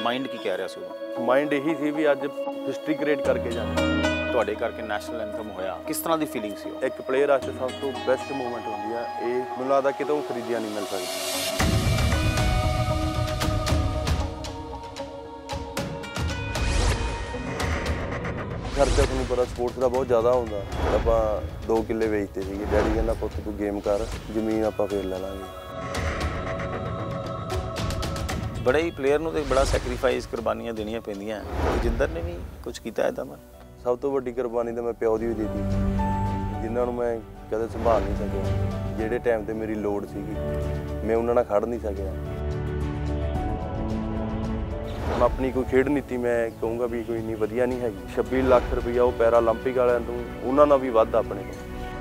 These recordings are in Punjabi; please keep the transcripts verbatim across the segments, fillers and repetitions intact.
ਮਾਈਂਡ ਕੀ ਕਹਿ ਰਿਹਾ ਸੀ ਉਦੋਂ? ਮਾਈਂਡ ਇਹੀ ਸੀ ਵੀ ਅੱਜ ਹਿਸਟਰੀ ਕ੍ਰੀਏਟ ਕਰਕੇ ਜਾਣਾ। ਤੁਹਾਡੇ ਕਰਕੇ ਨੈਸ਼ਨਲ ਐਂਥਮ ਹੋਇਆ, ਕਿਸ ਤਰ੍ਹਾਂ ਦੀ ਫੀਲਿੰਗ ਸੀ ਉਹ? ਇੱਕ ਪਲੇਅਰ ਵਾਸਤੇ ਸਭ ਤੋਂ ਬੈਸਟ ਮੂਵਮੈਂਟ ਹੁੰਦੀ ਆ, ਇਹ ਮੈਨੂੰ ਲੱਗਦਾ ਕਿਤੋਂ ਖਰੀਦਿਆ ਨਹੀਂ ਮਿਲ ਸਕਦੀ। ਖਰਚਾ ਤੁਹਾਨੂੰ ਪਤਾ ਸਪੋਰਟਸ ਦਾ ਬਹੁਤ ਜ਼ਿਆਦਾ ਹੁੰਦਾ। ਆਪਾਂ ਦੋ ਕਿੱਲੇ ਵੇਚਦੇ ਸੀਗੇ, ਡੈਡੀ ਕਹਿੰਦਾ ਪੁੱਤ ਤੂੰ ਗੇਮ ਕਰ, ਜ਼ਮੀਨ ਆਪਾਂ ਫੇਰ ਲੈ ਲਾਂਗੇ। ਬੜੇ ਹੀ ਪਲੇਅਰ ਨੂੰ ਤੇ ਬੜਾ ਸੈਕਰੀਫਾਈਸ ਕੁਰਬਾਨੀਆਂ ਦੇਣੀਆਂ ਪੈਂਦੀਆਂ। ਤਜਿੰਦਰ ਨੇ ਵੀ ਕੁਝ ਕੀਤਾ ਇੱਦਾਂ ਦਾ? ਸਭ ਤੋਂ ਵੱਡੀ ਕੁਰਬਾਨੀ ਤਾਂ ਮੈਂ ਪਿਓ ਦੀ ਵੀ ਦੇ ਦਿੱਤੀ, ਜਿਨ੍ਹਾਂ ਨੂੰ ਮੈਂ ਕਦੇ ਸੰਭਾਲ ਨਹੀਂ ਸਕਿਆ। ਜਿਹੜੇ ਟਾਈਮ ਤੇ ਮੇਰੀ ਲੋੜ ਸੀਗੀ ਮੈਂ ਉਹਨਾਂ ਨਾਲ ਖੜ ਨਹੀਂ ਸਕਿਆ। ਹੁਣ ਆਪਣੀ ਕੋਈ ਖੇਡ ਨੀਤੀ ਮੈਂ ਕਹੂੰਗਾ ਵੀ ਕੋਈ ਇੰਨੀ ਵਧੀਆ ਨਹੀਂ ਹੈਗੀ। ਛੱਬੀ ਲੱਖ ਰੁਪਈਆ ਉਹ ਪੈਰਾਲੰਪਿਕ ਵਾਲਿਆਂ ਤੋਂ, ਉਹਨਾਂ ਨਾਲ ਵੀ ਵੱਧ ਆਪਣੇ ਤੋਂ।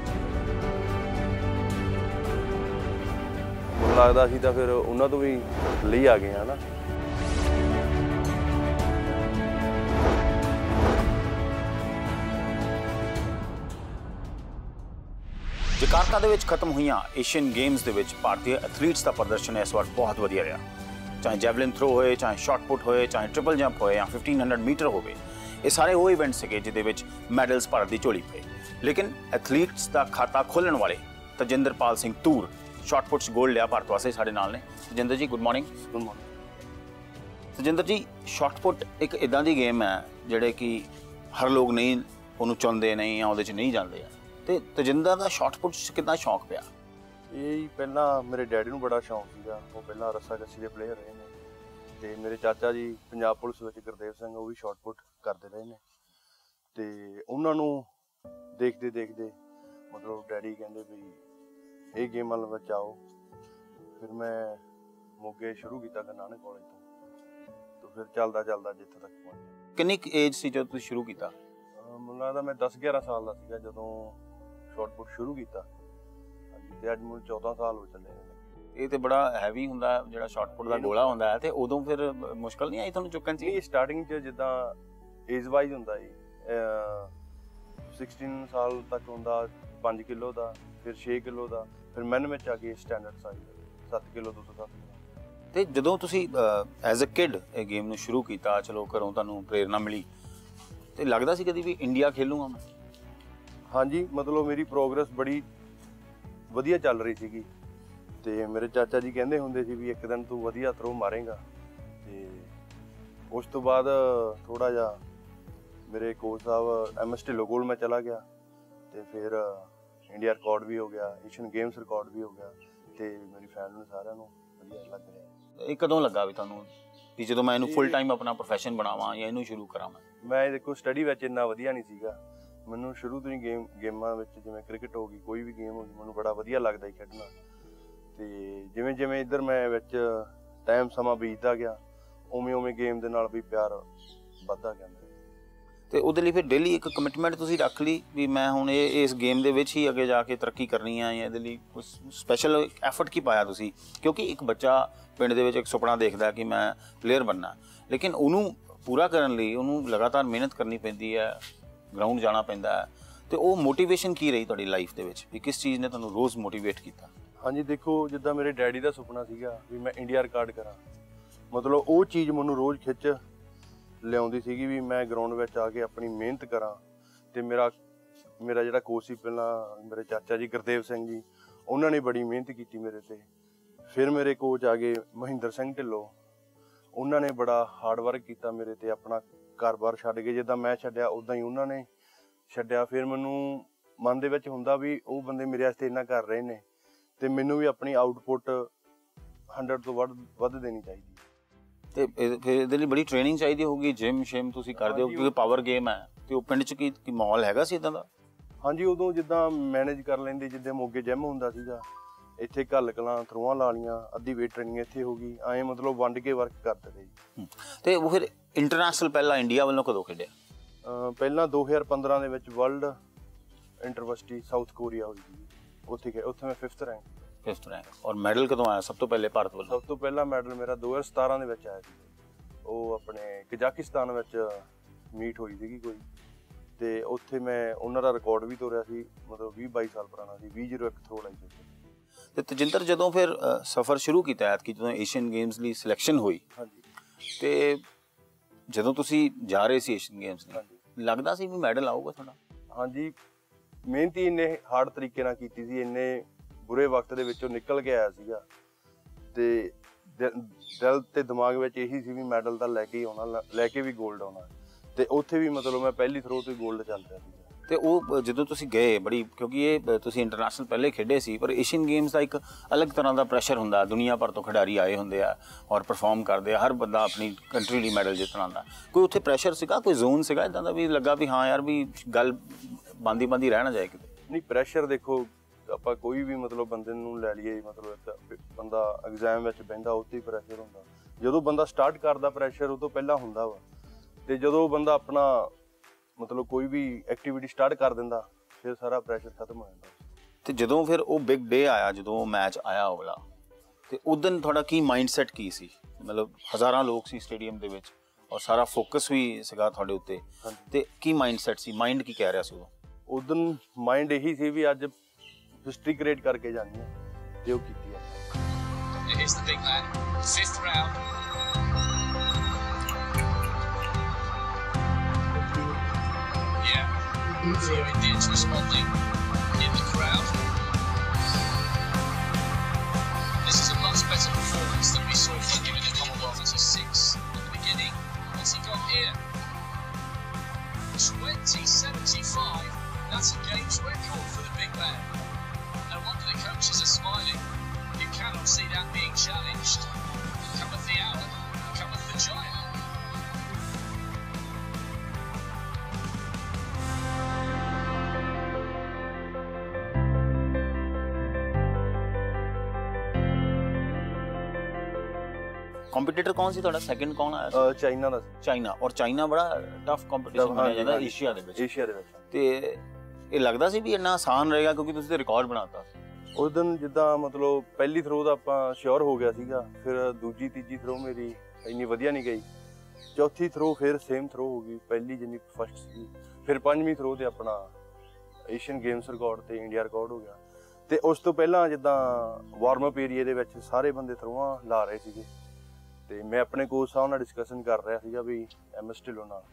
ਮੈਨੂੰ ਲੱਗਦਾ ਸੀ ਤਾਂ ਫਿਰ ਉਹਨਾਂ ਤੋਂ ਵੀ ਲਈ ਆ ਗਏ ਹਨਾ। ਜਕਾਰਤਾ ਦੇ ਵਿੱਚ ਖਤਮ ਹੋਈਆਂ ਏਸ਼ੀਅਨ ਗੇਮਸ ਦੇ ਵਿੱਚ ਭਾਰਤੀ ਐਥਲੀਟਸ ਦਾ ਪ੍ਰਦਰਸ਼ਨ ਇਸ ਵਾਰ ਬਹੁਤ ਵਧੀਆ ਰਿਹਾ। ਚਾਹੇ ਜੈਵਲਿਨ ਥਰੋ ਹੋਏ, ਚਾਹੇ ਸ਼ਾਟ ਪੁੱਟ ਹੋਏ, ਚਾਹੇ ਟ੍ਰਿਪਲ ਜੰਪ ਹੋਏ ਜਾਂ ਫਿਫਟੀਨ ਹੰਡਰਡ ਮੀਟਰ ਹੋਵੇ, ਇਹ ਸਾਰੇ ਉਹ ਇਵੈਂਟ ਸੀਗੇ ਜਿਹਦੇ ਵਿੱਚ ਮੈਡਲਸ ਭਾਰਤ ਦੀ ਝੋਲੀ ਪਏ। ਲੇਕਿਨ ਐਥਲੀਟਸ ਦਾ ਖਾਤਾ ਖੋਲ੍ਹਣ ਵਾਲੇ ਤਜਿੰਦਰਪਾਲ ਸਿੰਘ ਤੂਰ ਸ਼ਾਟ ਪੁੱਟ 'ਚ ਗੋਲਡ ਲਿਆ ਭਾਰਤ ਵਾਸਤੇ ਸਾਡੇ ਨਾਲ ਨੇ। Tajinder ji good morning. Good morning. Tajinder ji, shot ਪੁੱਟ ਇੱਕ ਇੱਦਾਂ ਦੀ ਗੇਮ ਹੈ ਜਿਹੜੇ ਕਿ ਹਰ ਲੋਕ ਨਹੀਂ ਉਹਨੂੰ ਚਾਹੁੰਦੇ ਨਹੀਂ ਜਾਂ ਉਹਦੇ 'ਚ ਨਹੀਂ ਜਾਂਦੇ ਆ, ਤੇ ਤਜਿੰਦਰ ਦਾ ਸ਼ਾਟ ਪੁੱਟ 'ਚ ਕਿੰਨਾ ਸ਼ੌਂਕ ਪਿਆ? ਇਹ ਹੀ ਪਹਿਲਾਂ ਮੇਰੇ ਡੈਡੀ ਨੂੰ ਬੜਾ ਸ਼ੌਂਕ ਸੀਗਾ, ਉਹ ਪਹਿਲਾਂ ਰੱਸਾ ਕੱਸੀ ਦੇ ਪਲੇਅਰ ਰਹੇ ਨੇ। ਤੇ ਮੇਰੇ ਚਾਚਾ ਜੀ ਪੰਜਾਬ ਪੁਲਿਸ ਵਿੱਚ ਗੁਰਦੇਵ ਸਿੰਘ, ਉਹ ਵੀ ਸ਼ਾਟ ਪੁੱਟ ਕਰਦੇ ਰਹੇ ਨੇ। ਤੇ ਉਹਨਾਂ ਨੂੰ ਦੇਖਦੇ ਦੇਖਦੇ ਮਤਲਬ ਡੈਡੀ ਕਹਿੰਦੇ ਵੀ ਇਹ ਗੇਮ ਵੱਲ ਵਿੱਚ ਆਓ। ਫਿਰ ਮੈਂ ਮੋਗੇ ਸ਼ੁਰੂ ਕੀਤਾ ਗੁਰੂ ਨਾਨਕ ਕਾਲਜ ਤੋਂ, ਤੇ ਫਿਰ ਚੱਲਦਾ ਚੱਲਦਾ ਜਿੱਥੇ ਤੱਕ ਪਹੁੰਚਿਆ। ਕਿੰਨੀ ਏਜ ਸੀ ਜਦੋਂ ਤੁਸੀਂ ਸ਼ੁਰੂ ਕੀਤਾ? ਮੈਨੂੰ ਲੱਗਦਾ ਮੈਂ ਦਸ ਗਿਆਰਾਂ ਸਾਲ ਦਾ ਸੀਗਾ ਜਦੋਂ ਸ਼ਾਟ ਪੁੱਟ ਸ਼ੁਰੂ ਕੀਤਾ। ਤੇ ਅੱਜ ਮੈਨੂੰ ਚੌਦਾਂ ਸਾਲ ਹੋ ਚੱਲੇ ਨੇ। ਇਹ ਤੇ ਬੜਾ ਹੈਵੀ ਹੁੰਦਾ ਜਿਹੜਾ ਸ਼ਾਟ ਪੁੱਟ ਦਾ ਗੋਲਾ ਹੁੰਦਾ ਹੈ, ਤੇ ਉਦੋਂ ਫਿਰ ਮੁਸ਼ਕਲ ਨਹੀਂ ਆਈ ਤੁਹਾਨੂੰ ਚੁੱਕਣ 'ਚ? ਨਹੀਂ, ਸਟਾਰਟਿੰਗ 'ਚ ਜਿੱਦਾਂ ਏਜ ਵਾਈਜ਼ ਹੁੰਦਾ ਜੀ, ਸੋਲ੍ਹਾਂ ਸਾਲ ਤੱਕ ਹੁੰਦਾ ਪੰਜ ਕਿਲੋ ਦਾ, ਫਿਰ ਛੇ ਕਿਲੋ ਦਾ, ਫਿਰ ਮੈਨ ਵਿੱਚ ਆ ਕੇ ਸਟੈਂਡਰਡ ਸਾਈਜ਼ ਸੱਤ ਕਿਲੋ ਦੋ ਸੌ ਸੱਤ ਕਿਲੋ। ਤੇ ਜਦੋਂ ਤੁਸੀਂ ਐਜ਼ ਅ ਕਿਡ ਇਹ ਗੇਮ ਨੂੰ ਸ਼ੁਰੂ ਕੀਤਾ, ਚਲੋ ਘਰੋਂ ਤੁਹਾਨੂੰ ਪ੍ਰੇਰਨਾ ਮਿਲੀ, ਤੇ ਲੱਗਦਾ ਸੀ ਕਦੀ ਵੀ ਇੰਡੀਆ ਖੇਲੂੰਗਾ ਮੈਂ? ਹਾਂਜੀ, ਮਤਲਬ ਮੇਰੀ ਪ੍ਰੋਗਰੈਸ ਬੜੀ ਵਧੀਆ ਚੱਲ ਰਹੀ ਸੀਗੀ। ਤੇ ਮੇਰੇ ਚਾਚਾ ਜੀ ਕਹਿੰਦੇ ਹੁੰਦੇ ਸੀ ਵੀ ਇੱਕ ਦਿਨ ਤੂੰ ਵਧੀਆ ਥਰੋ ਮਾਰੇਗਾ। ਤੇ ਉਸ ਤੋਂ ਬਾਅਦ ਥੋੜਾ ਜਿਹਾ ਮੇਰੇ ਕੋਚ ਸਾਹਿਬ ਐਮ ਐਸ ਢਿੱਲੋਂ ਕੋਲ ਮੈਂ ਚਲਾ ਗਿਆ, ਤੇ ਫਿਰ ਇੰਡੀਆ ਰਿਕਾਰਡ ਵੀ ਹੋ ਗਿਆ, ਏਸ਼ੀਅਨ ਗੇਮਸ ਰਿਕਾਰਡ ਵੀ ਹੋ ਗਿਆ, ਤੇ ਮੇਰੀ ਫੈਮਿਲੀ ਨੂੰ ਸਾਰਿਆਂ ਨੂੰ ਵਧੀਆ ਲੱਗ ਰਿਹਾ। ਇਹ ਕਦੋਂ ਲੱਗਾ ਵੀ ਤੁਹਾਨੂੰ ਵੀ ਜਦੋਂ ਮੈਂ ਇਹਨੂੰ ਫੁੱਲ ਟਾਈਮ ਆਪਣਾ ਪ੍ਰੋਫੈਸ਼ਨ ਬਣਾਵਾਂ ਜਾਂ ਇਹਨੂੰ ਸ਼ੁਰੂ ਕਰਾਂ? ਮੈਂ ਮੈਂ ਦੇਖੋ ਸਟੱਡੀ ਵਿੱਚ ਇੰਨਾ ਵਧੀਆ ਨਹੀਂ ਸੀਗਾ, ਮੈਨੂੰ ਸ਼ੁਰੂ ਤੋਂ ਹੀ ਗੇਮ ਗੇਮਾਂ ਵਿੱਚ ਜਿਵੇਂ ਕ੍ਰਿਕਟ ਹੋ ਗਈ, ਕੋਈ ਵੀ ਗੇਮ ਹੋ ਗਈ, ਮੈਨੂੰ ਬੜਾ ਵਧੀਆ ਲੱਗਦਾ ਸੀ ਖੇਡਣਾ। ਤੇ ਜਿਵੇਂ ਜਿਵੇਂ ਇੱਧਰ ਮੈਂ ਵਿੱਚ ਟਾਈਮ ਸਮਾਂ ਬੀਤਦਾ ਗਿਆ, ਉਵੇਂ ਉਵੇਂ ਗੇਮ ਦੇ ਨਾਲ ਵੀ ਪਿਆਰ ਵੱਧਦਾ ਗਿਆ। ਤੇ ਉਹਦੇ ਲਈ ਫਿਰ ਡੇਲੀ ਇੱਕ ਕਮਿਟਮੈਂਟ ਤੁਸੀਂ ਰੱਖ ਲਈ ਵੀ ਮੈਂ ਹੁਣ ਇਹ ਇਸ ਗੇਮ ਦੇ ਵਿੱਚ ਹੀ ਅੱਗੇ ਜਾ ਕੇ ਤਰੱਕੀ ਕਰਨੀ ਆ, ਜਾਂ ਇਹਦੇ ਲਈ ਕੁਛ ਸਪੈਸ਼ਲ ਐਫਰਟ ਕੀ ਪਾਇਆ ਤੁਸੀਂ? ਕਿਉਂਕਿ ਇੱਕ ਬੱਚਾ ਪਿੰਡ ਦੇ ਵਿੱਚ ਇੱਕ ਸੁਪਨਾ ਦੇਖਦਾ ਕਿ ਮੈਂ ਪਲੇਅਰ ਬਣਨਾ, ਲੇਕਿਨ ਉਹਨੂੰ ਪੂਰਾ ਕਰਨ ਲਈ ਉਹਨੂੰ ਲਗਾਤਾਰ ਮਿਹਨਤ ਕਰਨੀ ਪੈਂਦੀ ਹੈ, ਗਰਾਊਂਡ ਜਾਣਾ ਪੈਂਦਾ ਹੈ। ਤੇ ਉਹ ਮੋਟੀਵੇਸ਼ਨ ਕੀ ਰਹੀ ਤੁਹਾਡੀ ਲਾਈਫ ਦੇ ਵਿੱਚ ਵੀ ਕਿਸ ਚੀਜ਼ ਨੇ ਤੁਹਾਨੂੰ ਰੋਜ਼ ਮੋਟੀਵੇਟ ਕੀਤਾ? ਹਾਂਜੀ, ਦੇਖੋ ਜਿੱਦਾਂ ਮੇਰੇ ਡੈਡੀ ਦਾ ਸੁਪਨਾ ਸੀਗਾ ਵੀ ਮੈਂ ਇੰਡੀਆ ਰਿਕਾਰਡ ਕਰਾਂ, ਮਤਲਬ ਉਹ ਚੀਜ਼ ਮੈਨੂੰ ਰੋਜ਼ ਖਿੱਚ ਲਿਆਉਂਦੀ ਸੀਗੀ ਵੀ ਮੈਂ ਗਰਾਊਂਡ ਵਿੱਚ ਆ ਕੇ ਆਪਣੀ ਮਿਹਨਤ ਕਰਾਂ। ਤੇ ਮੇਰਾ ਮੇਰਾ ਜਿਹੜਾ ਕੋਚ ਸੀ ਪਹਿਲਾਂ ਮੇਰੇ ਚਾਚਾ ਜੀ ਗੁਰਦੇਵ ਸਿੰਘ ਜੀ, ਉਹਨਾਂ ਨੇ ਬੜੀ ਮਿਹਨਤ ਕੀਤੀ ਮੇਰੇ ਤੇ। ਫਿਰ ਮੇਰੇ ਕੋਚ ਆ ਗਏ ਮਹਿੰਦਰ ਸਿੰਘ ਢਿੱਲੋਂ, ਉਹਨਾਂ ਨੇ ਬੜਾ ਹਾਰਡ ਵਰਕ ਕੀਤਾ ਮੇਰੇ ਤੇ। ਆਪਣਾ ਘਰ-ਬਾਰ ਛੱਡ ਕੇ ਜਿੱਦਾਂ ਮੈਂ ਛੱਡਿਆ ਉੱਦਾਂ ਹੀ ਉਹਨਾਂ ਨੇ ਛੱਡਿਆ। ਫਿਰ ਮੈਨੂੰ ਮਨ ਦੇ ਵਿੱਚ ਹੁੰਦਾ ਵੀ ਉਹ ਬੰਦੇ ਮੇਰੇ ਵਾਸਤੇ ਇੰਨਾ ਕਰ ਰਹੇ ਨੇ, ਤੇ ਮੈਨੂੰ ਵੀ ਆਪਣੀ ਆਊਟਪੁੱਟ ਹੰਡਰਡ ਤੋਂ ਵੱਧ ਵੱਧ ਦੇਣੀ ਚਾਹੀਦੀ। ਤੇ ਫਿਰ ਇਹਦੇ ਲਈ ਬੜੀ ਟ੍ਰੇਨਿੰਗ ਚਾਹੀਦੀ ਹੋਊਗੀ, ਜਿਮ ਸ਼ਿਮ ਤੁਸੀਂ ਕਰਦੇ ਹੋ ਕਿਉਂਕਿ ਪਾਵਰ ਗੇਮ ਹੈ। ਤੇ ਉਹ ਪਿੰਡ 'ਚ ਕੀ ਕੀ ਮਾਹੌਲ ਹੈਗਾ ਸੀ ਇੱਦਾਂ ਦਾ? ਹਾਂਜੀ, ਉਦੋਂ ਜਿੱਦਾਂ ਮੈਨੇਜ ਕਰ ਲੈਂਦੇ, ਜਿੱਦਾਂ ਮੋਗੇ ਜਿਮ ਹੁੰਦਾ ਸੀਗਾ, ਇੱਥੇ ਘੱਲ ਕਲਾਂ ਥਰੋਆਂ ਲਾ ਲਈਆਂ, ਅੱਧੀ ਵੇਟ ਟ੍ਰੇਨਿੰਗ ਇੱਥੇ ਹੋ ਗਈ, ਐਂ ਮਤਲਬ ਵੰਡ ਕੇ ਵਰਕ ਕਰਦੇ ਸੀ। ਤੇ ਉਹ ਫਿਰ ਇੰਟਰਨੈਸ਼ਨਲ ਪਹਿਲਾਂ ਇੰਡੀਆ ਵੱਲੋਂ ਕਦੋਂ ਖੇਡਿਆ? ਪਹਿਲਾਂ ਦੋ ਹਜ਼ਾਰ ਪੰਦਰਾਂ ਦੇ ਵਿੱਚ ਵਰਲਡ ਇੰਟਰਵਰਸਿਟੀ ਸਾਊਥ ਕੋਰੀਆ ਹੋਈ ਸੀ, ਉੱਥੇ ਉੱਥੇ ਮੈਂ ਫਿਫਥ ਰੈਂਕ ਫਿਫਥ ਰੈਂਕ। ਔਰ ਮੈਡਲ ਕਦੋਂ ਆਇਆ ਸਭ ਤੋਂ ਪਹਿਲੇ ਭਾਰਤ ਵੱਲੋਂ? ਸਭ ਤੋਂ ਪਹਿਲਾ ਮੈਡਲ ਮੇਰਾ ਦੋ ਹਜ਼ਾਰ ਸਤਾਰਾਂ ਦੇ ਵਿੱਚ ਆਇਆ ਸੀ। ਉਹ ਆਪਣੇ ਕਜ਼ਾਕਿਸਤਾਨ ਵਿੱਚ ਮੀਟ ਹੋਈ ਸੀਗੀ ਕੋਈ, ਤੇ ਉੱਥੇ ਮੈਂ ਉਹਨਾਂ ਦਾ ਰਿਕਾਰਡ ਵੀ ਤੋੜਿਆ ਸੀ, ਮਤਲਬ ਵੀਹ ਬਾਈ ਸਾਲ ਪੁਰਾਣਾ ਸੀ, ਵੀਹ ਜ਼ੀਰੋ ਇੱਕ ਥਰੋ ਲਾਈ ਸੀ। ਤੇ ਤਜਿੰਦਰ ਜਦੋਂ ਫਿਰ ਸਫ਼ਰ ਸ਼ੁਰੂ ਕੀਤਾ ਐਤਕੀ ਜਦੋਂ ਏਸ਼ੀਅਨ ਗੇਮਸ ਲਈ ਸਿਲੈਕਸ਼ਨ ਹੋਈ, ਹਾਂਜੀ, ਤੇ ਜਦੋਂ ਤੁਸੀਂ ਜਾ ਰਹੇ ਸੀ ਏਸ਼ੀਅਨ ਗੇਮਸ ਲਈ ਲੱਗਦਾ ਸੀ ਵੀ ਮੈਡਲ ਆਊਗਾ ਤੁਹਾਡਾ? ਹਾਂਜੀ, ਮਿਹਨਤ ਹੀ ਇੰਨੇ ਹਾਰਡ ਤਰੀਕੇ ਨਾਲ ਕੀਤੀ ਸੀ, ਇੰਨੇ ਬੁਰੇ ਵਕਤ ਦੇ ਵਿੱਚੋਂ ਨਿਕਲ ਕੇ ਆਇਆ ਸੀਗਾ ਤੇ ਦਿਲ ਤੇ ਦਿਮਾਗ ਵਿੱਚ ਇਹੀ ਸੀ ਵੀ ਮੈਡਲ ਤਾਂ ਲੈ ਕੇ ਹੀ ਆਉਣਾ, ਲੈ ਕੇ ਵੀ 골ਡ ਆਉਣਾ। ਤੇ ਉੱਥੇ ਵੀ ਮਤਲਬ ਮੈਂ ਪਹਿਲੀ ਥਰੋ ਤੋਂ ਹੀ 골ਡ ਚੱਲ ਰਿਹਾ ਸੀ। ਤੇ ਉਹ ਜਦੋਂ ਤੁਸੀਂ ਗਏ ਬੜੀ, ਕਿਉਂਕਿ ਇਹ ਤੁਸੀਂ ਇੰਟਰਨੈਸ਼ਨਲ ਪਹਿਲੇ ਖੇਡੇ ਸੀ, ਪਰ ਏਸ਼ੀਅਨ ਗੇਮਸ ਦਾ ਇੱਕ ਅਲੱਗ ਤਰ੍ਹਾਂ ਦਾ ਪ੍ਰੈਸ਼ਰ ਹੁੰਦਾ, ਦੁਨੀਆ ਭਰ ਤੋਂ ਖਿਡਾਰੀ ਆਏ ਹੁੰਦੇ ਆ ਔਰ ਪਰਫਾਰਮ ਕਰਦੇ ਆ, ਹਰ ਬੰਦਾ ਆਪਣੀ ਕੰਟਰੀ ਲਈ ਮੈਡਲ ਜਿੱਤਣ ਆਉਂਦਾ। ਕੋਈ ਉੱਥੇ ਪ੍ਰੈਸ਼ਰ ਸੀਗਾ, ਕੋਈ ਜ਼ੋਨ ਸੀਗਾ ਇੱਦਾਂ ਦਾ ਵੀ ਲੱਗਾ ਵੀ ਹਾਂ ਯਾਰ ਵੀ ਗੱਲ ਬਾਂਦੀ ਬਾਂਦੀ ਰਹਿ ਨਾ ਜਾਏ ਕਿਤੇ? ਨਹੀਂ, ਪ੍ਰੈਸ਼ਰ ਦੇਖੋ ਆਪਾਂ ਕੋਈ ਵੀ ਮਤਲਬ ਬੰਦੇ ਨੂੰ ਲੈ ਲਈਏ, ਮਤਲਬ ਇੱਕ ਬੰਦਾ ਐਗਜ਼ਾਮ ਵਿੱਚ ਬਹਿੰਦਾ ਉੱਥੇ ਹੀ ਪ੍ਰੈਸ਼ਰ ਹੁੰਦਾ। ਜਦੋਂ ਬੰਦਾ ਸਟਾਰਟ ਕਰਦਾ ਪ੍ਰੈਸ਼ਰ ਉਹ ਤੋਂ ਪਹਿਲਾਂ ਹੁੰਦਾ ਵਾ, ਤੇ ਜਦੋਂ ਬੰਦਾ ਆਪਣਾ ਮਤਲਬ ਕੋਈ ਵੀ ਐਕਟੀਵਿਟੀ ਸਟਾਰਟ ਕਰ ਦਿੰਦਾ ਫਿਰ ਸਾਰਾ ਪ੍ਰੈਸ਼ਰ ਖਤਮ ਹੋ ਜਾਂਦਾ। ਤੇ ਜਦੋਂ ਫਿਰ ਉਹ ਬਿਗ ਡੇ ਆਇਆ, ਜਦੋਂ ਉਹ ਮੈਚ ਆਇਆ ਵਾਲਾ, ਤੇ ਉਸ ਦਿਨ ਤੁਹਾਡਾ ਕੀ ਮਾਈਂਡ ਸੈਟ ਕੀ ਸੀ? ਮਤਲਬ ਹਜ਼ਾਰਾਂ ਲੋਕ ਸੀ ਸਟੇਡੀਅਮ ਦੇ ਵਿੱਚ ਔਰ ਸਾਰਾ ਫੋਕਸ ਵੀ ਸੀਗਾ ਤੁਹਾਡੇ ਉੱਤੇ, ਤੇ ਕੀ ਮਾਈਂਡ ਸੈਟ ਸੀ? ਮਾਈਂਡ ਕੀ ਕਹਿ ਰਿਹਾ ਸੀ ਉਹ? ਉਸ ਦਿਨ ਮਾਈਂਡ ਇਹੀ ਸੀ ਵੀ ਅੱਜ ਹਿਸਟਰੀ ਕ੍ਰੀਏਟ ਕਰਕੇ ਜਾਣੀ ਹੈ, ਤੇ ਉਹ ਕੀਤੀ ਹੈ। Here's the big man, fifth round. Yeah, a few Indians responding in the crowd. This is a much better performance than we saw from him in the Commonwealth as a six at the beginning. What's he got here? twenty seventy-five. That's a game's record for the big man. No wonder the coaches are smiling. You cannot see that being challenged. Cometh the hour, cometh the giant. Competitor ਕੌਣ ਸੀ ਤੁਹਾਡਾ? ਸੈਕਿੰਡ ਕੌਣ ਆਇਆ ਸੀ? ਚਾਈਨਾ ਦਾ। ਚਾਈਨਾ। ਔਰ ਚਾਈਨਾ ਬੜਾ ਟਫ ਕੰਪੀਟੀਸ਼ਨ ਮੰਨਿਆ ਜਾਂਦਾ ਏਸ਼ੀਆ ਦੇ ਵਿੱਚ। ਏਸ਼ੀਆ ਦੇ ਵਿੱਚ। ਤੇ ਇਹ ਲੱਗਦਾ ਸੀ ਵੀ ਇੰਨਾ ਆਸਾਨ ਰਹੇਗਾ ਕਿਉਂਕਿ ਤੁਸੀਂ ਤੇ ਰਿਕਾਰਡ ਬਣਾਤਾ? ਉਸ ਦਿਨ ਜਿੱਦਾਂ ਮਤਲਬ ਪਹਿਲੀ ਥਰੋ ਦਾ ਆਪਾਂ ਸ਼ੋਰ ਹੋ ਗਿਆ ਸੀਗਾ, ਫਿਰ ਦੂਜੀ ਤੀਜੀ ਥਰੋ ਮੇਰੀ ਇੰਨੀ ਵਧੀਆ ਨਹੀਂ ਗਈ, ਚੌਥੀ ਥਰੋ ਫਿਰ ਸੇਮ ਥਰੋ ਹੋ ਗਈ ਪਹਿਲੀ ਜਿੰਨੀ ਫਸਟ ਸੀ, ਫਿਰ ਪੰਜਵੀਂ ਥਰੋ ਤੇ ਆਪਣਾ ਏਸ਼ੀਅਨ ਗੇਮਸ ਰਿਕਾਰਡ ਤੇ ਇੰਡੀਆ ਰਿਕਾਰਡ ਹੋ ਗਿਆ। ਤੇ ਉਸ ਤੋਂ ਪਹਿਲਾਂ ਜਿੱਦਾਂ ਵਾਰਮ ਅਪ ਏਰੀਆ ਦੇ ਵਿੱਚ ਸਾਰੇ ਬੰਦੇ ਥਰੋਆਂ ਲਾ ਰਹੇ ਸੀਗੇ, ਤੇ ਮੈਂ ਆਪਣੇ ਕੋਚ ਸਾਹਿਬ ਨਾਲ ਡਿਸਕਸ਼ਨ ਕਰ ਰਿਹਾ ਸੀਗਾ ਵੀ ਐਮ ਐਸ ਢਿੱਲੋਂ ਨਾਲ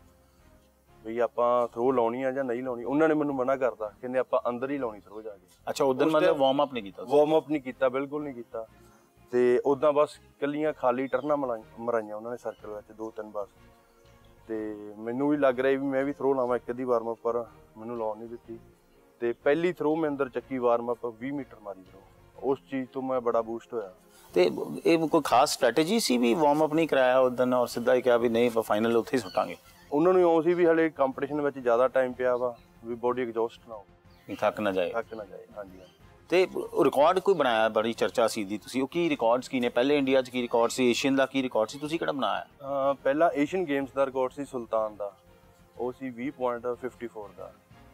ਵੀ ਆਪਾਂ ਥਰੋ ਲਾਉਣੀ ਆ ਜਾਂ ਨਹੀਂ ਲਾਉਣੀ। ਉਹਨਾਂ ਨੇ ਮੈਨੂੰ ਮਨਾ ਕਰਤਾ, ਕਹਿੰਦੇ ਆਪਾਂ ਅੰਦਰ ਹੀ ਲਾਉਣੀ ਥਰੋ ਜਾ ਕੇ। ਅੱਛਾ, ਉਦੋਂ ਮਤਲਬ ਵਾਰਮ ਅਪ ਨਹੀਂ ਕੀਤਾ? ਵਾਰਮ ਅਪ ਨਹੀਂ ਕੀਤਾ, ਬਿਲਕੁਲ ਨਹੀਂ ਕੀਤਾ। ਤੇ ਉਦਾਂ ਬਸ ਕੱਲੀਆਂ ਖਾਲੀ ਟਰਨਾਂ ਮਰਾਈਆਂ ਉਹਨਾਂ ਨੇ ਸਰਕਲ ਵਿੱਚ ਦੋ ਤਿੰਨ ਬਸ। ਤੇ ਮੈਨੂੰ ਵੀ ਲੱਗ ਰਿਹਾ ਵੀ ਮੈਂ ਵੀ ਥਰੋ ਲਾਵਾਂ ਇੱਕ ਅੱਧੀ ਵਾਰਮ ਅਪ, ਪਰ ਮੈਨੂੰ ਲਾਉਣ ਨਹੀਂ ਦਿੱਤੀ। ਤੇ ਪਹਿਲੀ ਥਰੋ ਮੈਂ ਅੰਦਰ ਚੱਕੀ ਵਾਰਮ ਅਪ ਵੀਹ ਮੀਟਰ ਮਾਰੀ ਥਰੋ, ਉਸ ਚੀਜ਼ ਤੋਂ ਮੈਂ ਬੜਾ ਬੂਸਟ ਹੋਇਆ। ਤੇ ਇਹ ਕੋਈ ਖਾਸ ਸਟ੍ਰੈਟਜੀ ਸੀ ਵੀ ਵਾਰਮ ਅਪ ਨਹੀਂ ਕਰਾਇਆ ਉਦੋਂ ਔਰ ਸਿੱਧਾ ਹੀ ਕਿਹਾ ਵੀ ਨਹੀਂ ਆਪਾਂ ਫਾਈਨਲ ਉੱਥੇ ਹੀ ਸੁੱਟਾਂਗੇ? ਉਹਨਾਂ ਨੂੰ ਇਉਂ ਸੀ ਵੀ ਹਲੇ ਕੰਪੀਟੀਸ਼ਨ ਵਿੱਚ ਜ਼ਿਆਦਾ ਟਾਈਮ ਪਿਆ ਵਾ, ਵੀ ਬੋਡੀ ਐਗਜ਼ੌਸਟ ਨਾ ਹੋ, ਥੱਕ ਨਾ ਜਾਏ। ਥੱਕ ਨਾ ਜਾਏ, ਹਾਂਜੀ। ਤੇ ਰਿਕਾਰਡ ਕੋਈ ਬਣਾਇਆ? ਬੜੀ ਚਰਚਾ ਸੀ ਦੀ ਤੁਸੀਂ, ਉਹ ਕੀ ਰਿਕਾਰਡਸ ਕੀ ਨੇ? ਪਹਿਲੇ ਇੰਡੀਆ 'ਚ ਕੀ ਰਿਕਾਰਡ ਸੀ? ਏਸ਼ੀਅਨ ਦਾ ਕੀ ਰਿਕਾਰਡ ਸੀ? ਤੁਸੀਂ ਕਿਹੜਾ ਬਣਾਇਆ? ਪਹਿਲਾ ਏਸ਼ੀਅਨ ਗੇਮਸ ਦਾ ਰਿਕਾਰਡ ਸੀ ਸੁਲਤਾਨ ਦਾ, ਉਹ ਸੀ ਵੀਹ ਪੁਆਇੰਟ ਫਿਫਟੀ ਫੋਰ ਦਾ।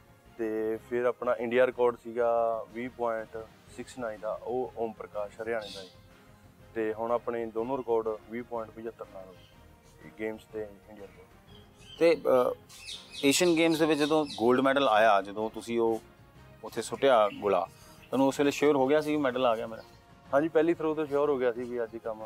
ਤੇ ਫਿਰ ਆਪਣਾ ਇੰਡੀਆ ਰਿਕਾਰਡ ਸੀਗਾ ਵੀਹ ਪੁਆਇੰਟ ਸਿਕਸ ਨਾਈਨ ਦਾ, ਉਹ ਓਮ ਪ੍ਰਕਾਸ਼ ਹਰਿਆਣੇ ਦਾ। ਤੇ ਹੁਣ ਆਪਣੇ ਦੋਨੋਂ ਰਿਕਾਰਡ ਵੀਹ ਪੁਆਇੰਟ ਪਝੱਤਰ ਨਾਲ ਗੇਮਸ ਤੇ ਇੰਡੀਆ ਰਿਕਾਰਡ। ਤੇ ਏਸ਼ੀਅਨ ਗੇਮਸ ਦੇ ਵਿੱਚ ਜਦੋਂ 골ਡ ਮੈਡਲ ਆਇਆ, ਜਦੋਂ ਤੁਸੀਂ ਉਹ ਉੱਥੇ ਸੁੱਟਿਆ ਗੋਲਾ, ਤੁਹਾਨੂੰ ਉਸ ਵੇਲੇ ਸ਼ੋਰ ਹੋ ਗਿਆ ਸੀ ਮੈਡਲ ਆ ਗਿਆ ਮੇਰਾ? ਹਾਂਜੀ, ਪਹਿਲੀ ਥਰੋ ਤੋਂ ਸ਼ੋਰ ਹੋ ਗਿਆ ਸੀ ਵੀ ਅੱਜ ਕੰਮ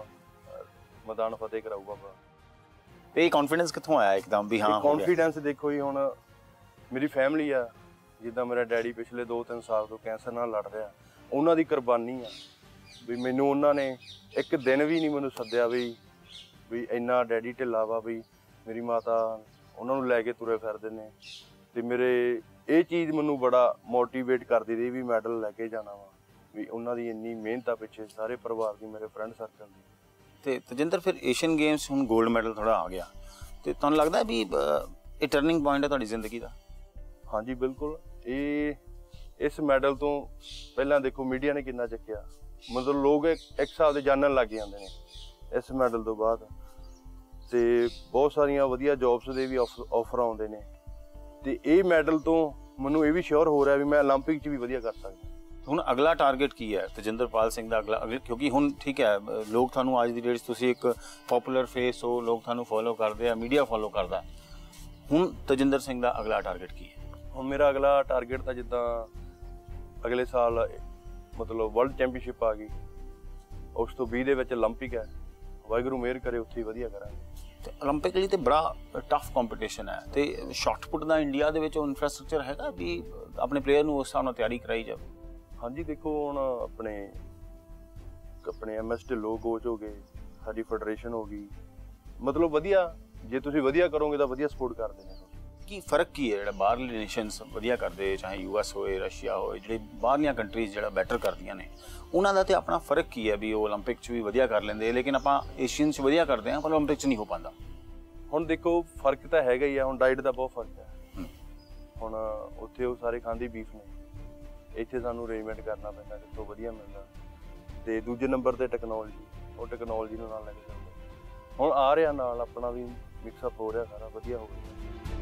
ਮੈਦਾਨ ਫਤਿਹ ਕਰਾਊਗਾ। ਤੇ ਇਹ ਕੌਨਫੀਡੈਂਸ ਕਿੱਥੋਂ ਆਇਆ ਇੱਕਦਮ ਵੀ ਹਾਂ? ਕੌਨਫੀਡੈਂਸ ਦੇਖੋ ਜੀ, ਹੁਣ ਮੇਰੀ ਫੈਮਿਲੀ ਆ, ਜਿੱਦਾਂ ਮੇਰਾ ਡੈਡੀ ਪਿਛਲੇ ਦੋ ਤਿੰਨ ਸਾਲ ਤੋਂ ਕੈਂਸਰ ਨਾਲ ਲੜ ਰਿਹਾ, ਉਹਨਾਂ ਦੀ ਕੁਰਬਾਨੀ ਆ ਵੀ ਮੈਨੂੰ ਉਹਨਾਂ ਨੇ ਇੱਕ ਦਿਨ ਵੀ ਨਹੀਂ ਮੈਨੂੰ ਸੱਦਿਆ ਵੀ ਵੀ ਇੰਨਾ ਡੈਡੀ ਢਿੱਲਾ ਵਾ, ਵੀ ਮੇਰੀ ਮਾਤਾ ਉਹਨਾਂ ਨੂੰ ਲੈ ਕੇ ਤੁਰੇ ਫਿਰਦੇ ਨੇ। ਤੇ ਮੇਰੇ ਇਹ ਚੀਜ਼ ਮੈਨੂੰ ਬੜਾ ਮੋਟੀਵੇਟ ਕਰਦੀ ਰਹੀ ਵੀ ਮੈਡਲ ਲੈ ਕੇ ਜਾਣਾ ਵਾ, ਵੀ ਉਹਨਾਂ ਦੀ ਇੰਨੀ ਮਿਹਨਤ ਆ ਪਿੱਛੇ, ਸਾਰੇ ਪਰਿਵਾਰ ਦੀ, ਮੇਰੇ ਫਰੈਂਡ ਸਰਕਲ ਦੀ। ਤੇ ਤਜਿੰਦਰ, ਫਿਰ ਏਸ਼ੀਅਨ ਗੇਮਸ ਹੁਣ 골ਡ ਮੈਡਲ ਥੋੜਾ ਆ ਗਿਆ, ਤੇ ਤੁਹਾਨੂੰ ਲੱਗਦਾ ਵੀ ਇਹ ਟਰਨਿੰਗ ਪੁਆਇੰਟ ਹੈ ਤੁਹਾਡੀ ਜ਼ਿੰਦਗੀ ਦਾ? ਹਾਂਜੀ ਬਿਲਕੁਲ। ਇਹ ਇਸ ਮੈਡਲ ਤੋਂ ਪਹਿਲਾਂ ਦੇਖੋ ਮੀਡੀਆ ਨੇ ਕਿੰਨਾ ਚੱਕਿਆ, ਮਤਲਬ ਲੋਕ ਇੱਕ ਹਿਸਾਬ ਦੇ ਜਾਣਨ ਲੱਗ ਜਾਂਦੇ ਨੇ ਇਸ ਮੈਡਲ ਤੋਂ ਬਾਅਦ, ਤੇ ਬਹੁਤ ਸਾਰੀਆਂ ਵਧੀਆ ਜੌਬਸ ਦੇ ਵੀ ਆਫਰ ਆਉਂਦੇ ਨੇ। ਤੇ ਇਹ ਮੈਡਲ ਤੋਂ ਮੈਨੂੰ ਇਹ ਵੀ ਸ਼ੋਰ ਹੋ ਰਿਹਾ ਵੀ ਮੈਂ 올림픽 'ਚ ਵੀ ਵਧੀਆ ਕਰ ਸਕਦਾ। ਹੁਣ ਅਗਲਾ ਟਾਰਗੇਟ ਕੀ ਹੈ ਤਜਿੰਦਰਪਾਲ ਸਿੰਘ ਦਾ? ਅਗਲਾ, ਕਿਉਂਕਿ ਹੁਣ ਠੀਕ ਹੈ ਲੋਕ ਤੁਹਾਨੂੰ ਅੱਜ ਦੀ ਡੇਟ 'ਚ ਤੁਸੀਂ ਇੱਕ ਪਪੂਲਰ ਫੇਸ ਹੋ, ਲੋਕ ਤੁਹਾਨੂੰ ਫੋਲੋ ਕਰਦੇ ਆ, ਮੀਡੀਆ ਫੋਲੋ ਕਰਦਾ, ਹੁਣ ਤਜਿੰਦਰ ਸਿੰਘ ਦਾ ਅਗਲਾ ਟਾਰਗੇਟ ਕੀ ਹੈ? ਹੁਣ ਮੇਰਾ ਅਗਲਾ ਟਾਰਗੇਟ ਤਾਂ ਜਿੱਦਾਂ ਅਗਲੇ ਸਾਲ ਮਤਲਬ ਵਰਲਡ ਚੈਂਪੀਅਨਸ਼ਿਪ ਆ ਗਈ, ਉਸ ਤੋਂ ਵੀਹ ਦੇ ਵਿੱਚ 올림픽 ਹੈ, ਵਾਹਿਗੁਰੂ ਮਿਹਰ ਕਰੇ ਉੱਥੇ ਹੀ ਵਧੀਆ ਕਰਾਂਗੇ। 올림픽 ਲਈ ਤੇ ਬੜਾ ਟਫ ਕੰਪੀਟੀਸ਼ਨ ਹੈ ਤੇ ਸ਼ਾਟ ਪੁੱਟ ਦਾ ਇੰਡੀਆ ਦੇ ਵਿੱਚ ਉਹ ਇਨਫਰਾਸਟ੍ਰਕਚਰ ਹੈਗਾ ਵੀ ਆਪਣੇ ਪਲੇਅਰ ਨੂੰ ਉਸ ਹਿਸਾਬ ਨਾਲ ਤਿਆਰੀ ਕਰਾਈ ਜਾਵੇ? ਹਾਂਜੀ ਦੇਖੋ ਹੁਣ ਆਪਣੇ ਆਪਣੇ ਐਮਐਸ ਢਿੱਲੋਂ ਕੋਚ ਹੋ ਗਏ, ਸਾਡੀ ਫੈਡਰੇਸ਼ਨ ਹੋ ਗਈ, ਮਤਲਬ ਵਧੀਆ, ਜੇ ਤੁਸੀਂ ਵਧੀਆ ਕਰੋਗੇ ਤਾਂ ਵਧੀਆ ਸਪੋਰਟ ਕਰਦੇ ਨੇ। ਕੀ ਫਰਕ ਕੀ ਹੈ ਜਿਹੜਾ ਬਾਹਰਲੇ ਨੇਸ਼ਨਸ ਵਧੀਆ ਕਰਦੇ, ਚਾਹੇ ਯੂਐਸ ਹੋਏ, ਰਸ਼ੀਆ ਹੋਏ, ਜਿਹੜੇ ਬਾਹਰਲੀਆਂ ਕੰਟਰੀਜ਼ ਜਿਹੜਾ ਬੈਟਰ ਕਰਦੀਆਂ ਨੇ, ਉਹਨਾਂ ਦਾ ਤੇ ਆਪਣਾ ਫਰਕ ਕੀ ਹੈ ਵੀ ਉਹ 올림픽 'ਚ ਵੀ ਵਧੀਆ ਕਰ ਲੈਂਦੇ ਲੇਕਿਨ ਆਪਾਂ ਏਸ਼ੀਅਨ 'ਚ ਵਧੀਆ ਕਰਦੇ ਹਾਂ ਪਰ 올림픽 'ਚ ਨਹੀਂ ਹੋ ਪਾਉਂਦਾ? ਹੁਣ ਦੇਖੋ ਫਰਕ ਤਾਂ ਹੈਗਾ ਹੀ ਆ, ਹੁਣ ਡਾਈਟ ਦਾ ਬਹੁਤ ਫਰਕ ਹੈ। ਹੁਣ ਉੱਥੇ ਉਹ ਸਾਰੇ ਖਾਂਦੇ ਬੀਫ ਨੇ, ਇੱਥੇ ਸਾਨੂੰ ਅਰੇਂਜਮੈਂਟ ਕਰਨਾ ਪੈਂਦਾ ਜਿੱਥੋਂ ਵਧੀਆ ਮਿਲਦਾ। ਤੇ ਦੂਜੇ ਨੰਬਰ ਤੇ ਟੈਕਨੋਲੋਜੀ, ਉਹ ਟੈਕਨੋਲੋਜੀ ਨੂੰ ਨਾਲ ਲੈ ਕੇ ਚੱਲਦੇ। ਹੁਣ ਆ ਰਿਹਾ ਨਾਲ ਆਪਣਾ ਵੀ ਮਿਕਸਅਪ ਹੋ ਰਿਹਾ, ਸਾਰਾ ਵਧੀਆ ਹੋ ਰਿਹਾ।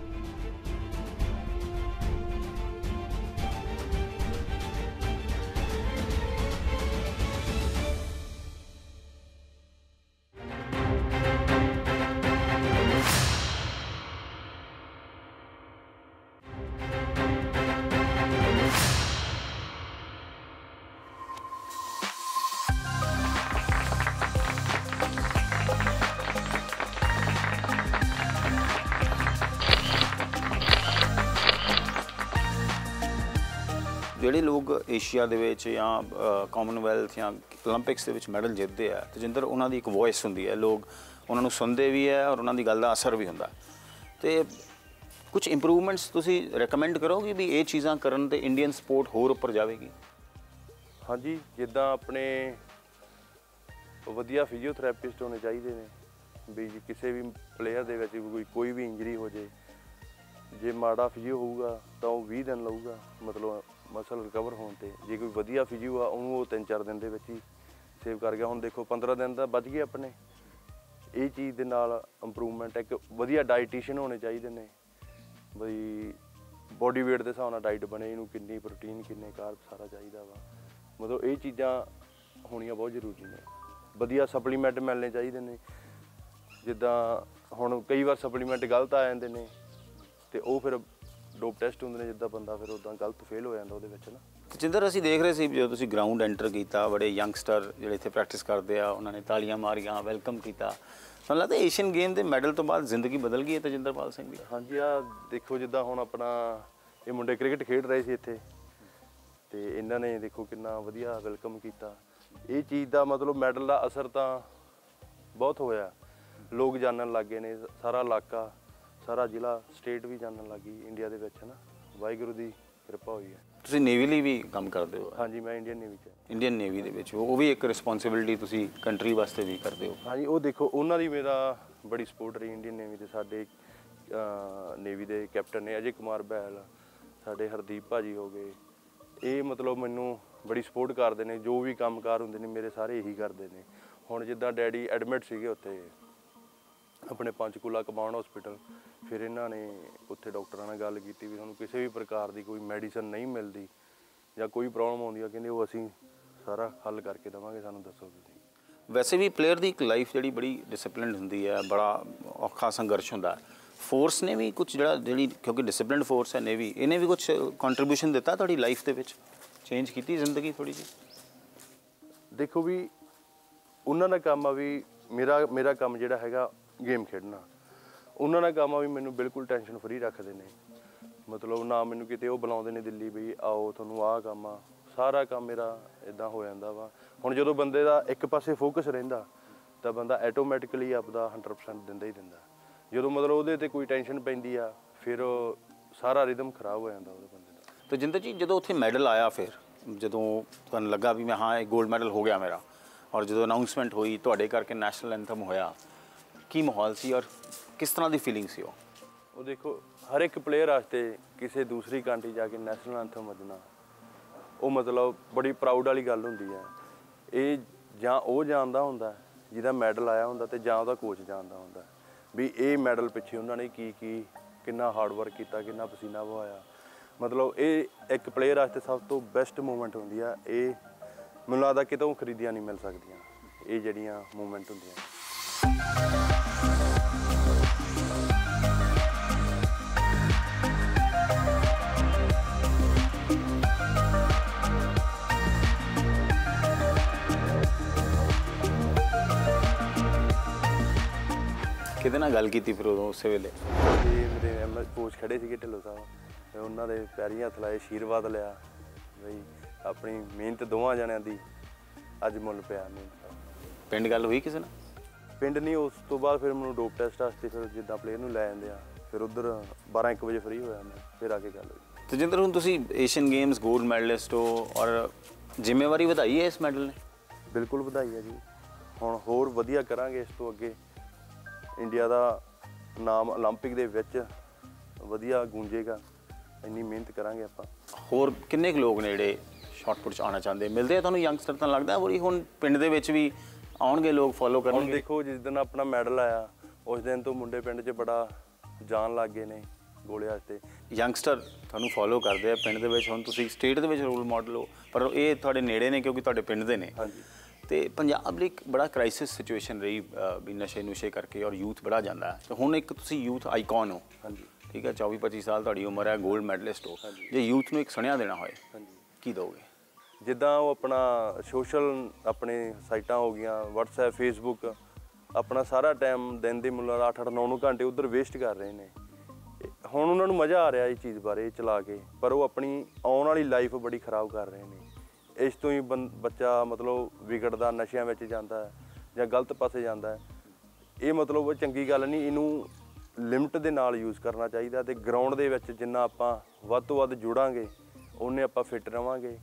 ਜਿਹੜੇ ਲੋਕ ਏਸ਼ੀਆ ਦੇ ਵਿੱਚ ਜਾਂ ਕਾਮਨਵੈਲਥ ਜਾਂ 올림픽ਸ ਦੇ ਵਿੱਚ ਮੈਡਲ ਜਿੱਤਦੇ ਆ ਤਜਿੰਦਰ, ਉਹਨਾਂ ਦੀ ਇੱਕ ਵੌਇਸ ਹੁੰਦੀ ਹੈ, ਲੋਕ ਉਹਨਾਂ ਨੂੰ ਸੁਣਦੇ ਵੀ ਹੈ ਔਰ ਉਹਨਾਂ ਦੀ ਗੱਲ ਦਾ ਅਸਰ ਵੀ ਹੁੰਦਾ। ਤੇ ਕੁਝ ਇੰਪਰੂਵਮੈਂਟਸ ਤੁਸੀਂ ਰეკਮੈਂਡ ਕਰੋਗੇ ਵੀ ਇਹ ਚੀਜ਼ਾਂ ਕਰਨ ਤੇ ਇੰਡੀਅਨ ਸਪੋਰਟ ਹੋਰ ਉੱਪਰ ਜਾਵੇਗੀ? ਹਾਂਜੀ, ਜਿੱਦਾਂ ਆਪਣੇ ਵਧੀਆ ਫਿਜ਼ੀਓਥੈਰੇਪਿਸਟ ਹੋਣੇ ਚਾਹੀਦੇ ਨੇ ਵੀ ਕਿਸੇ ਵੀ ਪਲੇਅਰ ਦੇ ਵਿੱਚ ਕੋਈ ਕੋਈ ਵੀ ਇੰਜਰੀ ਹੋ ਜੇ, ਜੇ ਮਾੜਾ ਫਿਜ਼ੀਓ ਹੋਊਗਾ ਤਾਂ ਉਹ ਵੀਹ ਦਿਨ ਲਊਗਾ ਮਤਲਬ ਮਸਲ ਰਿਕਵਰ ਹੋਣ ਤੇ, ਜੇ ਕੋਈ ਵਧੀਆ ਫਿਜ਼ੀਓ ਆ ਉਹਨੂੰ ਉਹ ਤਿੰਨ ਚਾਰ ਦਿਨ ਦੇ ਵਿੱਚ ਹੀ ਸੇਵ ਕਰ ਗਿਆ। ਹੁਣ ਦੇਖੋ ਪੰਦਰਾਂ ਦਿਨ ਤਾਂ ਬਚ ਗਏ ਆਪਣੇ। ਇਹ ਚੀਜ਼ ਦੇ ਨਾਲ ਇੰਪਰੂਵਮੈਂਟ, ਇੱਕ ਵਧੀਆ ਡਾਈਟੀਸ਼ੀਅਨ ਹੋਣੇ ਚਾਹੀਦੇ ਨੇ ਬਈ ਬੋਡੀ ਵੇਟ ਦੇ ਹਿਸਾਬ ਨਾਲ ਡਾਈਟ ਬਣੇ, ਇਹਨੂੰ ਕਿੰਨੀ ਪ੍ਰੋਟੀਨ ਕਿੰਨੇ ਕਾਰਬ ਸਾਰਾ ਚਾਹੀਦਾ ਵਾ, ਮਤਲਬ ਇਹ ਚੀਜ਼ਾਂ ਹੋਣੀਆਂ ਬਹੁਤ ਜ਼ਰੂਰੀ ਨੇ। ਵਧੀਆ ਸਪਲੀਮੈਂਟ ਮਿਲਣੇ ਚਾਹੀਦੇ ਨੇ, ਜਿੱਦਾਂ ਹੁਣ ਕਈ ਵਾਰ ਸਪਲੀਮੈਂਟ ਗਲਤ ਆ ਜਾਂਦੇ ਨੇ ਤੇ ਉਹ ਫਿਰ ਡੋਪ ਟੈਸਟ ਹੁੰਦੇ ਨੇ, ਜਿੱਦਾਂ ਬੰਦਾ ਫਿਰ ਉੱਦਾਂ ਗਲਤ ਫੇਲ ਹੋ ਜਾਂਦਾ ਉਹਦੇ ਵਿੱਚ ਨਾ। ਜਿੰਦਰ, ਅਸੀਂ ਦੇਖ ਰਹੇ ਸੀ ਜਦੋਂ ਤੁਸੀਂ ਗਰਾਊਂਡ ਐਂਟਰ ਕੀਤਾ, ਬੜੇ ਯੰਗਸਟਰ ਜਿਹੜੇ ਇੱਥੇ ਪ੍ਰੈਕਟਿਸ ਕਰਦੇ ਆ ਉਹਨਾਂ ਨੇ ਤਾਲੀਆਂ ਮਾਰੀਆਂ, ਵੈਲਕਮ ਕੀਤਾ। ਸਾਨੂੰ ਲੱਗਦਾ ਏਸ਼ੀਅਨ ਗੇਮ ਦੇ ਮੈਡਲ ਤੋਂ ਬਾਅਦ ਜ਼ਿੰਦਗੀ ਬਦਲ ਗਈ ਹੈ ਤਜਿੰਦਰਪਾਲ ਸਿੰਘ ਦੀ? ਹਾਂਜੀ, ਆ ਦੇਖੋ ਜਿੱਦਾਂ ਹੁਣ ਆਪਣਾ ਇਹ ਮੁੰਡੇ ਕ੍ਰਿਕਟ ਖੇਡ ਰਹੇ ਸੀ ਇੱਥੇ ਤੇ ਇਹਨਾਂ ਨੇ ਦੇਖੋ ਕਿੰਨਾ ਵਧੀਆ ਵੈਲਕਮ ਕੀਤਾ। ਇਹ ਚੀਜ਼ ਦਾ ਮਤਲਬ ਮੈਡਲ ਦਾ ਅਸਰ ਤਾਂ ਬਹੁਤ ਹੋਇਆ, ਲੋਕ ਜਾਣਨ ਲੱਗ ਗਏ ਨੇ, ਸਾਰਾ ਇਲਾਕਾ, ਸਾਰਾ ਜ਼ਿਲ੍ਹਾ, ਸਟੇਟ ਵੀ ਜਾਣਨ ਲੱਗ ਗਈ ਇੰਡੀਆ ਦੇ ਵਿੱਚ ਨਾ, ਵਾਹਿਗੁਰੂ ਦੀ ਕਿਰਪਾ ਹੋਈ ਹੈ। ਤੁਸੀਂ ਨੇਵੀ ਲਈ ਵੀ ਕੰਮ ਕਰਦੇ ਹੋ? ਹਾਂਜੀ, ਮੈਂ ਇੰਡੀਅਨ ਨੇਵੀ 'ਚ। ਇੰਡੀਅਨ ਨੇਵੀ ਦੇ ਵਿੱਚ ਉਹ ਵੀ ਇੱਕ ਰਿਸਪੌਂਸਿਬਿਲਿਟੀ ਤੁਸੀਂ ਕੰਟਰੀ ਵਾਸਤੇ ਵੀ ਕਰਦੇ ਹੋ? ਹਾਂਜੀ, ਉਹ ਦੇਖੋ ਉਹਨਾਂ ਦੀ ਮੇਰਾ ਬੜੀ ਸਪੋਰਟ ਰਹੀ ਇੰਡੀਅਨ ਨੇਵੀ ਦੇ। ਸਾਡੇ ਨੇਵੀ ਦੇ ਕੈਪਟਨ ਨੇ ਅਜੇ ਕੁਮਾਰ ਬਹਿਲ, ਸਾਡੇ ਹਰਦੀਪ ਭਾਜੀ ਹੋ ਗਏ, ਇਹ ਮਤਲਬ ਮੈਨੂੰ ਬੜੀ ਸਪੋਰਟ ਕਰਦੇ ਨੇ। ਜੋ ਵੀ ਕੰਮਕਾਰ ਹੁੰਦੇ ਨੇ ਮੇਰੇ ਸਾਰੇ ਇਹੀ ਕਰਦੇ ਨੇ। ਹੁਣ ਜਿੱਦਾਂ ਡੈਡੀ ਐਡਮਿਟ ਸੀਗੇ ਉੱਥੇ ਆਪਣੇ ਪੰਚਕੂਲਾ ਕਮਾਂਡ ਹਸਪੀਟਲ, ਫਿਰ ਇਹਨਾਂ ਨੇ ਉੱਥੇ ਡਾਕਟਰਾਂ ਨਾਲ ਗੱਲ ਕੀਤੀ ਵੀ ਤੁਹਾਨੂੰ ਕਿਸੇ ਵੀ ਪ੍ਰਕਾਰ ਦੀ ਕੋਈ ਮੈਡੀਸਨ ਨਹੀਂ ਮਿਲਦੀ ਜਾਂ ਕੋਈ ਪ੍ਰੋਬਲਮ ਆਉਂਦੀ ਆ, ਕਹਿੰਦੇ ਉਹ ਅਸੀਂ ਸਾਰਾ ਹੱਲ ਕਰਕੇ ਦੇਵਾਂਗੇ, ਸਾਨੂੰ ਦੱਸੋ ਤੁਸੀਂ। ਵੈਸੇ ਵੀ ਪਲੇਅਰ ਦੀ ਇੱਕ ਲਾਈਫ ਜਿਹੜੀ ਬੜੀ ਡਿਸਪਲਿਨਡ ਹੁੰਦੀ ਹੈ, ਬੜਾ ਔਖਾ ਸੰਘਰਸ਼ ਹੁੰਦਾ। ਫੋਰਸ ਨੇ ਵੀ ਕੁਝ ਜਿਹੜਾ ਜਿਹੜੀ ਕਿਉਂਕਿ ਡਿਸਪਲਿਨਡ ਫੋਰਸ ਹੈ ਨੇਵੀ, ਇਹਨੇ ਵੀ ਕੁਝ ਕੰਟਰੀਬਿਊਸ਼ਨ ਦਿੱਤਾ ਤੁਹਾਡੀ ਲਾਈਫ ਦੇ ਵਿੱਚ, ਚੇਂਜ ਕੀਤੀ ਜ਼ਿੰਦਗੀ ਥੋੜ੍ਹੀ ਜਿਹੀ? ਦੇਖੋ ਵੀ ਉਹਨਾਂ ਦਾ ਕੰਮ ਆ ਵੀ ਮੇਰਾ ਮੇਰਾ ਕੰਮ ਜਿਹੜਾ ਹੈਗਾ ਗੇਮ ਖੇਡਣਾ, ਉਹਨਾਂ ਦਾ ਕੰਮ ਆ ਵੀ ਮੈਨੂੰ ਬਿਲਕੁਲ ਟੈਨਸ਼ਨ ਫਰੀ ਰੱਖਦੇ ਨੇ। ਮਤਲਬ ਨਾ ਮੈਨੂੰ ਕਿਤੇ ਉਹ ਬੁਲਾਉਂਦੇ ਨੇ ਦਿੱਲੀ ਬਈ ਆਓ ਤੁਹਾਨੂੰ ਆਹ ਕੰਮ ਆ, ਸਾਰਾ ਕੰਮ ਮੇਰਾ ਇੱਦਾਂ ਹੋ ਜਾਂਦਾ ਵਾ। ਹੁਣ ਜਦੋਂ ਬੰਦੇ ਦਾ ਇੱਕ ਪਾਸੇ ਫੋਕਸ ਰਹਿੰਦਾ ਤਾਂ ਬੰਦਾ ਆਟੋਮੈਟਿਕਲੀ ਆਪਦਾ ਹੰਡਰਡ ਪਰਸੈਂਟ ਦਿੰਦਾ ਹੀ ਦਿੰਦਾ। ਜਦੋਂ ਮਤਲਬ ਉਹਦੇ 'ਤੇ ਕੋਈ ਟੈਨਸ਼ਨ ਪੈਂਦੀ ਆ ਫਿਰ ਸਾਰਾ ਰਿਦਮ ਖਰਾਬ ਹੋ ਜਾਂਦਾ ਉਹਦੇ ਬੰਦੇ ਦਾ। ਤਾਂ ਜਿੰਦਰ ਜੀ, ਜਦੋਂ ਉੱਥੇ ਮੈਡਲ ਆਇਆ, ਫਿਰ ਜਦੋਂ ਤੁਹਾਨੂੰ ਲੱਗਾ ਵੀ ਮੈਂ ਹਾਂ ਇਹ ਗੋਲਡ ਮੈਡਲ ਹੋ ਗਿਆ ਮੇਰਾ, ਔਰ ਜਦੋਂ ਅਨਾਊਂਸਮੈਂਟ ਹੋਈ ਤੁਹਾਡੇ ਕਰਕੇ ਨੈਸ਼ਨਲ ਐਂਥਮ ਹੋਇਆ, ਕੀ ਮਾਹੌਲ ਸੀ ਔਰ ਕਿਸ ਤਰ੍ਹਾਂ ਦੀ ਫੀਲਿੰਗ ਸੀ ਉਹ? ਉਹ ਦੇਖੋ ਹਰ ਇੱਕ ਪਲੇਅਰ ਵਾਸਤੇ ਕਿਸੇ ਦੂਸਰੀ ਕੰਟਰੀ ਜਾ ਕੇ ਨੈਸ਼ਨਲ ਐਂਥਮ ਵੱਜਣਾ ਉਹ ਮਤਲਬ ਬੜੀ ਪ੍ਰਾਊਡ ਵਾਲੀ ਗੱਲ ਹੁੰਦੀ ਹੈ। ਇਹ ਜਾਂ ਉਹ ਜਾਣਦਾ ਹੁੰਦਾ ਜਿਹਦਾ ਮੈਡਲ ਆਇਆ ਹੁੰਦਾ ਤੇ ਜਾਂ ਉਹਦਾ ਕੋਚ ਜਾਣਦਾ ਹੁੰਦਾ ਵੀ ਇਹ ਮੈਡਲ ਪਿੱਛੇ ਉਹਨਾਂ ਨੇ ਕੀ ਕੀ ਕਿੰਨਾ ਹਾਰਡ ਵਰਕ ਕੀਤਾ, ਕਿੰਨਾ ਪਸੀਨਾ ਵਹਾਇਆ। ਮਤਲਬ ਇਹ ਇੱਕ ਪਲੇਅਰ ਵਾਸਤੇ ਸਭ ਤੋਂ ਬੈਸਟ ਮੂਮੈਂਟ ਹੁੰਦੀ ਆ। ਇਹ ਮੈਨੂੰ ਲੱਗਦਾ ਕਿਤੋਂ ਖਰੀਦੀਆਂ ਨਹੀਂ ਮਿਲ ਸਕਦੀਆਂ ਇਹ ਜਿਹੜੀਆਂ ਮੂਮੈਂਟ ਹੁੰਦੀਆਂ। ਕਿਹਦੇ ਨਾਲ ਗੱਲ ਕੀਤੀ ਫਿਰ ਉਦੋਂ ਉਸੇ ਵੇਲੇ? ਤੇ ਮੇਰੇ ਐਮ ਐਸ ਕੋਚ ਖੜੇ ਸੀਗੇ ਢਿੱਲੋਂ ਸਾਹਿਬ, ਤੇ ਉਹਨਾਂ ਦੇ ਪੈਰੀਂ ਹੱਥ ਲਾਏ, ਆਸ਼ੀਰਵਾਦ ਲਿਆ ਬਈ ਆਪਣੀ ਮਿਹਨਤ ਦੋਵਾਂ ਜਣਿਆਂ ਦੀ ਅੱਜ ਮੁੱਲ ਪਿਆ। ਮਿਹਨਤ ਪਿੰਡ ਗੱਲ ਹੋਈ ਕਿਸੇ ਨਾਲ? ਪਿੰਡ ਨਹੀਂ, ਉਸ ਤੋਂ ਬਾਅਦ ਫਿਰ ਮੈਨੂੰ ਡੋਪ ਟੈਸਟ ਵਾਸਤੇ ਫਿਰ ਜਿੱਦਾਂ ਪਲੇਅਰ ਨੂੰ ਲੈ ਜਾਂਦੇ ਆ, ਫਿਰ ਉੱਧਰ ਬਾਰਾਂ ਇੱਕ ਵਜੇ ਫ੍ਰੀ ਹੋਇਆ ਮੈਂ, ਫਿਰ ਆ ਕੇ ਗੱਲ ਹੋਈ। ਤਜਿੰਦਰ, ਹੁਣ ਤੁਸੀਂ ਏਸ਼ੀਅਨ ਗੇਮਸ ਗੋਲਡ ਮੈਡਲਿਸਟ ਹੋ ਔਰ ਜ਼ਿੰਮੇਵਾਰੀ ਵਧਾਈ ਹੈ ਇਸ ਮੈਡਲ ਨੇ? ਬਿਲਕੁਲ ਵਧਾਈ ਹੈ ਜੀ। ਹੁਣ ਹੋਰ ਵਧੀਆ ਕਰਾਂਗੇ ਇਸ ਤੋਂ ਅੱਗੇ, ਇੰਡੀਆ ਦਾ ਨਾਮ ਓਲੰਪਿਕ ਦੇ ਵਿੱਚ ਵਧੀਆ ਗੂੰਜੇਗਾ, ਇੰਨੀ ਮਿਹਨਤ ਕਰਾਂਗੇ ਆਪਾਂ। ਹੋਰ ਕਿੰਨੇ ਕੁ ਲੋਕ ਨੇ ਜਿਹੜੇ ਸ਼ਾਟ ਪੁੱਟ 'ਚ ਆਉਣਾ ਚਾਹੁੰਦੇ? ਮਿਲਦੇ ਆ ਤੁਹਾਨੂੰ ਯੰਗਸਟਰ? ਤਾਂ ਲੱਗਦਾ ਵੀ ਹੁਣ ਪਿੰਡ ਦੇ ਵਿੱਚ ਵੀ ਆਉਣਗੇ ਲੋਕ, ਫੋਲੋ ਹੁਣ ਕਰਨਗੇ? ਦੇਖੋ, ਜਿਸ ਦਿਨ ਆਪਣਾ ਮੈਡਲ ਆਇਆ ਉਸ ਦਿਨ ਤੋਂ ਮੁੰਡੇ ਪਿੰਡ 'ਚ ਬੜਾ ਜਾਣ ਲੱਗ ਗਏ ਨੇ ਗੋਲੇ ਵਾਸਤੇ। ਯੰਗਸਟਰ ਤੁਹਾਨੂੰ ਫੋਲੋ ਕਰਦੇ ਆ ਪਿੰਡ ਦੇ ਵਿੱਚ। ਹੁਣ ਤੁਸੀਂ ਸਟੇਟ ਦੇ ਵਿੱਚ ਰੋਲ ਮਾਡਲ ਹੋ, ਪਰ ਇਹ ਤੁਹਾਡੇ ਨੇੜੇ ਨੇ ਕਿਉਂਕਿ ਤੁਹਾਡੇ ਪਿੰਡ ਦੇ ਨੇ। ਹਾਂਜੀ। ਤੇ ਪੰਜਾਬ ਲਈ ਇੱਕ ਬੜਾ ਕ੍ਰਾਈਸਿਸ ਸਿਚੁਏਸ਼ਨ ਰਹੀ ਵੀ ਨਸ਼ੇ ਨੁਸ਼ੇ ਕਰਕੇ, ਔਰ ਯੂਥ ਬੜਾ ਜਾਂਦਾ ਹੈ। ਤੇ ਹੁਣ ਇੱਕ ਤੁਸੀਂ ਯੂਥ ਆਈਕਨ ਹੋ, ਹਾਂਜੀ ਠੀਕ ਹੈ, ਚੌਵੀ ਪੱਚੀ ਸਾਲ ਤੁਹਾਡੀ ਉਮਰ ਹੈ, ਗੋਲਡ ਮੈਡਲਿਸਟ ਹੋ। ਜੇ ਯੂਥ ਨੂੰ ਇੱਕ ਸੁਨੇਹਾ ਦੇਣਾ ਹੋਏ, ਹਾਂਜੀ, ਕੀ ਦੋਗੇ? ਜਿੱਦਾਂ ਉਹ ਆਪਣਾ ਸੋਸ਼ਲ ਆਪਣੇ ਸਾਈਟਾਂ ਹੋ ਗਈਆਂ, ਵਟਸਐਪ, ਫੇਸਬੁੱਕ, ਆਪਣਾ ਸਾਰਾ ਟਾਈਮ ਦਿਨ ਦੇ ਮੁੱਲ ਅੱਠ ਅੱਠ ਨੌ ਨੌ ਘੰਟੇ ਉੱਧਰ ਵੇਸਟ ਕਰ ਰਹੇ ਨੇ। ਹੁਣ ਉਹਨਾਂ ਨੂੰ ਮਜ਼ਾ ਆ ਰਿਹਾ ਇਹ ਚੀਜ਼ ਬਾਰੇ ਚਲਾ ਕੇ, ਪਰ ਉਹ ਆਪਣੀ ਆਉਣ ਵਾਲੀ ਲਾਈਫ ਬੜੀ ਖਰਾਬ ਕਰ ਰਹੇ ਨੇ। ਇਸ ਤੋਂ ਹੀ ਬੰ ਬੱਚਾ ਮਤਲਬ ਵਿਗੜਦਾ, ਨਸ਼ਿਆਂ ਵਿੱਚ ਜਾਂਦਾ ਹੈ ਜਾਂ ਗਲਤ ਪਾਸੇ ਜਾਂਦਾ ਹੈ। ਇਹ ਮਤਲਬ ਚੰਗੀ ਗੱਲ ਨਹੀਂ, ਇਹਨੂੰ ਲਿਮਟ ਦੇ ਨਾਲ ਯੂਜ਼ ਕਰਨਾ ਚਾਹੀਦਾ। ਤੇ ਗਰਾਊਂਡ ਦੇ ਵਿੱਚ ਜਿੰਨਾ ਆਪਾਂ ਵੱਧ ਤੋਂ ਵੱਧ ਜੁੜਾਂਗੇ ਉਹਨੇ ਆਪਾਂ ਫਿੱਟ ਰਵਾਂਗੇ।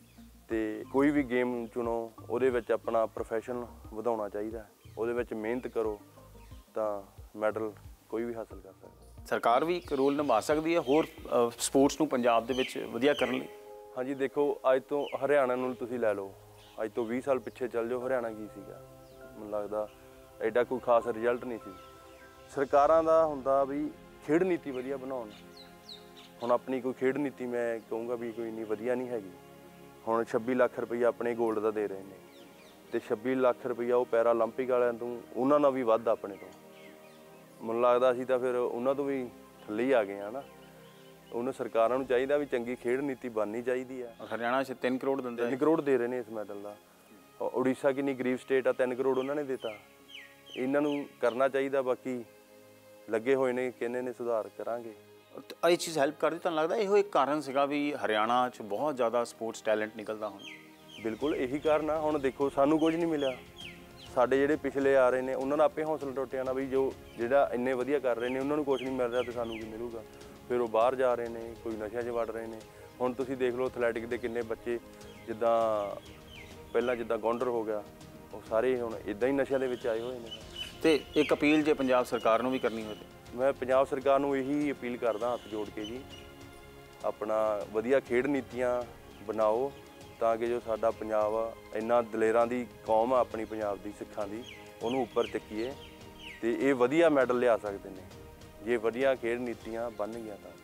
ਤੇ ਕੋਈ ਵੀ ਗੇਮ ਚੁਣੋ, ਉਹਦੇ ਵਿੱਚ ਆਪਣਾ ਪ੍ਰੋਫੈਸ਼ਨ ਵਧਾਉਣਾ ਚਾਹੀਦਾ, ਉਹਦੇ ਵਿੱਚ ਮਿਹਨਤ ਕਰੋ ਤਾਂ ਮੈਡਲ ਕੋਈ ਵੀ ਹਾਸਲ ਕਰ ਸਕਦਾ। ਸਰਕਾਰ ਵੀ ਇੱਕ ਰੋਲ ਨਿਭਾ ਸਕਦੀ ਹੈ ਹੋਰ ਸਪੋਰਟਸ ਨੂੰ ਪੰਜਾਬ ਦੇ ਵਿੱਚ ਵਧੀਆ ਕਰਨ ਲਈ? ਹਾਂਜੀ, ਦੇਖੋ ਅੱਜ ਤੋਂ ਹਰਿਆਣਾ ਨੂੰ ਤੁਸੀਂ ਲੈ ਲਓ, ਅੱਜ ਤੋਂ ਵੀਹ ਸਾਲ ਪਿੱਛੇ ਚੱਲ ਜਾਓ, ਹਰਿਆਣਾ ਕੀ ਸੀਗਾ? ਮੈਨੂੰ ਲੱਗਦਾ ਐਡਾ ਕੋਈ ਖਾਸ ਰਿਜ਼ਲਟ ਨਹੀਂ ਸੀ। ਸਰਕਾਰਾਂ ਦਾ ਹੁੰਦਾ ਵੀ ਖੇਡ ਨੀਤੀ ਵਧੀਆ ਬਣਾਉਣ। ਹੁਣ ਆਪਣੀ ਕੋਈ ਖੇਡ ਨੀਤੀ ਮੈਂ ਕਹੂੰਗਾ ਵੀ ਕੋਈ ਇੰਨੀ ਵਧੀਆ ਨਹੀਂ ਹੈਗੀ। ਹੁਣ ਛੱਬੀ ਲੱਖ ਰੁਪਈਆ ਆਪਣੇ ਗੋਲਡ ਦਾ ਦੇ ਰਹੇ ਨੇ, ਤੇ ਛੱਬੀ ਲੱਖ ਰੁਪਈਆ ਉਹ ਪੈਰਾ ਓਲੰਪਿਕ ਵਾਲਿਆਂ ਤੋਂ, ਉਹਨਾਂ ਨਾਲ ਵੀ ਵੱਧ ਆਪਣੇ ਤੋਂ। ਮੈਨੂੰ ਲੱਗਦਾ ਅਸੀਂ ਤਾਂ ਫਿਰ ਉਹਨਾਂ ਤੋਂ ਵੀ ਥੱਲੇ ਹੀ ਆ ਗਏ ਹਾਂ ਨਾ। ਉਹਨੂੰ ਸਰਕਾਰਾਂ ਨੂੰ ਚਾਹੀਦਾ ਵੀ ਚੰਗੀ ਖੇਡ ਨੀਤੀ ਬਣਨੀ ਚਾਹੀਦੀ ਆ। ਹਰਿਆਣਾ 'ਚ ਤਿੰਨ ਕਰੋੜ ਦਿੰਦਾ, ਤਿੰਨ ਕਰੋੜ ਦੇ ਰਹੇ ਨੇ ਇਸ ਮੈਡਲ ਦਾ। ਉੜੀਸਾ ਕਿੰਨੀ ਗਰੀਬ ਸਟੇਟ ਆ, ਤਿੰਨ ਕਰੋੜ ਉਹਨਾਂ ਨੇ ਦਿੱਤਾ। ਇਹਨਾਂ ਨੂੰ ਕਰਨਾ ਚਾਹੀਦਾ। ਬਾਕੀ ਲੱਗੇ ਹੋਏ ਨੇ, ਕਹਿੰਦੇ ਨੇ ਸੁਧਾਰ ਕਰਾਂਗੇ। ਇਹ ਚੀਜ਼ ਹੈਲਪ ਕਰਦੀ ਤੁਹਾਨੂੰ ਲੱਗਦਾ? ਇਹੋ ਇੱਕ ਕਾਰਨ ਸੀਗਾ ਵੀ ਹਰਿਆਣਾ 'ਚ ਬਹੁਤ ਜ਼ਿਆਦਾ ਸਪੋਰਟਸ ਟੈਲੈਂਟ ਨਿਕਲਦਾ ਹੁਣ? ਬਿਲਕੁਲ ਇਹੀ ਕਾਰਨ ਆ। ਹੁਣ ਦੇਖੋ, ਸਾਨੂੰ ਕੁਝ ਨਹੀਂ ਮਿਲਿਆ, ਸਾਡੇ ਜਿਹੜੇ ਪਿਛਲੇ ਆ ਰਹੇ ਨੇ ਉਹਨਾਂ ਦਾ ਆਪੇ ਹੌਸਲਾ ਟੁੱਟਿਆ ਨਾ ਵੀ ਜੋ ਜਿਹੜਾ ਇੰਨੇ ਵਧੀਆ ਕਰ ਰਹੇ ਨੇ ਉਹਨਾਂ ਨੂੰ ਕੁਝ ਨਹੀਂ ਮਿਲ ਰਿਹਾ ਤੇ ਸਾਨੂੰ ਕੀ ਮਿਲੂਗਾ? ਫਿਰ ਉਹ ਬਾਹਰ ਜਾ ਰਹੇ ਨੇ, ਕੋਈ ਨਸ਼ਿਆਂ 'ਚ ਵੜ ਰਹੇ ਨੇ। ਹੁਣ ਤੁਸੀਂ ਦੇਖ ਲਓ ਐਥਲੈਟਿਕ ਦੇ ਕਿੰਨੇ ਬੱਚੇ, ਜਿੱਦਾਂ ਪਹਿਲਾਂ ਜਿੱਦਾਂ ਗੌਂਡਰ ਹੋ ਗਿਆ, ਉਹ ਸਾਰੇ ਹੁਣ ਇੱਦਾਂ ਹੀ ਨਸ਼ਿਆਂ ਦੇ ਵਿੱਚ ਆਏ ਹੋਏ ਨੇ। ਤੇ ਇੱਕ ਅਪੀਲ ਜੇ ਪੰਜਾਬ ਸਰਕਾਰ ਨੂੰ ਵੀ ਕਰਨੀ ਹੋਵੇ? ਮੈਂ ਪੰਜਾਬ ਸਰਕਾਰ ਨੂੰ ਇਹੀ ਅਪੀਲ ਕਰਦਾ ਹੱਥ ਜੋੜ ਕੇ ਜੀ, ਆਪਣਾ ਵਧੀਆ ਖੇਡ ਨੀਤੀਆਂ ਬਣਾਓ ਤਾਂ ਕਿ ਜੋ ਸਾਡਾ ਪੰਜਾਬ ਆ, ਇੰਨਾ ਦਲੇਰਾਂ ਦੀ ਕੌਮ ਆ ਆਪਣੀ ਪੰਜਾਬ ਦੀ, ਸਿੱਖਾਂ ਦੀ, ਉਹਨੂੰ ਉੱਪਰ ਚੱਕੀਏ ਤੇ ਇਹ ਵਧੀਆ ਮੈਡਲ ਲਿਆ ਸਕਦੇ ਨੇ ਜੇ ਵਧੀਆ ਖੇਡ ਨੀਤੀਆਂ ਬਣਨਗੀਆਂ ਤਾਂ।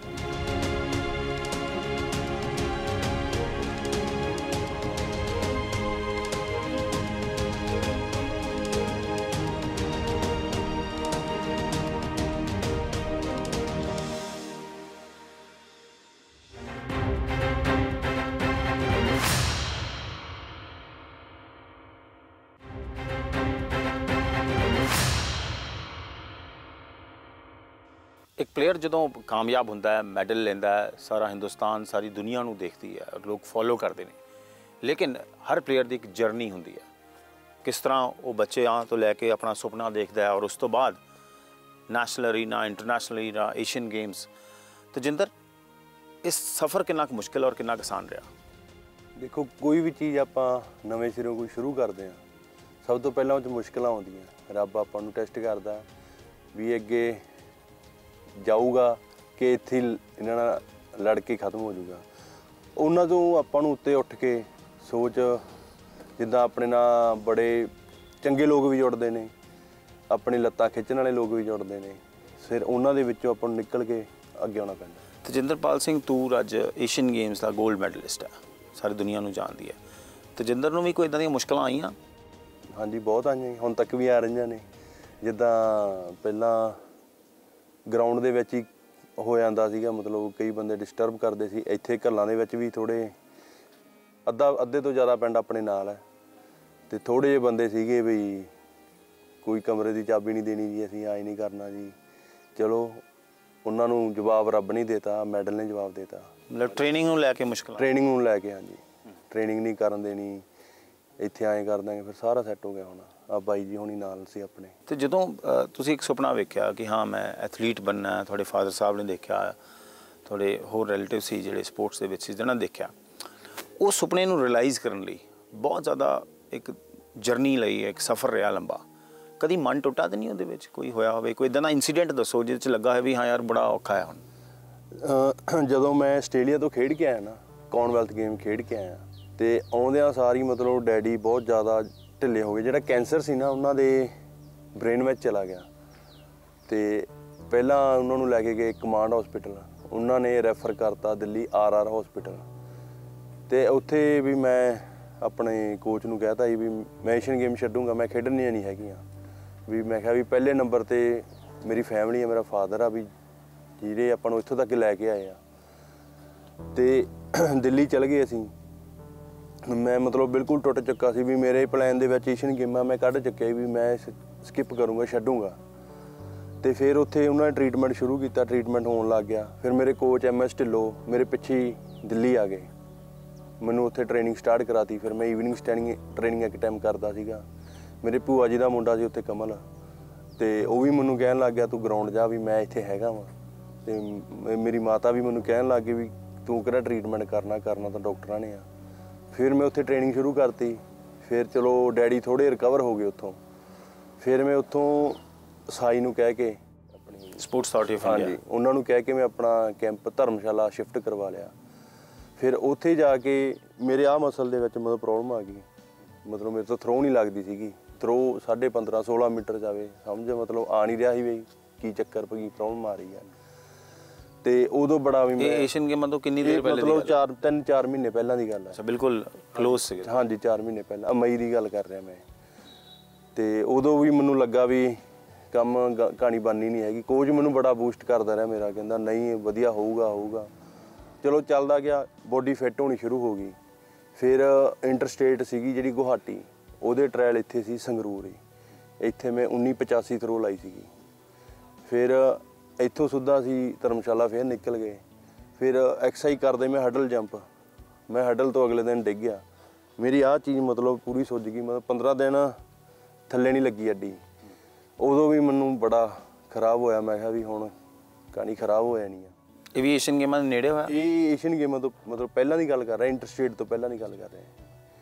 ਇੱਕ ਪਲੇਅਰ ਜਦੋਂ ਕਾਮਯਾਬ ਹੁੰਦਾ ਹੈ, ਮੈਡਲ ਲੈਂਦਾ ਹੈ, ਸਾਰਾ ਹਿੰਦੁਸਤਾਨ, ਸਾਰੀ ਦੁਨੀਆ ਨੂੰ ਦੇਖਦੀ ਹੈ, ਲੋਕ ਫੋਲੋ ਕਰਦੇ ਨੇ। ਲੇਕਿਨ ਹਰ ਪਲੇਅਰ ਦੀ ਇੱਕ ਜਰਨੀ ਹੁੰਦੀ ਹੈ, ਕਿਸ ਤਰ੍ਹਾਂ ਉਹ ਬੱਚਿਆਂ ਤੋਂ ਲੈ ਕੇ ਆਪਣਾ ਸੁਪਨਾ ਦੇਖਦਾ ਹੈ ਔਰ ਉਸ ਤੋਂ ਬਾਅਦ national arena, international arena, Asian Games. Tajinder, ਇਸ ਸਫ਼ਰ ਕਿੰਨਾ ਕੁ ਮੁਸ਼ਕਿਲ ਔਰ ਕਿੰਨਾ ਕੁ ਆਸਾਨ ਰਿਹਾ? ਦੇਖੋ, ਕੋਈ ਵੀ ਚੀਜ਼ ਆਪਾਂ ਨਵੇਂ ਸਿਰੋਂ ਕੋਈ ਸ਼ੁਰੂ ਕਰਦੇ ਹਾਂ, ਸਭ ਤੋਂ ਪਹਿਲਾਂ ਉਹ 'ਚ ਮੁਸ਼ਕਿਲਾਂ ਆਉਂਦੀਆਂ। ਰੱਬ ਆਪਾਂ ਨੂੰ ਟੈਸਟ ਕਰਦਾ ਵੀ ਅੱਗੇ ਜਾਊਗਾ ਕਿ ਇੱਥੇ ਇਹਨਾਂ ਨਾਲ ਲੜ ਕੇ ਖਤਮ ਹੋ ਜਾਊਗਾ। ਉਹਨਾਂ ਤੋਂ ਆਪਾਂ ਨੂੰ ਉੱਤੇ ਉੱਠ ਕੇ ਸੋਚ, ਜਿੱਦਾਂ ਆਪਣੇ ਨਾਲ ਬੜੇ ਚੰਗੇ ਲੋਕ ਵੀ ਜੁੜਦੇ ਨੇ, ਆਪਣੇ ਲੱਤਾਂ ਖਿੱਚਣ ਵਾਲੇ ਲੋਕ ਵੀ ਜੁੜਦੇ ਨੇ, ਫਿਰ ਉਹਨਾਂ ਦੇ ਵਿੱਚੋਂ ਆਪਾਂ ਨੂੰ ਨਿਕਲ ਕੇ ਅੱਗੇ ਆਉਣਾ ਪੈਂਦਾ। ਤਜਿੰਦਰਪਾਲ ਸਿੰਘ, ਤੂੰ ਅੱਜ ਏਸ਼ੀਅਨ ਗੇਮਸ ਦਾ ਗੋਲਡ ਮੈਡਲਿਸਟ ਹੈ, ਸਾਰੀ ਦੁਨੀਆ ਨੂੰ ਜਾਣਦੀ ਹੈ। ਤਜਿੰਦਰ ਨੂੰ ਵੀ ਕੋਈ ਇੱਦਾਂ ਦੀਆਂ ਮੁਸ਼ਕਲਾਂ ਆਈਆਂ? ਹਾਂਜੀ, ਬਹੁਤ ਆਈਆਂ, ਹੁਣ ਤੱਕ ਵੀ ਆ ਰਹੀਆਂ ਨੇ। ਜਿੱਦਾਂ ਪਹਿਲਾਂ ਗਰਾਊਂਡ ਦੇ ਵਿੱਚ ਹੀ ਹੋ ਜਾਂਦਾ ਸੀਗਾ, ਮਤਲਬ ਕਈ ਬੰਦੇ ਡਿਸਟਰਬ ਕਰਦੇ ਸੀ। ਇੱਥੇ ਘੱਲਾਂ ਦੇ ਵਿੱਚ ਵੀ ਥੋੜ੍ਹੇ ਅੱਧਾ ਅੱਧੇ ਤੋਂ ਜ਼ਿਆਦਾ ਪਿੰਡ ਆਪਣੇ ਨਾਲ ਹੈ, ਅਤੇ ਥੋੜ੍ਹੇ ਜਿਹੇ ਬੰਦੇ ਸੀਗੇ ਵੀ ਕੋਈ ਕਮਰੇ ਦੀ ਚਾਬੀ ਨਹੀਂ ਦੇਣੀ ਜੀ, ਅਸੀਂ ਆਏ ਨਹੀਂ ਕਰਨਾ ਜੀ। ਚਲੋ ਉਹਨਾਂ ਨੂੰ ਜਵਾਬ ਰੱਬ ਨਹੀਂ ਦੇਤਾ, ਮੈਡਲ ਨੇ ਜਵਾਬ ਦੇਤਾ। ਮਤਲਬ ਟ੍ਰੇਨਿੰਗ ਨੂੰ ਲੈ ਕੇ ਮੁਸ਼ਕਲ ਟ੍ਰੇਨਿੰਗ ਨੂੰ ਲੈ ਕੇ, ਹਾਂਜੀ ਟ੍ਰੇਨਿੰਗ ਨਹੀਂ ਕਰਨ ਦੇਣੀ, ਇੱਥੇ ਆਏ ਕਰ ਦਾਂਗੇ। ਫਿਰ ਸਾਰਾ ਸੈੱਟ ਹੋ ਗਿਆ। ਹੁਣ ਆ ਬਾਈ ਜੀ ਹੁਣੀ ਨਾਲ ਸੀ ਆਪਣੇ। ਤੇ ਜਦੋਂ ਅ, ਤੁਸੀਂ ਇੱਕ ਸੁਪਨਾ ਵੇਖਿਆ ਕਿ ਹਾਂ ਮੈਂ ਐਥਲੀਟ ਬਣਨਾ, ਤੁਹਾਡੇ ਫਾਦਰ ਸਾਹਿਬ ਨੇ ਦੇਖਿਆ, ਤੁਹਾਡੇ ਹੋਰ ਰਿਲੇਟਿਵ ਸੀ ਜਿਹੜੇ ਸਪੋਰਟਸ ਦੇ ਵਿੱਚ ਸੀ, ਜਿਹਨਾਂ ਨੇ ਦੇਖਿਆ, ਉਸ ਸੁਪਨੇ ਨੂੰ ਰਿਅਲਾਈਜ਼ ਕਰਨ ਲਈ ਬਹੁਤ ਜ਼ਿਆਦਾ ਇੱਕ ਜਰਨੀ ਲਈ ਇੱਕ ਸਫ਼ਰ ਰਿਹਾ ਲੰਬਾ। ਕਦੀ ਮਨ ਟੁੱਟਾ ਤਾਂ ਨਹੀਂ ਉਹਦੇ ਵਿੱਚ? ਕੋਈ ਹੋਇਆ ਹੋਵੇ, ਕੋਈ ਇੱਦਾਂ ਦਾ ਇਨਸੀਡੈਂਟ ਦੱਸੋ ਜਿਹਦੇ 'ਚ ਲੱਗਾ ਹੈ ਵੀ ਹਾਂ ਯਾਰ ਬੜਾ ਔਖਾ ਹੈ ਹੁਣ? ਅ, ਜਦੋਂ ਮੈਂ ਆਸਟ੍ਰੇਲੀਆ ਤੋਂ ਖੇਡ ਕੇ ਆਇਆ ਨਾ, ਕਾਮਨਵੈਲਥ ਗੇਮ ਖੇਡ ਕੇ ਆਇਆ, ਤੇ ਆਉਂਦਿਆਂ ਸਾਰੀ ਮਤਲਬ ਡੈਡੀ ਬਹੁਤ ਜ਼ਿਆਦਾ ਢਿੱਲੇ ਹੋ ਗਏ। ਜਿਹੜਾ ਕੈਂਸਰ ਸੀ ਨਾ ਉਹਨਾਂ ਦੇ ਬ੍ਰੇਨ ਵਿੱਚ ਚਲਾ ਗਿਆ, ਤੇ ਪਹਿਲਾਂ ਉਹਨਾਂ ਨੂੰ ਲੈ ਕੇ ਗਏ ਕਮਾਂਡ ਹਸਪੀਟਲ, ਉਹਨਾਂ ਨੇ ਰੈਫਰ ਕਰਤਾ ਦਿੱਲੀ ਆਰ ਆਰ ਹਸਪੀਟਲ। ਤੇ ਉੱਥੇ ਵੀ ਮੈਂ ਆਪਣੇ ਕੋਚ ਨੂੰ ਕਹਿਤਾ ਸੀ ਵੀ ਮੈਂ ਏਸ਼ੀਅਨ ਗੇਮ ਛੱਡੂੰਗਾ, ਮੈਂ ਖੇਡਣੀਆਂ ਨਹੀਂ ਹੈਗੀਆਂ। ਵੀ ਮੈਂ ਕਿਹਾ ਵੀ ਪਹਿਲੇ ਨੰਬਰ 'ਤੇ ਮੇਰੀ ਫੈਮਿਲੀ ਆ, ਮੇਰਾ ਫਾਦਰ ਆ, ਵੀ ਜਿਹੜੇ ਆਪਾਂ ਨੂੰ ਇੱਥੋਂ ਤੱਕ ਲੈ ਕੇ ਆਏ ਆ। ਤੇ ਦਿੱਲੀ ਚਲੇ ਗਏ ਅਸੀਂ। ਮੈਂ ਮਤਲਬ ਬਿਲਕੁਲ ਟੁੱਟ ਚੁੱਕਾ ਸੀ ਵੀ ਮੇਰੇ ਪਲਾਨ ਦੇ ਵਿੱਚ ਏਸ਼ੀਅਨ ਗੇਮਾਂ ਮੈਂ ਕੱਢ ਚੁੱਕਿਆ ਵੀ ਮੈਂ ਸਕਿਪ ਕਰੂੰਗਾ, ਛੱਡੂੰਗਾ। ਤੇ ਫਿਰ ਉੱਥੇ ਉਹਨਾਂ ਨੇ ਟ੍ਰੀਟਮੈਂਟ ਸ਼ੁਰੂ ਕੀਤਾ, ਟ੍ਰੀਟਮੈਂਟ ਹੋਣ ਲੱਗ ਗਿਆ। ਫਿਰ ਮੇਰੇ ਕੋਚ ਐਮ ਐਸ ਢਿੱਲੋਂ ਮੇਰੇ ਪਿੱਛੇ ਦਿੱਲੀ ਆ ਗਏ, ਮੈਨੂੰ ਉੱਥੇ ਟ੍ਰੇਨਿੰਗ ਸਟਾਰਟ ਕਰਾਤੀ। ਫਿਰ ਮੈਂ ਈਵਨਿੰਗ ਸਟੈਂਡਿੰਗ ਟ੍ਰੇਨਿੰਗ ਇੱਕ ਟਾਈਮ ਕਰਦਾ ਸੀਗਾ। ਮੇਰੇ ਭੂਆ ਜੀ ਦਾ ਮੁੰਡਾ ਸੀ ਉੱਥੇ, ਕਮਲ, ਤੇ ਉਹ ਵੀ ਮੈਨੂੰ ਕਹਿਣ ਲੱਗ ਗਿਆ ਤੂੰ ਗਰਾਊਂਡ ਜਾ, ਵੀ ਮੈਂ ਇੱਥੇ ਹੈਗਾ ਵਾਂ। ਤੇ ਮੇਰੀ ਮਾਤਾ ਵੀ ਮੈਨੂੰ ਕਹਿਣ ਲੱਗ ਗਈ ਵੀ ਤੂੰ ਕਿਹੜਾ ਟ੍ਰੀਟਮੈਂਟ ਕਰਨਾ ਕਰਨਾ ਤਾਂ ਡਾਕਟਰਾਂ ਨੇ ਆ। ਫਿਰ ਮੈਂ ਉੱਥੇ ਟ੍ਰੇਨਿੰਗ ਸ਼ੁਰੂ ਕਰਤੀ। ਫਿਰ ਚਲੋ ਡੈਡੀ ਥੋੜ੍ਹੇ ਰਿਕਵਰ ਹੋ ਗਏ ਉੱਥੋਂ। ਫਿਰ ਮੈਂ ਉੱਥੋਂ ਸਾਈ ਨੂੰ ਕਹਿ ਕੇ ਆਪਣੀ ਸਪੋਰਟਸ ਅਥਾਰਟੀ ਆਫ ਇੰਡੀਆ, ਹਾਂਜੀ, ਉਹਨਾਂ ਨੂੰ ਕਹਿ ਕੇ ਮੈਂ ਆਪਣਾ ਕੈਂਪ ਧਰਮਸ਼ਾਲਾ ਸ਼ਿਫਟ ਕਰਵਾ ਲਿਆ। ਫਿਰ ਉੱਥੇ ਜਾ ਕੇ ਮੇਰੇ ਆਹ ਮਸਲ ਦੇ ਵਿੱਚ ਮਤਲਬ ਪ੍ਰੋਬਲਮ ਆ ਗਈ। ਮਤਲਬ ਮੇਰੇ ਤੋਂ ਥਰੋ ਨਹੀਂ ਲੱਗਦੀ ਸੀਗੀ। ਥਰੋ ਸਾਢੇ ਪੰਦਰਾਂ ਸੋਲਾਂ ਮੀਟਰ ਜਾਵੇ, ਸਮਝ ਮਤਲਬ ਆ ਨਹੀਂ ਰਿਹਾ ਸੀ ਵੀ ਕੀ ਚੱਕਰ ਪਈ, ਪ੍ਰੋਬਲਮ ਆ ਰਹੀ ਹੈ। ਤੇ ਉਦੋਂ ਬੜਾ ਵੀ ਮੈਂ ਏਸ਼ੀਅਨ ਗੇਮਾਂ ਤੋਂ ਕਿੰਨੀ ਦੇਰ ਪਹਿਲੇ? ਮਤਲਬ ਚਾਰ ਤਿੰਨ ਚਾਰ ਮਹੀਨੇ ਪਹਿਲਾਂ ਦੀ ਗੱਲ ਹੈ। ਅੱਛਾ, ਬਿਲਕੁਲ ਕਲੋਜ਼ ਸੀਗੇ। ਹਾਂਜੀ, ਚਾਰ ਮਹੀਨੇ ਪਹਿਲਾਂ, ਮਈ ਦੀ ਗੱਲ ਕਰ ਰਿਹਾ ਮੈਂ। ਤੇ ਉਦੋਂ ਵੀ ਮੈਨੂੰ ਲੱਗਾ ਵੀ ਕੰਮ ਕਹਾਣੀ ਬਣਨੀ ਨਹੀਂ ਹੈਗੀ। ਕੋਚ ਮੈਨੂੰ ਬੜਾ ਬੂਸਟ ਕਰਦਾ ਰਿਹਾ ਮੇਰਾ, ਕਹਿੰਦਾ ਨਹੀਂ ਵਧੀਆ ਹੋਊਗਾ ਹੋਊਗਾ। ਚਲੋ ਚੱਲਦਾ ਗਿਆ, ਬੋਡੀ ਫਿੱਟ ਹੋਣੀ ਸ਼ੁਰੂ ਹੋ ਗਈ। ਫਿਰ ਇੰਟਰਸਟੇਟ ਸੀਗੀ ਜਿਹੜੀ ਗੁਹਾਟੀ, ਉਹਦੇ ਟ੍ਰਾਇਲ ਇੱਥੇ ਸੀ ਸੰਗਰੂਰ ਹੀ। ਇੱਥੇ ਮੈਂ ਉੱਨੀ ਪਚਾਸੀ ਥਰੋ ਲਾਈ ਸੀਗੀ। ਫਿਰ ਇੱਥੋਂ ਸਿੱਧਾ ਅਸੀਂ ਧਰਮਸ਼ਾਲਾ ਫਿਰ ਨਿਕਲ ਗਏ। ਫਿਰ ਐਕਸਰਸਾਈਜ਼ ਕਰਦੇ ਮੈਂ ਹਡਲ ਜੰਪ, ਮੈਂ ਹਡਲ ਤੋਂ ਅਗਲੇ ਦਿਨ ਡਿੱਗ ਗਿਆ। ਮੇਰੀ ਆਹ ਚੀਜ਼ ਮਤਲਬ ਪੂਰੀ ਸੁੱਜ ਗਈ। ਮਤਲਬ ਪੰਦਰਾਂ ਦਿਨ ਥੱਲੇ ਨਹੀਂ ਲੱਗੀ ਅੱਡੀ। ਉਦੋਂ ਵੀ ਮੈਨੂੰ ਬੜਾ ਖਰਾਬ ਹੋਇਆ। ਮੈਂ ਕਿਹਾ ਵੀ ਹੁਣ ਕਹਾਣੀ ਖਰਾਬ ਹੋ ਜਾਣੀ ਆ। ਇਹ ਵੀ ਏਸ਼ੀਅਨ ਗੇਮਾਂ ਦੇ ਨੇੜੇ ਹੋਇਆ? ਇਹ ਏਸ਼ੀਅਨ ਗੇਮਾਂ ਤੋਂ ਮਤਲਬ ਪਹਿਲਾਂ ਦੀ ਗੱਲ ਕਰ ਰਿਹਾ, ਇੰਟਰਸਟੇਟ ਤੋਂ ਪਹਿਲਾਂ ਦੀ ਗੱਲ ਕਰ ਰਿਹਾ।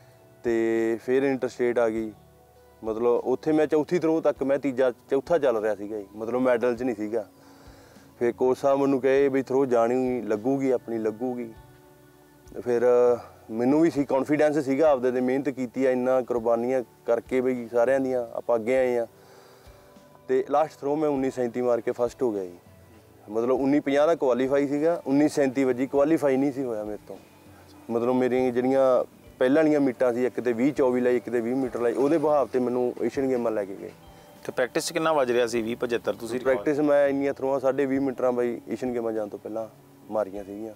ਤੇ ਫਿਰ ਇੰਟਰਸਟੇਟ ਆ ਗਈ। ਮਤਲਬ ਉੱਥੇ ਮੈਂ ਚੌਥੀ ਥਰੋ ਤੱਕ ਮੈਂ ਤੀਜਾ ਚੌਥਾ ਚੱਲ ਰਿਹਾ ਸੀਗਾ ਜੀ, ਮਤਲਬ ਮੈਡਲ 'ਚ ਨਹੀਂ ਸੀਗਾ। ਫਿਰ ਕੋਚ ਸਾਹਿਬ ਮੈਨੂੰ ਕਹੇ ਵੀ ਥਰੋ ਜਾਣੀ ਲੱਗੂਗੀ, ਆਪਣੀ ਲੱਗੂਗੀ। ਫਿਰ ਮੈਨੂੰ ਵੀ ਸੀ ਕੌਨਫੀਡੈਂਸ ਸੀਗਾ ਆਪਦੇ 'ਤੇ, ਮਿਹਨਤ ਕੀਤੀ ਆ ਇੰਨਾ, ਕੁਰਬਾਨੀਆਂ ਕਰਕੇ ਬਈ ਸਾਰਿਆਂ ਦੀਆਂ ਆਪਾਂ ਅੱਗੇ ਆਏ ਆ। ਤੇ ਲਾਸਟ ਥਰੋ ਮੈਂ ਉੱਨੀ ਸੈਂਤੀ ਮਾਰ ਕੇ ਫਸਟ ਹੋ ਗਿਆ ਜੀ। ਮਤਲਬ ਉੱਨੀ ਪੰਜਾਹ ਦਾ ਕੁਆਲੀਫਾਈ ਸੀਗਾ, ਉੱਨੀ ਸੈਂਤੀ ਵਜੇ ਕੁਆਲੀਫਾਈ ਨਹੀਂ ਸੀ ਹੋਇਆ ਮੇਰੇ ਤੋਂ। ਮਤਲਬ ਮੇਰੀਆਂ ਜਿਹੜੀਆਂ ਪਹਿਲਾਂ ਵਾਲੀਆਂ ਮੀਟਾਂ ਸੀ, ਇੱਕ ਤੇ ਵੀਹ ਚੌਵੀ ਲਾਈ, ਇੱਕ ਤੇ ਵੀਹ ਮੀਟਰ ਲਾਈ, ਉਹਦੇ ਬਹਾਵ ਤੇ ਮੈਨੂੰ ਏਸ਼ੀਅਨ ਗੇਮਾਂ ਲੈ ਕੇ ਗਏ। ਤੇ ਪ੍ਰੈਕਟਿਸ 'ਚ ਕਿੰਨਾ ਵੱਜ ਰਿਹਾ ਸੀ? ਵੀਹ ਪਝੱਤਰ ਤੁਸੀਂ? ਪ੍ਰੈਕਟਿਸ ਮੈਂ ਇੰਨੀਆਂ ਥਰੋਆਂ ਸਾਢੇ ਵੀਹ ਮੀਟਰਾਂ ਬਾਈ ਏਸ਼ੀਅਨ ਗੇਮਾਂ ਜਾਣ ਤੋਂ ਪਹਿਲਾਂ ਮਾਰੀਆਂ ਸੀਗੀਆਂ।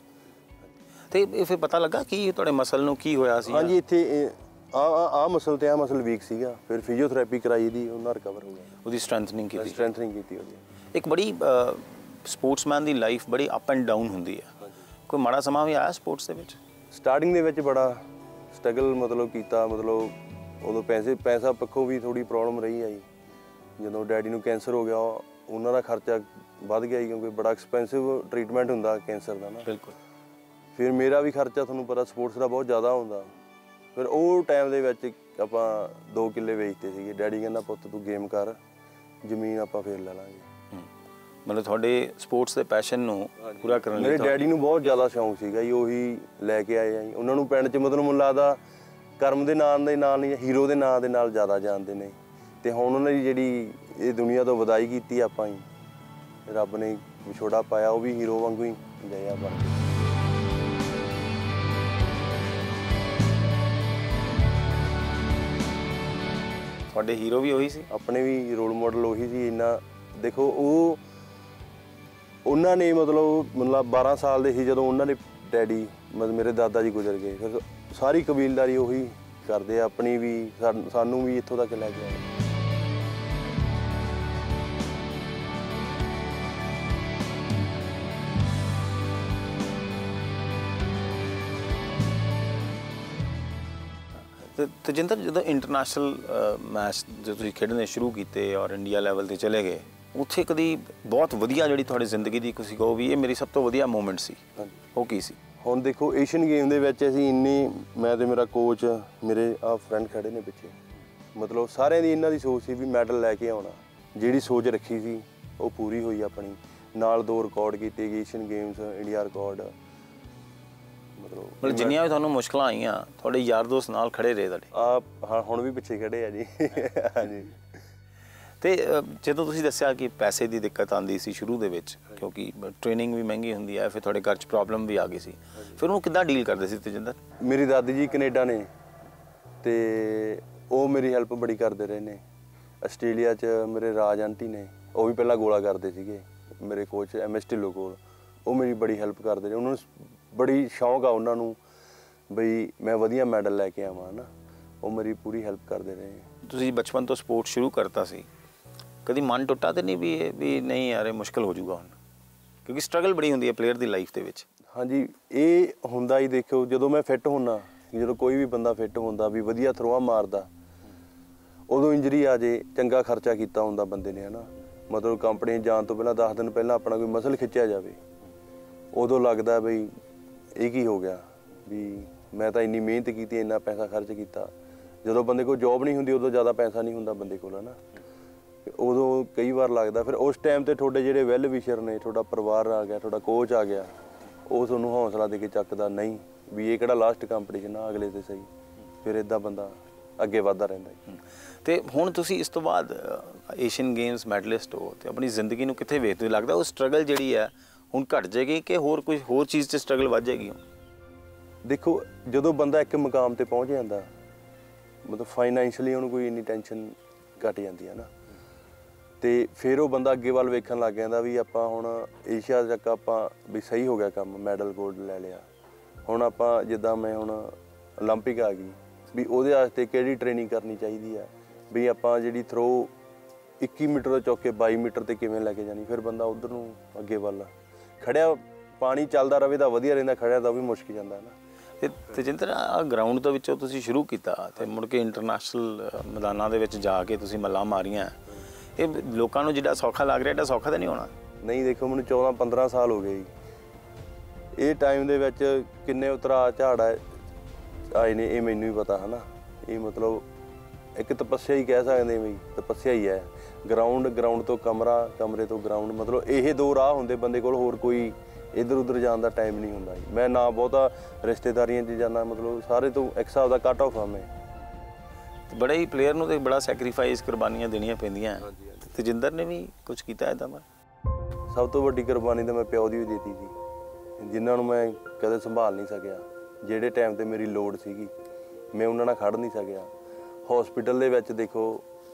ਤੇ ਇਹ ਫਿਰ ਪਤਾ ਲੱਗਾ ਕਿ ਤੁਹਾਡੇ ਮਸਲ ਨੂੰ ਕੀ ਹੋਇਆ ਸੀ? ਹਾਂਜੀ, ਇੱਥੇ ਆ ਆ ਮਸਲ ਤੇ ਆ ਮਸਲ ਵੀਕ ਸੀਗਾ। ਫਿਰ ਫਿਜ਼ੀਓਥੈਰੇਪੀ ਕਰਾਈ ਦੀ, ਉਹਨਾਂ ਰਿਕਵਰ ਹੋ ਗਿਆ। ਉਹਦੀ ਸਟਰੈਂਥਨਿੰਗ ਕੀਤੀ? ਸਟਰੈਂਥਨਿੰਗ ਕੀਤੀ ਉਹਦੀ। ਇੱਕ ਬੜੀ ਸਪੋਰਟਸਮੈਨ ਦੀ ਲਾਈਫ ਬੜੀ ਅਪ ਐਂਡ ਡਾਊਨ ਹੁੰਦੀ ਹੈ। ਕੋਈ ਮਾੜਾ ਸਮਾਂ ਵੀ ਆਇਆ ਸਪੋਰਟਸ ਦੇ ਵਿੱਚ? ਸਟਾਰਟਿੰਗ ਦੇ ਵਿੱਚ ਬੜਾ ਸਟਰਗਲ ਮਤਲਬ ਕੀਤਾ। ਮਤਲਬ ਉਦੋਂ ਪੈਸੇ ਪੈਸਾ ਪੱਖੋਂ ਵੀ ਥੋੜੀ ਪ੍ਰੋਬਲਮ ਰਹੀ ਆ ਜੀ। ਜਦੋਂ ਡੈਡੀ ਨੂੰ ਕੈਂਸਰ ਹੋ ਗਿਆ, ਉਹਨਾਂ ਦਾ ਖਰਚਾ ਵੱਧ ਗਿਆ ਜੀ, ਕਿਉਂਕਿ ਬੜਾ ਐਕਸਪੈਂਸਿਵ ਟ੍ਰੀਟਮੈਂਟ ਹੁੰਦਾ ਕੈਂਸਰ ਦਾ ਨਾ। ਬਿਲਕੁਲ। ਫਿਰ ਮੇਰਾ ਵੀ ਖਰਚਾ ਤੁਹਾਨੂੰ ਪਤਾ ਸਪੋਰਟਸ ਦਾ ਬਹੁਤ ਜ਼ਿਆਦਾ ਹੁੰਦਾ। ਫਿਰ ਉਹ ਟਾਈਮ ਦੇ ਵਿੱਚ ਆਪਾਂ ਦੋ ਕਿੱਲੇ ਵੇਚਦੇ ਸੀਗੇ। ਡੈਡੀ ਕਹਿੰਦਾ ਪੁੱਤ ਤੂੰ ਗੇਮ ਕਰ, ਜ਼ਮੀਨ ਆਪਾਂ ਫੇਰ ਲੈ ਲਾਂਗੇ। ਮਤਲਬ ਤੁਹਾਡੇ ਸਪੋਰਟਸ ਦੇ ਪੈਸ਼ਨ ਨੂੰ ਪੂਰਾ ਕਰਨ ਲਈ ਮੇਰੇ ਡੈਡੀ ਨੂੰ ਬਹੁਤ ਜ਼ਿਆਦਾ ਸ਼ੌਂਕ ਸੀਗਾ ਜੀ, ਉਹੀ ਲੈ ਕੇ ਆਏ ਆ ਜੀ। ਉਹਨਾਂ ਨੂੰ ਪਿੰਡ 'ਚ ਮਤਲਬ ਮੈਨੂੰ ਲੱਗਦਾ ਕਰਮ ਦੇ ਨਾਂ ਦੇ ਨਾਲ ਨਹੀਂ, ਹੀਰੋ ਦੇ ਨਾਂ ਦੇ ਨਾਲ ਜ਼ਿਆਦਾ ਜਾਣਦੇ ਨੇ। ਤੇ ਹੁਣ ਉਹਨਾਂ ਦੀ ਜਿਹੜੀ ਇਹ ਦੁਨੀਆ ਤੋਂ ਵਿਦਾਈ ਕੀਤੀ ਆਪਾਂ ਹੀ, ਰੱਬ ਨੇ ਵਿਛੋੜਾ ਪਾਇਆ, ਉਹ ਵੀ ਹੀਰੋ ਵਾਂਗੂ ਹੀ ਗਏ ਆ ਬਣ ਕੇ। ਤੁਹਾਡੇ ਹੀਰੋ ਵੀ ਉਹੀ ਸੀ? ਆਪਣੇ ਵੀ ਰੋਲ ਮਾਡਲ ਉਹੀ ਸੀ। ਇੰਨਾ ਦੇਖੋ, ਉਹ ਉਹਨਾਂ ਨੇ ਮਤਲਬ ਮਤਲਬ ਬਾਰਾਂ ਸਾਲ ਦੇ ਸੀ ਜਦੋਂ ਉਹਨਾਂ ਦੇ ਡੈਡੀ ਮਤਲਬ ਮੇਰੇ ਦਾਦਾ ਜੀ ਗੁਜ਼ਰ ਗਏ। ਫਿਰ ਸਾਰੀ ਕਬੀਲਦਾਰੀ ਉਹੀ ਕਰਦੇ ਆ, ਆਪਣੀ ਵੀ ਸਾਨੂੰ ਵੀ ਇੱਥੋਂ ਤੱਕ ਲੈ ਕੇ ਆਏ। ਤੇ ਤਜਿੰਦਰ ਜਦੋਂ ਇੰਟਰਨੈਸ਼ਨਲ ਮੈਚ ਜਦੋਂ ਤੁਸੀਂ ਖੇਡਣੇ ਸ਼ੁਰੂ ਕੀਤੇ ਔਰ ਇੰਡੀਆ ਲੈਵਲ ਤੇ ਚਲੇ ਗਏ, ਉੱਥੇ ਕਦੀ ਬਹੁਤ ਵਧੀਆ ਜਿਹੜੀ ਤੁਹਾਡੀ ਜ਼ਿੰਦਗੀ ਦੀ ਤੁਸੀਂ ਕਹੋ ਵੀ ਇਹ ਮੇਰੀ ਸਭ ਤੋਂ ਵਧੀਆ ਮੂਮੈਂਟ ਸੀ, ਉਹ ਕੀ ਸੀ? ਹੁਣ ਦੇਖੋ ਏਸ਼ੀਅਨ ਗੇਮ ਦੇ ਵਿੱਚ ਅਸੀਂ ਇੰਨੀ, ਮੈਂ ਤੇ ਮੇਰਾ ਕੋਚ, ਮੇਰੇ ਆ ਫਰੈਂਡ ਖੜੇ ਨੇ ਪਿੱਛੇ, ਮਤਲਬ ਸਾਰਿਆਂ ਦੀ ਇਹਨਾਂ ਦੀ ਸੋਚ ਸੀ ਵੀ ਮੈਡਲ ਲੈ ਕੇ ਆਉਣਾ। ਜਿਹੜੀ ਸੋਚ ਰੱਖੀ ਸੀ ਉਹ ਪੂਰੀ ਹੋਈ ਆਪਣੀ। ਨਾਲ ਦੋ ਰਿਕਾਰਡ ਕੀਤੇ ਗਏ ਏਸ਼ੀਅਨ ਗੇਮਸ, ਇੰਡੀਆ ਰਿਕਾਰਡ। ਮਤਲਬ ਮਤਲਬ ਜਿੰਨੀਆਂ ਵੀ ਤੁਹਾਨੂੰ ਮੁਸ਼ਕਲਾਂ ਆਈਆਂ ਤੁਹਾਡੇ ਯਾਰ ਦੋਸਤ ਨਾਲ ਖੜੇ ਰਹੇ ਤੁਹਾਡੇ? ਆ ਹਾਂ, ਹੁਣ ਵੀ ਪਿੱਛੇ ਖੜੇ ਆ ਜੀ। ਹਾਂਜੀ। ਤੇ ਜਦੋਂ ਤੁਸੀਂ ਦੱਸਿਆ ਕਿ ਪੈਸੇ ਦੀ ਦਿੱਕਤ ਆਉਂਦੀ ਸੀ ਸ਼ੁਰੂ ਦੇ ਵਿੱਚ, ਕਿਉਂਕਿ ਟ੍ਰੇਨਿੰਗ ਵੀ ਮਹਿੰਗੀ ਹੁੰਦੀ ਹੈ, ਫਿਰ ਤੁਹਾਡੇ ਘਰ 'ਚ ਪ੍ਰੋਬਲਮ ਵੀ ਆ ਗਈ ਸੀ, ਫਿਰ ਉਹਨੂੰ ਕਿੱਦਾਂ ਡੀਲ ਕਰਦੇ ਸੀ ਤਜਿੰਦਰ? ਮੇਰੀ ਦਾਦੀ ਜੀ ਕੈਨੇਡਾ ਨੇ ਤੇ ਉਹ ਮੇਰੀ ਹੈਲਪ ਬੜੀ ਕਰਦੇ ਰਹੇ ਨੇ। ਆਸਟ੍ਰੇਲੀਆ 'ਚ ਮੇਰੇ ਰਾਜ ਆਂਟੀ ਨੇ, ਉਹ ਵੀ ਪਹਿਲਾਂ ਗੋਲਾ ਕਰਦੇ ਸੀਗੇ, ਮੇਰੇ ਕੋਚ ਐਮ ਐਸ ਢਿੱਲੋਂ ਕੋਲ, ਉਹ ਮੇਰੀ ਬੜੀ ਹੈਲਪ ਕਰਦੇ ਰਹੇ। ਉਹਨਾਂ ਨੂੰ ਬੜੀ ਸ਼ੌਂਕ ਆ ਉਹਨਾਂ ਨੂੰ ਬਈ ਮੈਂ ਵਧੀਆ ਮੈਡਲ ਲੈ ਕੇ ਆਵਾਂ ਨਾ, ਉਹ ਮੇਰੀ ਪੂਰੀ ਹੈਲਪ ਕਰਦੇ ਰਹੇ। ਤੁਸੀਂ ਬਚਪਨ ਤੋਂ ਸਪੋਰਟ ਸ਼ੁਰੂ ਕਰਤਾ ਸੀ, ਕਦੀ ਮਨ ਟੁੱਟਾ ਤੇ ਨਹੀਂ ਵੀ ਇਹ ਵੀ ਨਹੀਂ ਯਾਰ ਇਹ ਮੁਸ਼ਕਲ ਹੋ ਜਾਊਗਾ ਹੁਣ? ਕਿਉਂਕਿ ਸਟਰਗਲ ਬੜੀ ਹੁੰਦੀ ਹੈ ਪਲੇਅਰ ਦੀ ਲਾਈਫ ਦੇ ਵਿੱਚ। ਹਾਂਜੀ, ਇਹ ਹੁੰਦਾ ਹੀ। ਦੇਖੋ ਜਦੋਂ ਮੈਂ ਫਿੱਟ ਹੁੰਦਾ, ਜਦੋਂ ਕੋਈ ਵੀ ਬੰਦਾ ਫਿੱਟ ਹੁੰਦਾ ਵੀ ਵਧੀਆ ਥਰੋਆਂ ਮਾਰਦਾ, ਉਦੋਂ ਇੰਜਰੀ ਆ ਜੇ, ਚੰਗਾ ਖਰਚਾ ਕੀਤਾ ਹੁੰਦਾ ਬੰਦੇ ਨੇ, ਹੈ ਨਾ। ਮਤਲਬ ਕੰਪਨੀ ਜਾਣ ਤੋਂ ਪਹਿਲਾਂ ਦਸ ਦਿਨ ਪਹਿਲਾਂ ਆਪਣਾ ਕੋਈ ਮਸਲ ਖਿੱਚਿਆ ਜਾਵੇ, ਉਦੋਂ ਲੱਗਦਾ ਬਈ ਇਹ ਕੀ ਹੋ ਗਿਆ, ਵੀ ਮੈਂ ਤਾਂ ਇੰਨੀ ਮਿਹਨਤ ਕੀਤੀ, ਇੰਨਾ ਪੈਸਾ ਖਰਚ ਕੀਤਾ। ਜਦੋਂ ਬੰਦੇ ਕੋਲ ਜੋਬ ਨਹੀਂ ਹੁੰਦੀ ਉਦੋਂ ਜ਼ਿਆਦਾ ਪੈਸਾ ਨਹੀਂ ਹੁੰਦਾ ਬੰਦੇ ਕੋਲ, ਹੈ ਨਾ। ਉਦੋਂ ਕਈ ਵਾਰ ਲੱਗਦਾ, ਫਿਰ ਉਸ ਟਾਈਮ 'ਤੇ ਤੁਹਾਡੇ ਜਿਹੜੇ ਵੈਲ ਵਿਸ਼ਰ ਨੇ, ਤੁਹਾਡਾ ਪਰਿਵਾਰ ਆ ਗਿਆ, ਤੁਹਾਡਾ ਕੋਚ ਆ ਗਿਆ, ਉਹ ਤੁਹਾਨੂੰ ਹੌਸਲਾ ਦੇ ਕੇ ਚੱਕਦਾ, ਨਹੀਂ ਵੀ ਇਹ ਕਿਹੜਾ ਲਾਸਟ ਕੰਪੀਟੀਸ਼ਨ ਆ, ਅਗਲੇ 'ਤੇ ਸਹੀ। ਫਿਰ ਇੱਦਾਂ ਬੰਦਾ ਅੱਗੇ ਵੱਧਦਾ ਰਹਿੰਦਾ। ਤੇ ਹੁਣ ਤੁਸੀਂ ਇਸ ਤੋਂ ਬਾਅਦ ਏਸ਼ੀਅਨ ਗੇਮਸ ਮੈਡਲਿਸਟ ਹੋ ਤੇ ਆਪਣੀ ਜ਼ਿੰਦਗੀ ਨੂੰ ਕਿੱਥੇ ਵੇਖਦੇ ਹੋ? ਲੱਗਦਾ ਉਹ ਸਟਰਗਲ ਜਿਹੜੀ ਹੈ ਹੁਣ ਘਟ ਜਾਏਗੀ ਕਿ ਹੋਰ ਕੋਈ ਹੋਰ ਚੀਜ਼ 'ਚ ਸਟਰਗਲ ਵੱਧ ਜਾਏਗੀ? ਦੇਖੋ ਜਦੋਂ ਬੰਦਾ ਇੱਕ ਮੁਕਾਮ ਤੇ ਪਹੁੰਚ ਜਾਂਦਾ, ਮਤਲਬ ਫਾਈਨੈਂਸ਼ੀਅਲੀ ਉਹਨੂੰ ਕੋਈ ਇੰਨੀ ਟੈਨਸ਼ਨ ਘਟ ਜਾਂਦੀ ਹੈ ਨਾ, ਤੇ ਫਿਰ ਉਹ ਬੰਦਾ ਅੱਗੇ ਵੱਲ ਵੇਖਣ ਲੱਗ ਜਾਂਦਾ ਵੀ ਆਪਾਂ ਹੁਣ ਏਸ਼ੀਆ ਤੱਕ ਆਪਾਂ ਵੀ ਸਹੀ ਹੋ ਗਿਆ ਕੰਮ, ਮੈਡਲ ਗੋਲਡ ਲੈ ਲਿਆ। ਹੁਣ ਆਪਾਂ ਜਿੱਦਾਂ ਮੈਂ ਹੁਣ ਓਲੰਪਿਕ ਆ ਗਈ, ਵੀ ਉਹਦੇ ਵਾਸਤੇ ਕਿਹੜੀ ਟ੍ਰੇਨਿੰਗ ਕਰਨੀ ਚਾਹੀਦੀ ਆ, ਵੀ ਆਪਾਂ ਜਿਹੜੀ ਥਰੋ ਇੱਕੀ ਮੀਟਰ ਤੋਂ ਚੁੱਕ ਕੇ ਬਾਈ ਮੀਟਰ ਤੇ ਕਿਵੇਂ ਲੈ ਕੇ ਜਾਣੀ। ਫਿਰ ਬੰਦਾ ਉਧਰ ਨੂੰ ਅੱਗੇ ਵੱਲ ਖੜਿਆ, ਪਾਣੀ ਚੱਲਦਾ ਰਵੇ ਤਾਂ ਵਧੀਆ ਰਹਿੰਦਾ, ਖੜਿਆ ਤਾਂ ਵੀ ਮੁਸ਼ਕ ਜਾਂਦਾ ਨਾ। ਤੇ ਤਜਿੰਦਰ ਆ ਗਰਾਊਂਡ ਦੇ ਵਿੱਚੋਂ ਤੁਸੀਂ ਸ਼ੁਰੂ ਕੀਤਾ ਤੇ ਮੁੜ ਕੇ ਇੰਟਰਨੈਸ਼ਨਲ ਮੈਦਾਨਾਂ ਦੇ ਵਿੱਚ ਜਾ ਕੇ ਤੁਸੀਂ ਮੱਲਾਂ ਮਾਰੀਆਂ, ਇਹ ਲੋਕਾਂ ਨੂੰ ਜਿਹੜਾ ਸੌਖਾ ਲੱਗ ਰਿਹਾ ਏਡਾ ਸੌਖਾ ਤਾਂ ਨਹੀਂ ਹੋਣਾ? ਨਹੀਂ, ਦੇਖੋ ਮੈਨੂੰ ਚੌਦਾਂ ਪੰਦਰਾਂ ਸਾਲ ਹੋ ਗਏ ਜੀ। ਇਹ ਟਾਈਮ ਦੇ ਵਿੱਚ ਕਿੰਨੇ ਉਤਰਾ ਝਾੜ ਆਏ ਨੇ ਇਹ ਮੈਨੂੰ ਵੀ ਪਤਾ, ਹੈ ਨਾ। ਇਹ ਮਤਲਬ ਇੱਕ ਤਪੱਸਿਆ ਹੀ ਕਹਿ ਸਕਦੇ ਵੀ, ਤਪੱਸਿਆ ਹੀ ਹੈ। ਗਰਾਊਂਡ ਗਰਾਊਂਡ ਤੋਂ ਕਮਰਾ, ਕਮਰੇ ਤੋਂ ਗਰਾਊਂਡ, ਮਤਲਬ ਇਹ ਦੋ ਰਾਹ ਹੁੰਦੇ ਬੰਦੇ ਕੋਲ, ਹੋਰ ਕੋਈ ਇੱਧਰ ਉੱਧਰ ਜਾਣ ਦਾ ਟਾਈਮ ਨਹੀਂ ਹੁੰਦਾ ਜੀ। ਮੈਂ ਨਾ ਬਹੁਤਾ ਰਿਸ਼ਤੇਦਾਰੀਆਂ 'ਚ ਜਾਂਦਾ, ਮਤਲਬ ਸਾਰੇ ਤੋਂ ਇੱਕ ਹਿਸਾਬ ਦਾ ਕੱਟ ਆਫ ਆ ਮੈਂ। ਬੜੇ ਹੀ ਪਲੇਅਰ ਨੂੰ ਤੇ ਬੜਾ ਸੈਕਰੀਫਾਈਸ, ਕੁਰਬਾਨੀਆਂ ਦੇਣੀਆਂ ਪੈਂਦੀਆਂ। ਤਜਿੰਦਰ ਨੇ ਵੀ ਕੁਝ ਕੀਤਾ ਇੱਦਾਂ? ਮੈਂ ਸਭ ਤੋਂ ਵੱਡੀ ਕੁਰਬਾਨੀ ਤਾਂ ਮੈਂ ਪਿਓ ਦੀ ਵੀ ਦਿੱਤੀ ਸੀ, ਜਿਨ੍ਹਾਂ ਨੂੰ ਮੈਂ ਕਦੇ ਸੰਭਾਲ ਨਹੀਂ ਸਕਿਆ। ਜਿਹੜੇ ਟਾਈਮ 'ਤੇ ਮੇਰੀ ਲੋੜ ਸੀਗੀ ਮੈਂ ਉਹਨਾਂ ਨਾਲ ਖੜ ਨਹੀਂ ਸਕਿਆ। ਹੌਸਪੀਟਲ ਦੇ ਵਿੱਚ ਦੇਖੋ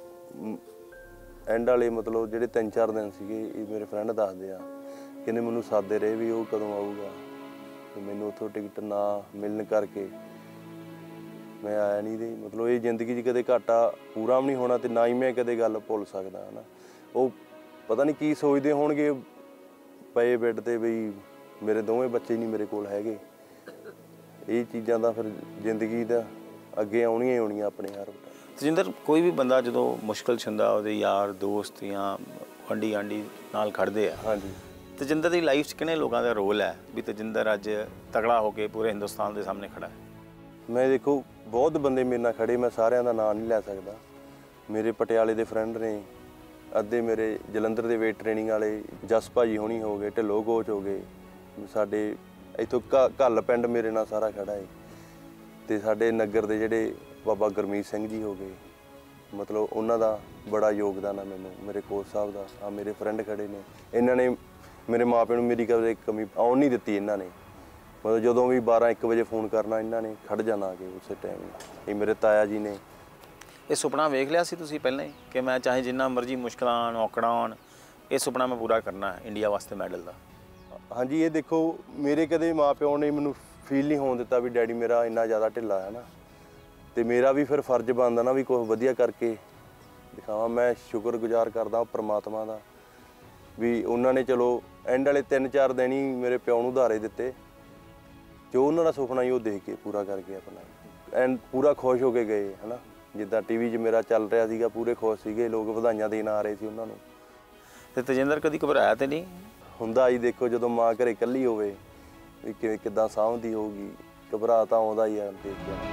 ਐਂਡ ਵਾਲੇ ਮਤਲਬ ਜਿਹੜੇ ਤਿੰਨ ਚਾਰ ਦਿਨ ਸੀਗੇ, ਇਹ ਮੇਰੇ ਫਰੈਂਡ ਦੱਸਦੇ ਆ, ਕਹਿੰਦੇ ਮੈਨੂੰ ਸਾਦੇ ਰਹੇ ਵੀ ਉਹ ਕਦੋਂ ਆਊਗਾ, ਤੇ ਮੈਨੂੰ ਉੱਥੋਂ ਟਿਕਟ ਨਾ ਮਿਲਣ ਕਰਕੇ ਮੈਂ ਆਇਆ ਨਹੀਂ। ਤੇ ਮਤਲਬ ਇਹ ਜ਼ਿੰਦਗੀ 'ਚ ਕਦੇ ਘਾਟਾ ਪੂਰਾ ਵੀ ਨਹੀਂ ਹੋਣਾ, ਤੇ ਨਾ ਹੀ ਮੈਂ ਕਦੇ ਗੱਲ ਭੁੱਲ ਸਕਦਾ, ਹੈ ਨਾ। ਉਹ ਪਤਾ ਨਹੀਂ ਕੀ ਸੋਚਦੇ ਹੋਣਗੇ ਪਏ ਬੈੱਡ 'ਤੇ ਬਈ ਮੇਰੇ ਦੋਵੇਂ ਬੱਚੇ ਨਹੀਂ ਮੇਰੇ ਕੋਲ ਹੈਗੇ। ਇਹ ਚੀਜ਼ਾਂ ਦਾ ਫਿਰ ਜ਼ਿੰਦਗੀ ਦਾ ਅੱਗੇ ਆਉਣੀਆਂ ਹੀ ਆਉਣੀਆਂ ਆਪਣੇ ਹਰ। ਤਜਿੰਦਰ, ਕੋਈ ਵੀ ਬੰਦਾ ਜਦੋਂ ਮੁਸ਼ਕਿਲ 'ਚ ਹੁੰਦਾ ਉਹਦੇ ਯਾਰ ਦੋਸਤ ਜਾਂ ਆਂਢੀ ਆਂਢੀ ਨਾਲ ਖੜਦੇ ਆ। ਹਾਂਜੀ। ਤਜਿੰਦਰ ਦੀ ਲਾਈਫ 'ਚ ਕਿਹਨੇ ਲੋਕਾਂ ਦਾ ਰੋਲ ਹੈ ਵੀ ਤਜਿੰਦਰ ਅੱਜ ਤਗੜਾ ਹੋ ਕੇ ਪੂਰੇ ਹਿੰਦੁਸਤਾਨ ਦੇ ਸਾਹਮਣੇ ਖੜਾ ਹੈ? ਮੈਂ ਦੇਖੋ ਬਹੁਤ ਬੰਦੇ ਮੇਰੇ ਨਾਲ ਖੜੇ, ਮੈਂ ਸਾਰਿਆਂ ਦਾ ਨਾਂ ਨਹੀਂ ਲੈ ਸਕਦਾ। ਮੇਰੇ ਪਟਿਆਲੇ ਦੇ ਫਰੈਂਡ ਨੇ, ਅੱਧੇ ਮੇਰੇ ਜਲੰਧਰ ਦੇ ਵੇਟ ਟ੍ਰੇਨਿੰਗ ਵਾਲੇ ਜਸ ਭਾਜੀ ਹੋਣੀ ਹੋ ਗਏ, ਢਿੱਲੋਂ ਕੋਚ ਹੋ ਗਏ, ਸਾਡੇ ਇੱਥੋਂ ਘੱਲ ਪਿੰਡ ਮੇਰੇ ਨਾਲ ਸਾਰਾ ਖੜਾ ਹੈ, ਤੇ ਸਾਡੇ ਨਗਰ ਦੇ ਜਿਹੜੇ ਬਾਬਾ ਗੁਰਮੀਤ ਸਿੰਘ ਜੀ ਹੋ ਗਏ, ਮਤਲਬ ਉਹਨਾਂ ਦਾ ਬੜਾ ਯੋਗਦਾਨ ਆ ਮੈਨੂੰ, ਮੇਰੇ ਕੋਚ ਸਾਹਿਬ ਦਾ। ਆ ਮੇਰੇ ਫਰੈਂਡ ਖੜੇ ਨੇ, ਇਹਨਾਂ ਨੇ ਮੇਰੇ ਮਾਪਿਆਂ ਨੂੰ ਮੇਰੀ ਕਦੇ ਕਮੀ ਆਉਣ ਨਹੀਂ ਦਿੱਤੀ। ਇਹਨਾਂ ਨੇ ਮਤਲਬ ਜਦੋਂ ਵੀ ਬਾਰਾਂ ਇੱਕ ਵਜੇ ਫੋਨ ਕਰਨਾ ਇਹਨਾਂ ਨੇ ਖੜ ਜਾਣਾ ਆ ਕੇ ਉਸੇ ਟਾਈਮ। ਇਹ ਮੇਰੇ ਤਾਇਆ ਜੀ ਨੇ। ਇਹ ਸੁਪਨਾ ਵੇਖ ਲਿਆ ਸੀ ਤੁਸੀਂ ਪਹਿਲਾਂ ਹੀ ਕਿ ਮੈਂ ਚਾਹੇ ਜਿੰਨਾ ਮਰਜ਼ੀ ਮੁਸ਼ਕਲਾਂ ਆਉਣ, ਔਕੜਾਂ ਆਉਣ, ਇਹ ਸੁਪਨਾ ਮੈਂ ਪੂਰਾ ਕਰਨਾ ਹੈ ਇੰਡੀਆ ਵਾਸਤੇ ਮੈਡਲ ਦਾ? ਹਾਂਜੀ, ਇਹ ਦੇਖੋ ਮੇਰੇ ਕਦੇ ਮਾਂ ਪਿਓ ਨੇ ਮੈਨੂੰ ਫੀਲ ਨਹੀਂ ਹੋਣ ਦਿੱਤਾ ਵੀ ਡੈਡੀ ਮੇਰਾ ਇੰਨਾ ਜ਼ਿਆਦਾ ਢਿੱਲਾ ਹੈ ਨਾ, ਤੇ ਮੇਰਾ ਵੀ ਫਿਰ ਫਰਜ਼ ਬਣਦਾ ਨਾ ਵੀ ਕੁਛ ਵਧੀਆ ਕਰਕੇ ਦਿਖਾਵਾਂ। ਮੈਂ ਸ਼ੁਕਰਗੁਜ਼ਾਰ ਕਰਦਾ ਪਰਮਾਤਮਾ ਦਾ ਵੀ ਉਹਨਾਂ ਨੇ ਚਲੋ ਐਂਡ ਵਾਲੇ ਤਿੰਨ ਚਾਰ ਦਿਨ ਹੀ ਮੇਰੇ ਪਿਓ ਨੂੰ ਉਧਾਰੇ ਦਿੱਤੇ, ਜੋ ਉਹਨਾਂ ਦਾ ਸੁਪਨਾ ਸੀ ਉਹ ਦੇਖ ਕੇ ਪੂਰਾ ਕਰਕੇ ਆਪਣਾ ਐਂਡ ਪੂਰਾ ਖੁਸ਼ ਹੋ ਕੇ ਗਏ ਹੈ ਨਾ। ਜਿੱਦਾਂ ਟੀਵੀ 'ਚ ਮੇਰਾ ਚੱਲ ਰਿਹਾ ਸੀਗਾ, ਪੂਰੇ ਖੁਸ਼ ਸੀਗੇ ਲੋਕ, ਵਧਾਈਆਂ ਦੇਣ ਆ ਰਹੇ ਸੀ ਉਹਨਾਂ ਨੂੰ। ਤੇ ਤੇਜਿੰਦਰ ਕਦੀ ਘਬਰਾਇਆ ਤੇ ਨਹੀਂ? ਹੁੰਦਾ ਹੀ ਦੇਖੋ ਜਦੋਂ ਮਾਂ ਘਰੇ ਇਕੱਲੀ ਹੋਵੇ ਵੀ ਕਿਵੇਂ ਕਿੱਦਾਂ ਸਾਂਭਦੀ ਹੋਊਗੀ, ਘਬਰਾ ਤਾਂ ਆਉਂਦਾ ਹੀ ਆ ਦੇਖ ਕੇ।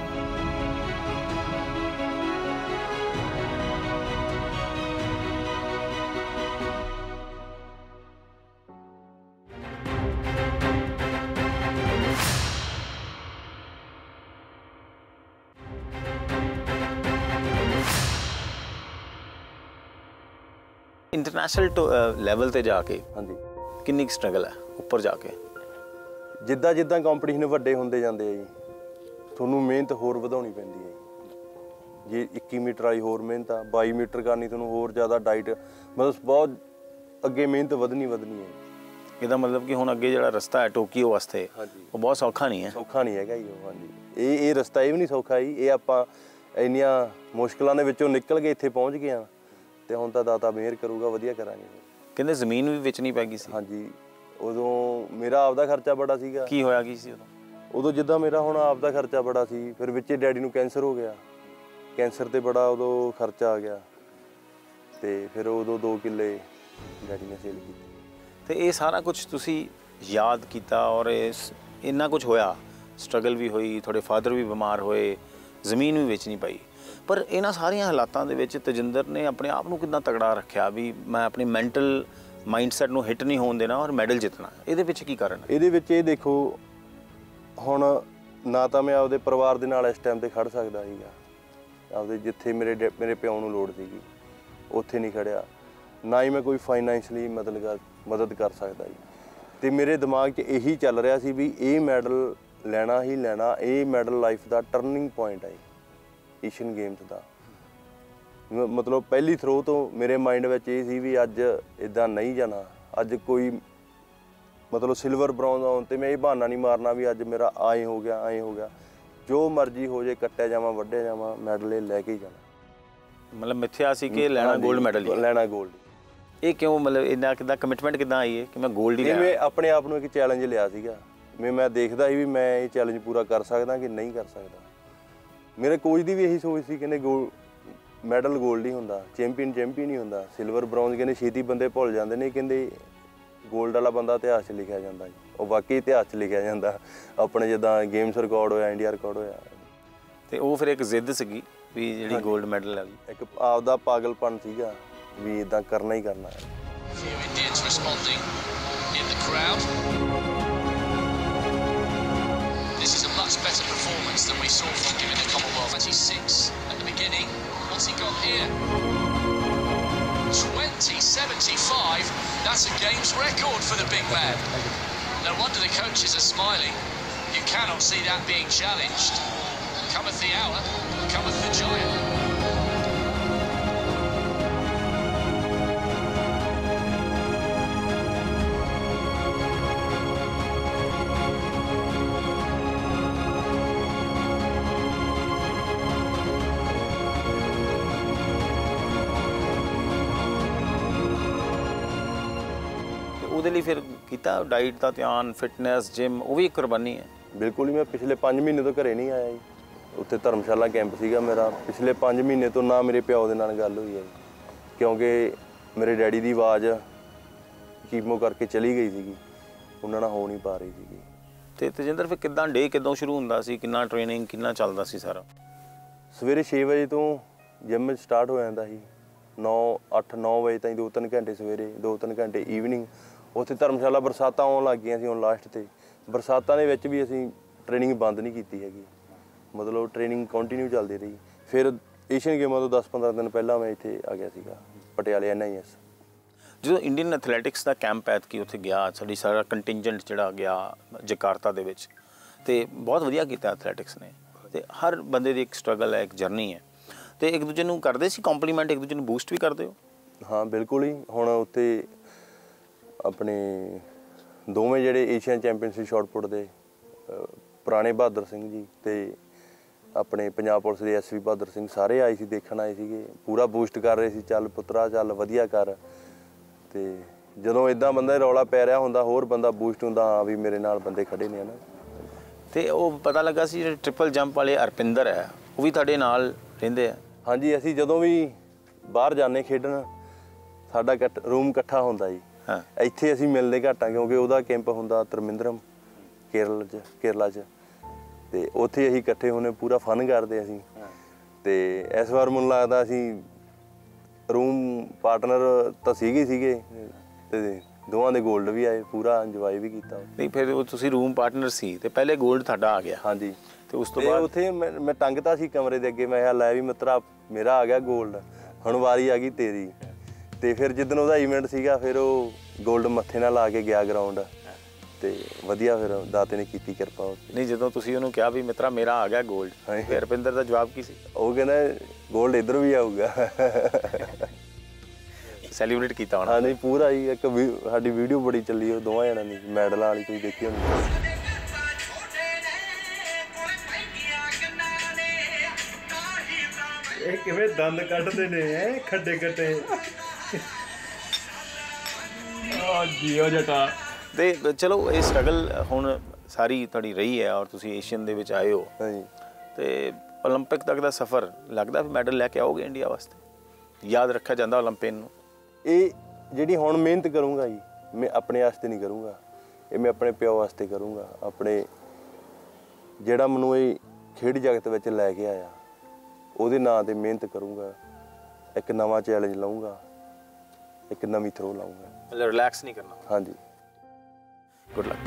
ਇੰਟਰਨੈਸ਼ਨਲ ਲੈਵਲ ਤੇ ਜਾ ਕੇ ਹਾਂਜੀ ਕਿੰਨੀ ਸਟਰਗਲ ਹੈ ਉੱਪਰ ਜਾ ਕੇ? ਜਿੱਦਾਂ ਜਿੱਦਾਂ ਕੰਪੀਟੀਸ਼ਨ ਵੱਡੇ ਹੁੰਦੇ ਜਾਂਦੇ ਆ ਜੀ, ਤੁਹਾਨੂੰ ਮਿਹਨਤ ਹੋਰ ਵਧਾਉਣੀ ਪੈਂਦੀ ਹੈ ਜੀ। ਜੇ ਇੱਕੀ ਮੀਟਰ ਵਾਲੀ ਹੋਰ ਮਿਹਨਤ ਆ, ਬਾਈ ਮੀਟਰ ਕਰਨੀ ਤੁਹਾਨੂੰ ਹੋਰ ਜ਼ਿਆਦਾ ਡਾਈਟ, ਮਤਲਬ ਬਹੁਤ ਅੱਗੇ ਮਿਹਨਤ ਵਧਣੀ ਵਧਣੀ ਹੈ। ਇਹਦਾ ਮਤਲਬ ਕਿ ਹੁਣ ਅੱਗੇ ਜਿਹੜਾ ਰਸਤਾ ਹੈ ਟੋਕੀਓ ਵਾਸਤੇ, ਹਾਂਜੀ, ਉਹ ਬਹੁਤ ਸੌਖਾ ਨਹੀਂ ਹੈ। ਸੌਖਾ ਨਹੀਂ ਹੈਗਾ ਜੀ ਉਹ। ਹਾਂਜੀ, ਇਹ ਇਹ ਰਸਤਾ ਇਹ ਵੀ ਨਹੀਂ ਸੌਖਾ ਜੀ। ਇਹ ਆਪਾਂ ਇੰਨੀਆਂ ਮੁਸ਼ਕਲਾਂ ਦੇ ਵਿੱਚੋਂ ਨਿਕਲ ਕੇ ਇੱਥੇ ਪਹੁੰਚ ਗਏ ਹਾਂ, ਤੇ ਹੁਣ ਤਾਂ ਦਾਤਾ ਮਿਹਰ ਕਰੂਗਾ, ਵਧੀਆ ਕਰਾਂਗੇ। ਕਹਿੰਦੇ ਜ਼ਮੀਨ ਵੀ ਵੇਚਣੀ ਪੈ ਗਈ ਸੀ। ਹਾਂਜੀ, ਉਦੋਂ ਮੇਰਾ ਆਪਦਾ ਖਰਚਾ ਬੜਾ ਸੀਗਾ। ਕੀ ਹੋਇਆ ਕੀ ਸੀ ਉਦੋਂ? ਉਦੋਂ ਜਿੱਦਾਂ ਮੇਰਾ ਹੁਣ ਆਪਦਾ ਖਰਚਾ ਬੜਾ ਸੀ, ਫਿਰ ਵਿੱਚੇ ਡੈਡੀ ਨੂੰ ਕੈਂਸਰ ਹੋ ਗਿਆ। ਕੈਂਸਰ ਤੇ ਬੜਾ ਉਦੋਂ ਖਰਚਾ ਆ ਗਿਆ, ਤੇ ਫਿਰ ਉਦੋਂ ਦੋ ਕਿੱਲੇ ਡੈਡੀ ਨੇ ਸੇਲ ਕੀਤੇ। ਤੇ ਇਹ ਸਾਰਾ ਕੁਝ ਤੁਸੀਂ ਯਾਦ ਕੀਤਾ, ਔਰ ਇਸ ਇੰਨਾ ਕੁਝ ਹੋਇਆ, ਸਟਰਗਲ ਵੀ ਹੋਈ, ਤੁਹਾਡੇ ਫਾਦਰ ਵੀ ਬਿਮਾਰ ਹੋਏ, ਜ਼ਮੀਨ ਵੀ ਵੇਚਣੀ ਪਈ, ਪਰ ਇਹਨਾਂ ਸਾਰੀਆਂ ਹਾਲਾਤਾਂ ਦੇ ਵਿੱਚ ਤੇਜਿੰਦਰ ਨੇ ਆਪਣੇ ਆਪ ਨੂੰ ਕਿੰਨਾ ਤਗੜਾ ਰੱਖਿਆ ਵੀ ਮੈਂ ਆਪਣੀ ਮੈਂਟਲ ਮਾਈਂਡਸੈਟ ਨੂੰ ਹਿੱਟ ਨਹੀਂ ਹੋਣ ਦੇਣਾ ਔਰ ਮੈਡਲ ਜਿੱਤਣਾ? ਇਹਦੇ ਵਿੱਚ ਕੀ ਕਾਰਨ ਹੈ? ਇਹਦੇ ਵਿੱਚ ਇਹ ਦੇਖੋ, ਹੁਣ ਨਾ ਤਾਂ ਮੈਂ ਆਪਦੇ ਪਰਿਵਾਰ ਦੇ ਨਾਲ ਇਸ ਟਾਈਮ ਤੇ ਖੜ ਸਕਦਾ ਸੀਗਾ, ਆਪਦੇ ਜਿੱਥੇ ਮੇਰੇ ਮੇਰੇ ਪਿਓ ਨੂੰ ਲੋੜ ਸੀਗੀ ਉੱਥੇ ਨਹੀਂ ਖੜਿਆ, ਨਾ ਹੀ ਮੈਂ ਕੋਈ ਫਾਈਨੈਂਸ਼ਲੀ ਮਤਲਬ ਮਦਦ ਕਰ ਸਕਦਾ ਜੀ। ਤੇ ਮੇਰੇ ਦਿਮਾਗ 'ਚ ਇਹੀ ਚੱਲ ਰਿਹਾ ਸੀ ਵੀ ਇਹ ਮੈਡਲ ਲੈਣਾ ਹੀ ਲੈਣਾ, ਇਹ ਮੈਡਲ ਲਾਈਫ ਦਾ ਟਰਨਿੰਗ ਪੁਆਇੰਟ ਹੈ ਏਸ਼ੀਅਨ ਗੇਮਸ ਦਾ। ਮਤਲਬ ਪਹਿਲੀ ਥਰੋ ਤੋਂ ਮੇਰੇ ਮਾਈਂਡ ਵਿੱਚ ਇਹ ਸੀ ਵੀ ਅੱਜ ਇੱਦਾਂ ਨਹੀਂ ਜਾਣਾ, ਅੱਜ ਕੋਈ ਮਤਲਬ ਸਿਲਵਰ ਬ੍ਰੌਂਜ਼ ਆਉਣ ਤੇ ਮੈਂ ਇਹ ਬਹਾਨਾ ਨਹੀਂ ਮਾਰਨਾ ਵੀ ਅੱਜ ਮੇਰਾ ਆਏ ਹੋ ਗਿਆ ਆਏ ਹੋ ਗਿਆ, ਜੋ ਮਰਜ਼ੀ ਹੋ ਜੇ, ਕੱਟਿਆ ਜਾਵਾਂ ਵੱਢਿਆ ਜਾਵਾਂ, ਮੈਡਲ ਇਹ ਲੈ ਕੇ ਹੀ ਜਾਣਾ। ਮਤਲਬ ਮਿੱਥਿਆ ਸੀ ਕਿ ਲੈਣਾ ਗੋਲਡ ਮੈਡਲ ਹੀ ਲੈਣਾ ਗੋਲਡ। ਇਹ ਕਿਉਂ, ਮਤਲਬ ਇੰਨਾ ਕਿੱਦਾਂ ਕਮਿਟਮੈਂਟ ਕਿੱਦਾਂ ਆਈ ਹੈ ਕਿ ਮੈਂ ਗੋਲਡ ਹੀ ਲੈਣਾ? ਮੈਂ ਆਪਣੇ ਆਪ ਨੂੰ ਇੱਕ ਚੈਲੰਜ ਲਿਆ ਸੀਗਾ, ਮੈਂ ਮੈਂ ਦੇਖਦਾ ਸੀ ਵੀ ਮੈਂ ਇਹ ਚੈਲੰਜ ਪੂਰਾ ਕਰ ਸਕਦਾ ਕਿ ਨਹੀਂ ਕਰ ਸਕਦਾ। ਮੇਰੇ ਕੋਚ ਦੀ ਵੀ ਇਹੀ ਸੋਚ ਸੀ, ਕਹਿੰਦੇ ਗੋਲ ਮੈਡਲ ਗੋਲਡ ਹੀ ਹੁੰਦਾ, ਚੈਂਪੀਅਨ ਚੈਂਪੀਅਨ ਹੀ ਹੁੰਦਾ, ਸਿਲਵਰ ਬ੍ਰੌਂਜ਼ ਕਹਿੰਦੇ ਛੇਤੀ ਬੰਦੇ ਭੁੱਲ ਜਾਂਦੇ ਨੇ, ਕਹਿੰਦੇ ਗੋਲਡ ਵਾਲਾ ਬੰਦਾ ਇਤਿਹਾਸ 'ਚ ਲਿਖਿਆ ਜਾਂਦਾ ਜੀ। ਉਹ ਬਾਕੀ ਇਤਿਹਾਸ 'ਚ ਲਿਖਿਆ ਜਾਂਦਾ, ਆਪਣੇ ਜਿੱਦਾਂ ਗੇਮਸ ਰਿਕਾਰਡ ਹੋਇਆ, ਇੰਡੀਆ ਰਿਕਾਰਡ ਹੋਇਆ। ਤੇ ਉਹ ਫਿਰ ਇੱਕ ਜ਼ਿੱਦ ਸੀਗੀ ਵੀ ਜਿਹੜੀ ਗੋਲਡ ਮੈਡਲ ਲੈ ਲਈ, ਇੱਕ ਆਪਦਾ ਪਾਗਲਪਨ ਸੀਗਾ ਵੀ ਇਦਾਂ ਕਰਨਾ ਹੀ ਕਰਨਾ ਹੈ। Few Indians responding in the crowd. This is a much better performance than we saw from him in the Commonwealth twenty-six at the beginning. What's he got here? twenty seventy-five. That's a games record for the big man. No wonder the coaches are smiling. You cannot see that being challenged. Cometh the hour, cometh the giant. ਉਹਦੇ ਲਈ ਫਿਰ ਕੀਤਾ ਡਾਈਟ ਦਾ ਧਿਆਨ, ਫਿਟਨੈਸ, ਜਿਮ, ਉਹ ਵੀ ਇੱਕ ਕੁਰਬਾਨੀ ਹੈ। ਬਿਲਕੁਲ ਹੀ। ਮੈਂ ਪਿਛਲੇ ਪੰਜ ਮਹੀਨੇ ਤੋਂ ਘਰੇ ਨਹੀਂ ਆਇਆ ਜੀ, ਉੱਥੇ ਧਰਮਸ਼ਾਲਾ ਕੈਂਪ ਸੀਗਾ ਮੇਰਾ। ਪਿਛਲੇ ਪੰਜ ਮਹੀਨੇ ਤੋਂ ਨਾ ਮੇਰੇ ਪਿਓ ਦੇ ਨਾਲ ਗੱਲ ਹੋਈ ਹੈ ਜੀ, ਕਿਉਂਕਿ ਮੇਰੇ ਡੈਡੀ ਦੀ ਆਵਾਜ਼ ਕੀਮੋ ਕਰਕੇ ਚਲੀ ਗਈ ਸੀਗੀ, ਉਹਨਾਂ ਨਾਲ ਹੋ ਨਹੀਂ ਪਾ ਰਹੀ ਸੀਗੀ। ਤੇ ਤੇਜਿੰਦਰ ਫਿਰ ਕਿੱਦਾਂ ਡੇ ਕਿੱਦਾਂ ਸ਼ੁਰੂ ਹੁੰਦਾ ਸੀ, ਕਿੰਨਾ ਟ੍ਰੇਨਿੰਗ ਕਿੰਨਾ ਚੱਲਦਾ ਸੀ ਸਾਰਾ? ਸਵੇਰੇ ਛੇ ਵਜੇ ਤੋਂ ਜਿਮ ਸਟਾਰਟ ਹੋ ਜਾਂਦਾ ਸੀ, ਨੌ ਅੱਠ ਨੌ ਵਜੇ ਤਾਈਂ ਦੋ ਤਿੰਨ ਘੰਟੇ ਸਵੇਰੇ, ਦੋ ਤਿੰਨ ਘੰਟੇ ਈਵਨਿੰਗ। ਉੱਥੇ ਧਰਮਸ਼ਾਲਾ ਬਰਸਾਤਾਂ ਆਉਣ ਲੱਗ ਗਈਆਂ ਸੀ ਹੁਣ ਲਾਸਟ 'ਤੇ, ਬਰਸਾਤਾਂ ਦੇ ਵਿੱਚ ਵੀ ਅਸੀਂ ਟ੍ਰੇਨਿੰਗ ਬੰਦ ਨਹੀਂ ਕੀਤੀ ਹੈਗੀ, ਮਤਲਬ ਟ੍ਰੇਨਿੰਗ ਕੰਟੀਨਿਊ ਚੱਲਦੀ ਰਹੀ। ਫਿਰ ਏਸ਼ੀਅਨ ਗੇਮਾਂ ਤੋਂ ਦਸ ਪੰਦਰਾਂ ਦਿਨ ਪਹਿਲਾਂ ਮੈਂ ਇੱਥੇ ਆ ਗਿਆ ਸੀਗਾ ਪਟਿਆਲੇ ਐਨ ਆਈ ਐਸ। ਜਦੋਂ ਇੰਡੀਅਨ ਐਥਲੈਟਿਕਸ ਦਾ ਕੈਂਪ ਐਤਕੀ ਉੱਥੇ ਗਿਆ, ਸਾਡੀ ਸਾਰਾ ਕੰਟਿੰਜੈਂਟ ਜਿਹੜਾ ਗਿਆ ਜਕਾਰਤਾ ਦੇ ਵਿੱਚ, ਤੇ ਬਹੁਤ ਵਧੀਆ ਕੀਤਾ ਐਥਲੈਟਿਕਸ ਨੇ। ਤੇ ਹਰ ਬੰਦੇ ਦੀ ਇੱਕ ਸਟਰਗਲ ਹੈ, ਇੱਕ ਜਰਨੀ ਹੈ, ਤੇ ਇੱਕ ਦੂਜੇ ਨੂੰ ਕਰਦੇ ਸੀ ਕੰਪਲੀਮੈਂਟ, ਇੱਕ ਦੂਜੇ ਨੂੰ ਬੂਸਟ ਵੀ ਕਰਦੇ ਹੋ? ਹਾਂ ਬਿਲਕੁਲ ਹੀ। ਹੁਣ ਉੱਥੇ ਆਪਣੇ ਦੋਵੇਂ ਜਿਹੜੇ ਏਸ਼ੀਅਨ ਚੈਂਪੀਅਨ ਸੀ ਸ਼ਾਟਪੁੱਟ ਦੇ, ਪੁਰਾਣੇ ਬਹਾਦਰ ਸਿੰਘ ਜੀ ਤੇ ਆਪਣੇ ਪੰਜਾਬ ਪੁਲਿਸ ਦੇ ਐਸ ਵੀ ਬਹਾਦਰ ਸਿੰਘ, ਸਾਰੇ ਆਏ ਸੀ, ਦੇਖਣ ਆਏ ਸੀਗੇ, ਪੂਰਾ ਬੂਸਟ ਕਰ ਰਹੇ ਸੀ, ਚੱਲ ਪੁੱਤਰਾ ਚੱਲ ਵਧੀਆ ਕਰ। ਤੇ ਜਦੋਂ ਇਦਾਂ ਬੰਦਾ ਰੌਲਾ ਪੈ ਰਿਹਾ ਹੁੰਦਾ, ਹੋਰ ਬੰਦਾ ਬੂਸਟ ਹੁੰਦਾ, ਹਾਂ ਵੀ ਮੇਰੇ ਨਾਲ ਬੰਦੇ ਖੜੇ ਨੇ ਨਾ। ਤੇ ਉਹ ਪਤਾ ਲੱਗਾ ਸੀ ਜਿਹੜੇ ਟ੍ਰਿਪਲ ਜੰਪ ਵਾਲੇ ਅਰਪਿੰਦਰ ਹੈ ਉਹ ਵੀ ਤੁਹਾਡੇ ਨਾਲ ਰਹਿੰਦੇ ਆ? ਹਾਂਜੀ, ਅਸੀਂ ਜਦੋਂ ਵੀ ਬਾਹਰ ਜਾਂਦੇ ਖੇਡਣ ਸਾਡਾ ਇਕੱਠ ਰੂਮ ਇਕੱਠਾ ਹੁੰਦਾ ਜੀ। ਹਾਂ, ਇੱਥੇ ਅਸੀਂ ਮਿਲਦੇ ਘੱਟ ਆ ਕਿਉਂਕਿ ਉਹਦਾ ਕੈਂਪ ਹੁੰਦਾ ਤਰਮਿੰਦਰਮ ਕੇਰਲ 'ਚ ਕੇਰਲਾ 'ਚ, ਤੇ ਉੱਥੇ ਅਸੀਂ ਇਕੱਠੇ ਹੋਣੇ ਪੂਰਾ ਫਨ ਕਰਦੇ ਅਸੀਂ। ਤੇ ਇਸ ਵਾਰ ਮੈਨੂੰ ਲੱਗਦਾ ਅਸੀਂ ਰੂਮ ਪਾਰਟਨਰ ਤਾਂ ਸੀਗੇ ਸੀਗੇ ਤੇ ਦੋਵਾਂ ਦੇ ਗੋਲਡ ਵੀ ਆਏ, ਪੂਰਾ ਇੰਜੋਏ ਵੀ ਕੀਤਾ। ਨਹੀਂ ਫਿਰ ਉਹ ਤੁਸੀਂ ਰੂਮ ਪਾਰਟਨਰ ਸੀ ਤੇ ਪਹਿਲੇ ਗੋਲਡ ਤੁਹਾਡਾ ਆ ਗਿਆ? ਹਾਂਜੀ। ਤੇ ਉਸ ਤੋਂ ਤੇ ਬਾਅਦ ਉੱਥੇ ਮੈਂ ਮੈਂ ਟੰਗਤਾ ਸੀ ਕਮਰੇ ਦੇ ਅੱਗੇ, ਮੈਂ ਕਿਹਾ ਲੈ ਵੀ ਮਿੱਤਰਾ ਮੇਰਾ ਆ ਗਿਆ ਗੋਲਡ, ਹੁਣ ਵਾਰੀ ਆ ਗਈ ਤੇਰੀ। ਤੇ ਫਿਰ ਜਿੱਦਣ ਉਹਦਾ ਇਵੈਂਟ ਸੀਗਾ ਫਿਰ ਉਹ ਗੋਲਡ ਮੱਥੇ ਨਾਲ ਲਾ ਕੇ ਗਿਆ ਗਰਾਊਂਡ, ਤੇ ਵਧੀਆ ਫਿਰ ਦਾਤੇ ਨੇ ਕੀਤੀ ਕਿਰਪਾ। ਨਹੀਂ ਜਦੋਂ ਤੁਸੀਂ ਉਹਨੂੰ ਕਿਹਾ ਵੀ ਮਿੱਤਰਾ ਮੇਰਾ ਆ ਗਿਆ ਗੋਲਡ, ਫਿਰ ਰੁਪਿੰਦਰ ਦਾ ਜਵਾਬ ਕੀ ਸੀ? ਉਹ ਕਹਿੰਦਾ ਗੋਲਡ ਇੱਧਰ ਵੀ ਆਊਗਾ। ਸੈਲੀਬ੍ਰੇਟ ਕੀਤਾ ਹੋਣਾ? ਹਾਂ ਨਹੀਂ ਪੂਰਾ ਹੀ ਇੱਕ ਸਾਡੀ ਵੀਡੀਓ ਬੜੀ ਚੱਲੀ ਉਹ ਦੋਵਾਂ ਜਣਾਂ ਦੀ ਮੈਡਲਾਂ ਵਾਲੀ, ਤੁਸੀਂ ਦੇਖੀ ਹੋਣੀ। ਇਹ ਕਿਵੇਂ ਦੰਦ ਕੱਢਦੇ ਨੇ ਖੱਡੇ ਕੱਟੇ। ਆ ਜੀਓ ਜਟਾ। ਤੇ ਚਲੋ ਇਹ ਸਟਰਗਲ ਹੁਣ ਸਾਰੀ ਤੁਹਾਡੀ ਰਹੀ ਹੈ ਔਰ ਤੁਸੀਂ ਏਸ਼ੀਅਨ ਦੇ ਵਿੱਚ ਆਏ ਹੋ। ਹਾਂਜੀ। ਤੇ ਓਲੰਪਿਕ ਤੱਕ ਦਾ ਸਫ਼ਰ ਲੱਗਦਾ ਵੀ ਮੈਡਲ ਲੈ ਕੇ ਆਓਗੇ ਇੰਡੀਆ ਵਾਸਤੇ? ਯਾਦ ਰੱਖਿਆ ਜਾਂਦਾ ਓਲੰਪੀਅਨ ਨੂੰ? ਇਹ ਜਿਹੜੀ ਹੁਣ ਮਿਹਨਤ ਕਰੂੰਗਾ ਜੀ, ਮੈਂ ਆਪਣੇ ਵਾਸਤੇ ਨਹੀਂ ਕਰੂੰਗਾ, ਇਹ ਮੈਂ ਆਪਣੇ ਪਿਓ ਵਾਸਤੇ ਕਰੂੰਗਾ। ਆਪਣੇ ਜਿਹੜਾ ਮੈਨੂੰ ਇਹ ਖੇਡ ਜਗਤ ਵਿੱਚ ਲੈ ਕੇ ਆਇਆ ਉਹਦੇ ਨਾਂ 'ਤੇ ਮਿਹਨਤ ਕਰੂੰਗਾ, ਇੱਕ ਨਵਾਂ ਚੈਲੰਜ ਲਊਂਗਾ, ਇੱਕ ਨਵੀਂ ਥਰੋ ਲਾਊਂਗਾ। ਮਤਲਬ ਰਿਲੈਕਸ ਨਹੀਂ ਕਰਨਾ? ਹਾਂਜੀ। Good luck.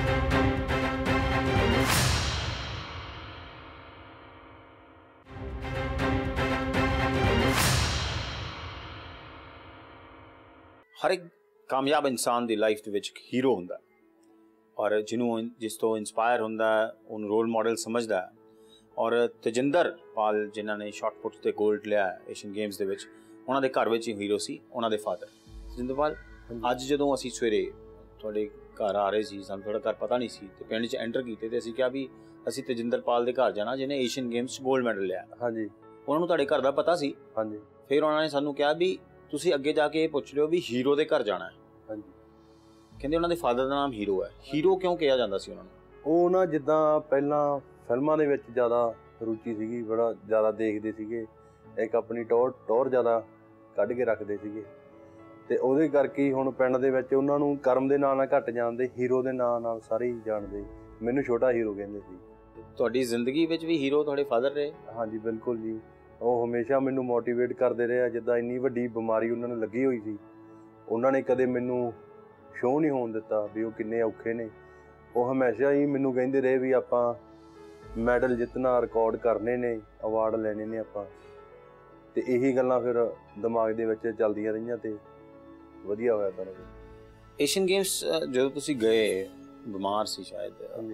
ਹਰ ਇੱਕ ਕਾਮਯਾਬ ਇਨਸਾਨ ਦੀ ਲਾਈਫ ਦੇ ਵਿੱਚ ਇੱਕ ਹੀਰੋ ਹੁੰਦਾ ਔਰ ਜਿਹਨੂੰ ਜਿਸ ਤੋਂ ਇੰਸਪਾਇਰ ਹੁੰਦਾ ਉਹਨੂੰ ਰੋਲ ਮਾਡਲ ਸਮਝਦਾ। ਔਰ ਤੇਜਿੰਦਰ ਪਾਲ ਜਿਨ੍ਹਾਂ ਨੇ ਸ਼ਾਟ ਪੁੱਟ ਤੇ ਗੋਲਡ ਲਿਆ ਏਸ਼ੀਅਨ ਗੇਮਸ ਦੇ ਵਿੱਚ, ਉਹਨਾਂ ਦੇ ਘਰ ਵਿੱਚ ਹੀ ਹੀਰੋ ਸੀ ਉਹਨਾਂ ਦੇ ਫਾਦਰ ਤੇਜਿੰਦਰ ਪਾਲ। ਅੱਜ ਜਦੋਂ ਅਸੀਂ ਸਵੇਰੇ ਤੁਹਾਡੇ ਘਰ ਆ ਰਹੇ ਸੀ, ਸਾਨੂੰ ਤੁਹਾਡਾ ਘਰ ਪਤਾ ਨਹੀਂ ਸੀ, ਤੇ ਪਿੰਡ 'ਚ ਐਂਟਰ ਕੀਤੇ ਤੇ ਅਸੀਂ ਕਿਹਾ ਵੀ ਅਸੀਂ ਤੇਜਿੰਦਰ ਪਾਲ ਦੇ ਘਰ ਜਾਣਾ ਜਿਹਨੇ ਏਸ਼ੀਅਨ ਗੇਮਸ 'ਚ ਗੋਲਡ ਮੈਡਲ ਲਿਆ। ਹਾਂਜੀ। ਉਹਨਾਂ ਨੂੰ ਤੁਹਾਡੇ ਘਰ ਦਾ ਪਤਾ ਸੀ? ਹਾਂਜੀ। ਫਿਰ ਉਹਨਾਂ ਨੇ ਸਾਨੂੰ ਕਿਹਾ ਵੀ ਤੁਸੀਂ ਅੱਗੇ ਜਾ ਕੇ ਇਹ ਪੁੱਛ ਲਿਓ ਵੀ ਹੀਰੋ ਦੇ ਘਰ ਜਾਣਾ ਹੈ। ਹਾਂਜੀ। ਕਹਿੰਦੇ ਉਹਨਾਂ ਦੇ ਫਾਦਰ ਦਾ ਨਾਮ ਹੀਰੋ ਹੈ। ਹੀਰੋ ਕਿਉਂ ਕਿਹਾ ਜਾਂਦਾ ਸੀ ਉਹਨਾਂ ਨੂੰ? ਉਹ ਨਾ ਜਿੱਦਾਂ ਪਹਿਲਾਂ ਫਿਲਮਾਂ ਦੇ ਵਿੱਚ ਜ਼ਿਆਦਾ ਰੁਚੀ ਸੀਗੀ, ਬੜਾ ਜ਼ਿਆਦਾ ਦੇਖਦੇ ਸੀਗੇ, ਇੱਕ ਆਪਣੀ ਟੌਰ ਟੌਰ ਜ਼ਿਆਦਾ ਕੱਢ ਕੇ ਰੱਖਦੇ ਸੀਗੇ, ਤੇ ਉਹਦੇ ਕਰਕੇ ਹੀ ਹੁਣ ਪਿੰਡ ਦੇ ਵਿੱਚ ਉਹਨਾਂ ਨੂੰ ਕਰਮ ਦੇ ਨਾਂ ਨਾਲ ਘੱਟ ਜਾਣਦੇ, ਹੀਰੋ ਦੇ ਨਾਂ ਨਾਲ ਸਾਰੇ ਹੀ ਜਾਣਦੇ। ਮੈਨੂੰ ਛੋਟਾ ਹੀਰੋ ਕਹਿੰਦੇ ਸੀ। ਤੁਹਾਡੀ ਜ਼ਿੰਦਗੀ ਵਿੱਚ ਵੀ ਹੀਰੋ ਤੁਹਾਡੇ ਫਾਦਰ ਰਹੇ? ਹਾਂਜੀ ਬਿਲਕੁਲ ਜੀ। ਉਹ ਹਮੇਸ਼ਾ ਮੈਨੂੰ ਮੋਟੀਵੇਟ ਕਰਦੇ ਰਹੇ। ਜਿੱਦਾਂ ਇੰਨੀ ਵੱਡੀ ਬਿਮਾਰੀ ਉਹਨਾਂ ਨੂੰ ਲੱਗੀ ਹੋਈ ਸੀ, ਉਹਨਾਂ ਨੇ ਕਦੇ ਮੈਨੂੰ ਸ਼ੋਅ ਨਹੀਂ ਹੋਣ ਦਿੱਤਾ ਵੀ ਉਹ ਕਿੰਨੇ ਔਖੇ ਨੇ। ਉਹ ਹਮੇਸ਼ਾ ਹੀ ਮੈਨੂੰ ਕਹਿੰਦੇ ਰਹੇ ਵੀ ਆਪਾਂ ਮੈਡਲ ਜਿੱਤਣਾ, ਰਿਕਾਰਡ ਕਰਨੇ ਨੇ, ਅਵਾਰਡ ਲੈਣੇ ਨੇ ਆਪਾਂ, ਤੇ ਇਹੀ ਗੱਲਾਂ ਫਿਰ ਦਿਮਾਗ ਦੇ ਵਿੱਚ ਚੱਲਦੀਆਂ ਰਹੀਆਂ ਤੇ ਵਧੀਆ ਹੋਇਆ ਤਾਂ। ਏਸ਼ੀਅਨ ਗੇਮਸ ਜਦੋਂ ਤੁਸੀਂ ਗਏ, ਬਿਮਾਰ ਸੀ ਸ਼ਾਇਦ,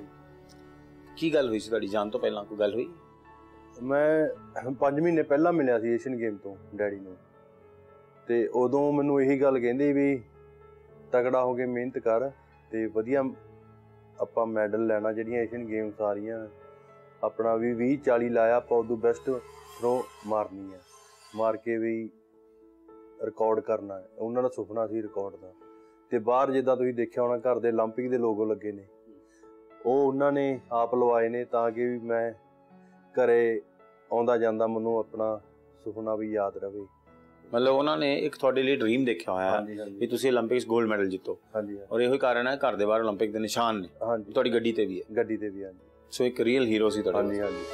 ਕੀ ਗੱਲ ਹੋਈ ਸੀ ਤੁਹਾਡੀ ਜਾਣ ਤੋਂ ਪਹਿਲਾਂ? ਕੋਈ ਗੱਲ ਹੋਈ? ਮੈਂ ਪੰਜ ਮਹੀਨੇ ਪਹਿਲਾਂ ਮਿਲਿਆ ਸੀ ਏਸ਼ੀਅਨ ਗੇਮ ਤੋਂ ਡੈਡੀ ਨੂੰ, ਤੇ ਉਦੋਂ ਮੈਨੂੰ ਇਹੀ ਗੱਲ ਕਹਿੰਦੇ ਵੀ ਤਗੜਾ ਹੋ ਕੇ ਮਿਹਨਤ ਕਰ ਤੇ ਵਧੀਆ ਆਪਾਂ ਮੈਡਲ ਲੈਣਾ। ਜਿਹੜੀਆਂ ਏਸ਼ੀਅਨ ਗੇਮਸ ਆ ਰਹੀਆਂ ਆਪਣਾ ਵੀ ਵੀਹ ਚਾਲੀ ਲਾਇਆ, ਆਪਾਂ ਉਦੋਂ ਬੈਸਟ ਥਰੋ ਮਾਰਨੀ ਹੈ, ਮਾਰ ਕੇ ਵੀ ਰਿਕਾਰਡ ਕਰਨਾ ਹੈ। ਉਹਨਾਂ ਦਾ ਸੁਪਨਾ ਸੀ ਰਿਕਾਰਡ ਦਾ। ਤੇ ਬਾਹਰ ਜਿੱਦਾਂ ਤੁਸੀਂ ਦੇਖਿਆ ਹੋਣਾ ਘਰ ਦੇ ਓਲੰਪਿਕ ਦੇ ਲੋਗੋ ਲੱਗੇ ਨੇ, ਉਹ ਉਹਨਾਂ ਨੇ ਆਪ ਲਵਾਏ ਨੇ ਤਾਂ ਕਿ ਵੀ ਮੈਂ ਘਰੇ ਆਉਂਦਾ ਜਾਂਦਾ ਮੈਨੂੰ ਆਪਣਾ ਸੁਪਨਾ ਵੀ ਯਾਦ ਰਵੇ। ਮਤਲਬ ਉਹਨਾਂ ਨੇ ਇੱਕ ਤੁਹਾਡੇ ਲਈ ਡ੍ਰੀਮ ਦੇਖਿਆ ਹੋਇਆ ਵੀ ਤੁਸੀਂ ਓਲੰਪਿਕਸ ਗੋਲਡ ਮੈਡਲ ਜਿੱਤੋ। ਹਾਂਜੀ। ਔਰ ਇਹੋ ਹੀ ਕਾਰਨ ਹੈ ਘਰ ਦੇ ਬਾਹਰ ਓਲੰਪਿਕ ਦੇ ਨਿਸ਼ਾਨ ਨੇ। ਹਾਂਜੀ। ਤੁਹਾਡੀ ਗੱਡੀ ਤੇ ਵੀ ਹੈ? ਗੱਡੀ ਤੇ ਵੀ। ਹਾਂਜੀ। ਸੋ ਇੱਕ ਰੀਅਲ ਹੀਰੋ ਸੀ ਤੁਹਾਡਾ। ਹਾਂਜੀ ਹਾਂਜੀ।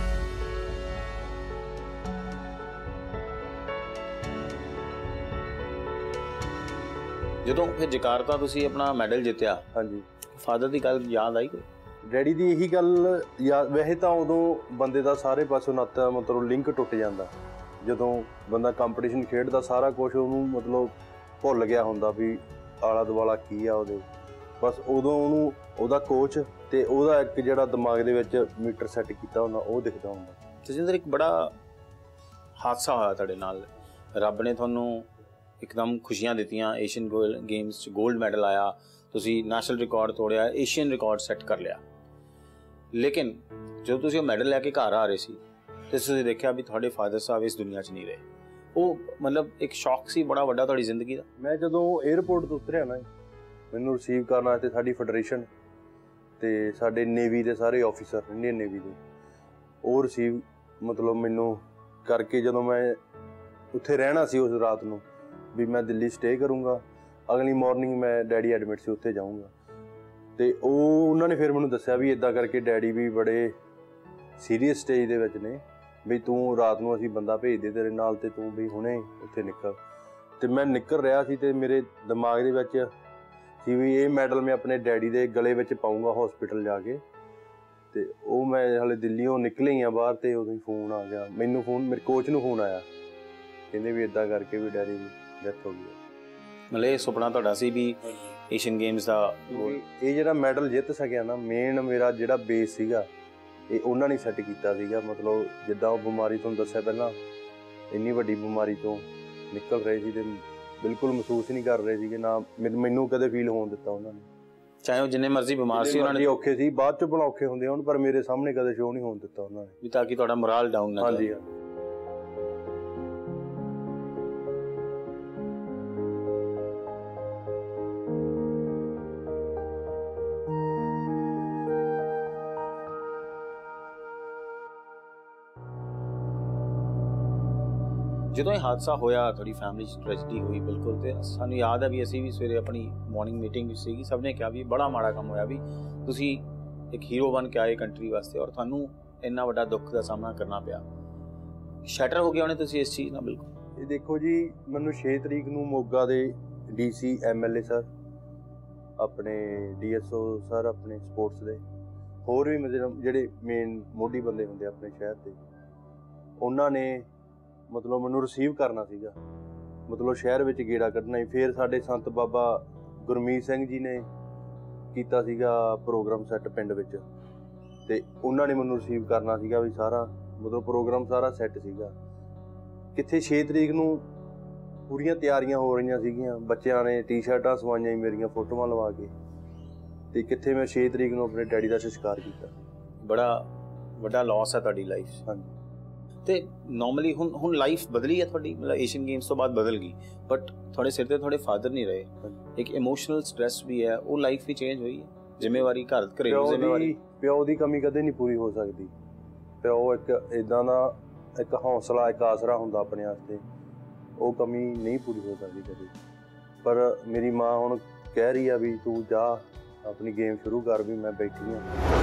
ਜਦੋਂ ਫਿਰ ਜਕਾਰਤਾ ਤੁਸੀਂ ਆਪਣਾ ਮੈਡਲ ਜਿੱਤਿਆ, ਹਾਂਜੀ, ਫਾਦਰ ਦੀ ਗੱਲ ਯਾਦ ਆਈ ਕੋਈ? ਡੈਡੀ ਦੀ ਇਹੀ ਗੱਲ ਯਾਦ। ਵੈਸੇ ਤਾਂ ਉਦੋਂ ਬੰਦੇ ਦਾ ਸਾਰੇ ਪਾਸੋਂ ਨਾਤਾ ਮਤਲਬ ਲਿੰਕ ਟੁੱਟ ਜਾਂਦਾ ਜਦੋਂ ਬੰਦਾ ਕੰਪੀਟੀਸ਼ਨ ਖੇਡਦਾ, ਸਾਰਾ ਕੁਝ ਉਹਨੂੰ ਮਤਲਬ ਭੁੱਲ ਗਿਆ ਹੁੰਦਾ ਵੀ ਆਲਾ ਦੁਆਲਾ ਕੀ ਆ ਉਹਦੇ। ਬਸ ਉਦੋਂ ਉਹਨੂੰ ਉਹਦਾ ਕੋਚ ਤੇ ਉਹਦਾ ਇੱਕ ਜਿਹੜਾ ਦਿਮਾਗ ਦੇ ਵਿੱਚ ਮੀਟਰ ਸੈੱਟ ਕੀਤਾ ਹੁੰਦਾ ਉਹ ਦਿਖਦਾ ਹੁੰਦਾ। ਤੇਜਿੰਦਰ, ਇੱਕ ਬੜਾ ਹਾਦਸਾ ਹੋਇਆ ਤੁਹਾਡੇ ਨਾਲ। ਰੱਬ ਨੇ ਤੁਹਾਨੂੰ ਇੱਕਦਮ ਖੁਸ਼ੀਆਂ ਦਿੱਤੀਆਂ, ਏਸ਼ੀਅਨ ਗੋਲ ਗੇਮਸ 'ਚ ਗੋਲਡ ਮੈਡਲ ਆਇਆ, ਤੁਸੀਂ ਨੈਸ਼ਨਲ ਰਿਕਾਰਡ ਤੋੜਿਆ, ਏਸ਼ੀਅਨ ਰਿਕਾਰਡ ਸੈੱਟ ਕਰ ਲਿਆ। ਲੇਕਿਨ ਜਦੋਂ ਤੁਸੀਂ ਉਹ ਮੈਡਲ ਲੈ ਕੇ ਘਰ ਆ ਰਹੇ ਸੀ ਤੇ ਤੁਸੀਂ ਦੇਖਿਆ ਵੀ ਤੁਹਾਡੇ ਫਾਦਰ ਸਾਹਿਬ ਇਸ ਦੁਨੀਆ 'ਚ ਨਹੀਂ ਰਹੇ। ਉਹ ਮਤਲਬ ਇੱਕ ਸ਼ੌਕ ਸੀ ਬੜਾ ਵੱਡਾ ਤੁਹਾਡੀ ਜ਼ਿੰਦਗੀ ਦਾ। ਮੈਂ ਜਦੋਂ 에ਅਰਪੋਰਟ ਤੋਂ ਉਤਰਿਆ ਨਾ, ਮੈਨੂੰ ਰਿਸੀਵ ਕਰਨ ਵਾਸਤੇ ਸਾਡੀ ਫੈਡਰੇਸ਼ਨ ਤੇ ਸਾਡੇ ਨੇਵੀ ਦੇ ਸਾਰੇ ਆਫੀਸਰ, ਇੰਡੀਅਨ ਨੇਵੀ ਦੇ, ਉਹ ਰਿਸੀਵ ਮਤਲਬ ਮੈਨੂੰ ਕਰਕੇ, ਜਦੋਂ ਮੈਂ ਉੱਥੇ ਰਹਿਣਾ ਸੀ ਉਸ ਰਾਤ ਨੂੰ ਵੀ ਮੈਂ ਦਿੱਲੀ ਸਟੇ ਕਰੂੰਗਾ, ਅਗਲੀ ਮਾਰਨਿੰਗ ਮੈਂ ਡੈਡੀ ਐਡਮਿਟ ਸੀ ਉੱਥੇ ਜਾਊਂਗਾ। ਤੇ ਉਹ ਉਹਨਾਂ ਨੇ ਫਿਰ ਮੈਨੂੰ ਦੱਸਿਆ ਵੀ ਇੱਦਾਂ ਕਰਕੇ ਡੈਡੀ ਵੀ ਬੜੇ ਸੀਰੀਅਸ ਸਟੇਜ ਦੇ ਵਿੱਚ ਨੇ, ਵੀ ਤੂੰ ਰਾਤ ਨੂੰ ਅਸੀਂ ਬੰਦਾ ਭੇਜਦੇ ਤੇਰੇ ਨਾਲ ਤੇ ਤੂੰ ਵੀ ਹੁਣੇ ਉੱਥੇ ਨਿਕਲ। ਤੇ ਮੈਂ ਨਿਕਲ ਰਿਹਾ ਸੀ ਤੇ ਮੇਰੇ ਦਿਮਾਗ ਦੇ ਵਿੱਚ ਸੀ ਵੀ ਇਹ ਮੈਡਲ ਮੈਂ ਆਪਣੇ ਡੈਡੀ ਦੇ ਗਲੇ ਵਿੱਚ ਪਾਊਂਗਾ ਹਸਪੀਟਲ ਜਾ ਕੇ। ਤੇ ਉਹ ਮੈਂ ਹਾਲੇ ਦਿੱਲੀੋਂ ਨਿਕਲੇ ਹੀ ਆ ਬਾਹਰ ਤੇ ਉਦੋਂ ਹੀ ਫੋਨ ਆ ਗਿਆ ਮੈਨੂੰ, ਫੋਨ ਮੇਰੇ ਕੋਚ ਨੂੰ ਫੋਨ ਆਇਆ, ਕਹਿੰਦੇ ਵੀ ਇੱਦਾਂ ਕਰਕੇ ਵੀ ਡੈਡੀ ਦੀ ਡੈਥ ਹੋ ਗਈ। ਮਤਲਬ ਇਹ ਸੁਪਨਾ ਤੁਹਾਡਾ ਸੀ ਵੀ ਏਸ਼ੀਅਨ ਗੇਮਸ ਦਾ ਇਹ ਜਿਹੜਾ ਮੈਡਲ ਜਿੱਤ ਸਕਿਆ ਨਾ, ਮੇਨ ਮੇਰਾ ਜਿਹੜਾ ਬੇਸ ਸੀਗਾ ਇਹ ਉਹਨਾਂ ਨੇ ਸੈੱਟ ਕੀਤਾ ਸੀਗਾ। ਮਤਲਬ ਜਿੱਦਾਂ ਉਹ ਬਿਮਾਰੀ ਤੁਹਾਨੂੰ ਦੱਸਿਆ ਪਹਿਲਾਂ, ਇੰਨੀ ਵੱਡੀ ਬਿਮਾਰੀ ਤੋਂ ਨਿਕਲ ਰਹੇ ਸੀ ਤੇ ਬਿਲਕੁਲ ਮਹਿਸੂਸ ਨਹੀਂ ਕਰ ਰਹੇ ਸੀਗੇ, ਨਾ ਮੈਨੂੰ ਕਦੇ ਫੀਲ ਹੋਣ ਦਿੱਤਾ ਉਹਨਾਂ ਨੇ। ਚਾਹੇ ਉਹ ਜਿੰਨੇ ਮਰਜ਼ੀ ਬਿਮਾਰ ਸੀ, ਉਹਨਾਂ ਨੇ ਔਖੇ ਸੀ, ਬਾਅਦ ਚ ਭਲਾ ਔਖੇ ਹੁੰਦੇ ਹੁਣ, ਪਰ ਮੇਰੇ ਸਾਹਮਣੇ ਕਦੇ ਸ਼ੋਅ ਨਹੀਂ ਹੋਣ ਦਿੱਤਾ ਉਹਨਾਂ ਨੇ, ਵੀ ਤਾਂ ਕਿ ਤੁਹਾਡਾ ਮੋਰਲ ਡਾਊਨ ਨਾ ਜਾਏ। ਹਾਂਜੀ ਹਾਂਜੀ। ਜਦੋਂ ਇਹ ਹਾਦਸਾ ਹੋਇਆ, ਤੁਹਾਡੀ ਫੈਮਿਲੀ 'ਚ ਟ੍ਰੈਜਡੀ ਹੋਈ ਬਿਲਕੁਲ, ਤੇ ਸਾਨੂੰ ਯਾਦ ਹੈ ਵੀ ਅਸੀਂ ਵੀ ਸਵੇਰੇ ਆਪਣੀ ਮਾਰਨਿੰਗ ਮੀਟਿੰਗ ਵਿੱਚ ਸੀਗੀ, ਸਭ ਨੇ ਕਿਹਾ ਵੀ ਬੜਾ ਮਾੜਾ ਕੰਮ ਹੋਇਆ, ਵੀ ਤੁਸੀਂ ਇੱਕ ਹੀਰੋ ਬਣ ਕੇ ਆਏ ਕੰਟਰੀ ਵਾਸਤੇ ਔਰ ਤੁਹਾਨੂੰ ਇੰਨਾ ਵੱਡਾ ਦੁੱਖ ਦਾ ਸਾਹਮਣਾ ਕਰਨਾ ਪਿਆ। ਸ਼ੈਟਰ ਹੋ ਗਿਆ ਉਹਨੇ ਤੁਸੀਂ ਇਸ ਚੀਜ਼ ਨਾਲ ਬਿਲਕੁਲ। ਇਹ ਦੇਖੋ ਜੀ, ਮੈਨੂੰ ਛੇ ਤਰੀਕ ਨੂੰ ਮੋਗਾ ਦੇ D C, M L A sir, ਆਪਣੇ ਡੀ ਐਸ ਓ ਸਰ, ਆਪਣੇ ਸਪੋਰਟਸ ਦੇ ਹੋਰ ਵੀ ਮਤਲਬ ਜਿਹੜੇ ਮੇਨ ਮੋਢੀ ਬੰਦੇ ਹੁੰਦੇ ਆਪਣੇ ਸ਼ਹਿਰ ਦੇ, ਉਹਨਾਂ ਨੇ ਮਤਲਬ ਮੈਨੂੰ ਰਿਸੀਵ ਕਰਨਾ ਸੀਗਾ, ਮਤਲਬ ਸ਼ਹਿਰ ਵਿੱਚ ਗੇੜਾ ਕੱਢਣਾ ਹੀ। ਫਿਰ ਸਾਡੇ ਸੰਤ ਬਾਬਾ ਗੁਰਮੀਤ ਸਿੰਘ ਜੀ ਨੇ ਕੀਤਾ ਸੀਗਾ ਪ੍ਰੋਗਰਾਮ ਸੈੱਟ ਪਿੰਡ ਵਿੱਚ, ਤੇ ਉਹਨਾਂ ਨੇ ਮੈਨੂੰ ਰਿਸੀਵ ਕਰਨਾ ਸੀਗਾ ਵੀ ਸਾਰਾ ਮਤਲਬ ਪ੍ਰੋਗਰਾਮ ਸਾਰਾ ਸੈੱਟ ਸੀਗਾ। ਕਿੱਥੇ ਛੇ ਤਰੀਕ ਨੂੰ ਪੂਰੀਆਂ ਤਿਆਰੀਆਂ ਹੋ ਰਹੀਆਂ ਸੀਗੀਆਂ, ਬੱਚਿਆਂ ਨੇ ਟੀ ਸ਼ਰਟਾਂ ਸਵਾਈਆਂ ਸੀ ਮੇਰੀਆਂ ਫੋਟੋਆਂ ਲਵਾ ਕੇ, ਤੇ ਕਿੱਥੇ ਮੈਂ ਛੇ ਤਰੀਕ ਨੂੰ ਆਪਣੇ ਡੈਡੀ ਦਾ ਸੰਸਕਾਰ ਕੀਤਾ। ਬੜਾ ਵੱਡਾ ਲਾਸ ਹੈ ਤੁਹਾਡੀ ਲਾਈਫ 'ਚ। ਹਾਂਜੀ। ਤੇ ਨਾਰਮਲੀ ਹੁਣ ਹੁਣ ਲਾਈਫ ਬਦਲੀ ਹੈ ਤੁਹਾਡੀ, ਮਤਲਬ ਏਸ਼ੀਅਨ ਗੇਮਸ ਤੋਂ ਬਾਅਦ ਬਦਲ ਗਈ, ਬਟ ਤੁਹਾਡੇ ਸਿਰ ਤੇ ਤੁਹਾਡੇ ਫਾਦਰ ਨਹੀਂ ਰਹੇ, ਇੱਕ ਇਮੋਸ਼ਨਲ ਸਟ੍ਰੈਸ ਵੀ ਹੈ, ਉਹ ਲਾਈਫ ਵੀ ਚੇਂਜ ਹੋਈ ਹੈ, ਜ਼ਿੰਮੇਵਾਰੀ ਘਰ ਘਰੇਲੂ ਜ਼ਿੰਮੇਵਾਰੀ। ਪਿਓ ਦੀ ਕਮੀ ਕਦੇ ਨਹੀਂ ਪੂਰੀ ਹੋ ਸਕਦੀ। ਪਿਓ ਇੱਕ ਇਦਾਂ ਦਾ ਇੱਕ ਹੌਸਲਾ, ਇੱਕ ਆਸਰਾ ਹੁੰਦਾ ਆਪਣੇ ਵਾਸਤੇ, ਉਹ ਕਮੀ ਨਹੀਂ ਪੂਰੀ ਹੋ ਸਕਦੀ ਕਦੇ। ਪਰ ਮੇਰੀ ਮਾਂ ਹੁਣ ਕਹਿ ਰਹੀ ਆ ਵੀ ਤੂੰ ਜਾ ਆਪਣੀ ਗੇਮ ਸ਼ੁਰੂ ਕਰ, ਵੀ ਮੈਂ ਬੈਠੀ ਹਾਂ।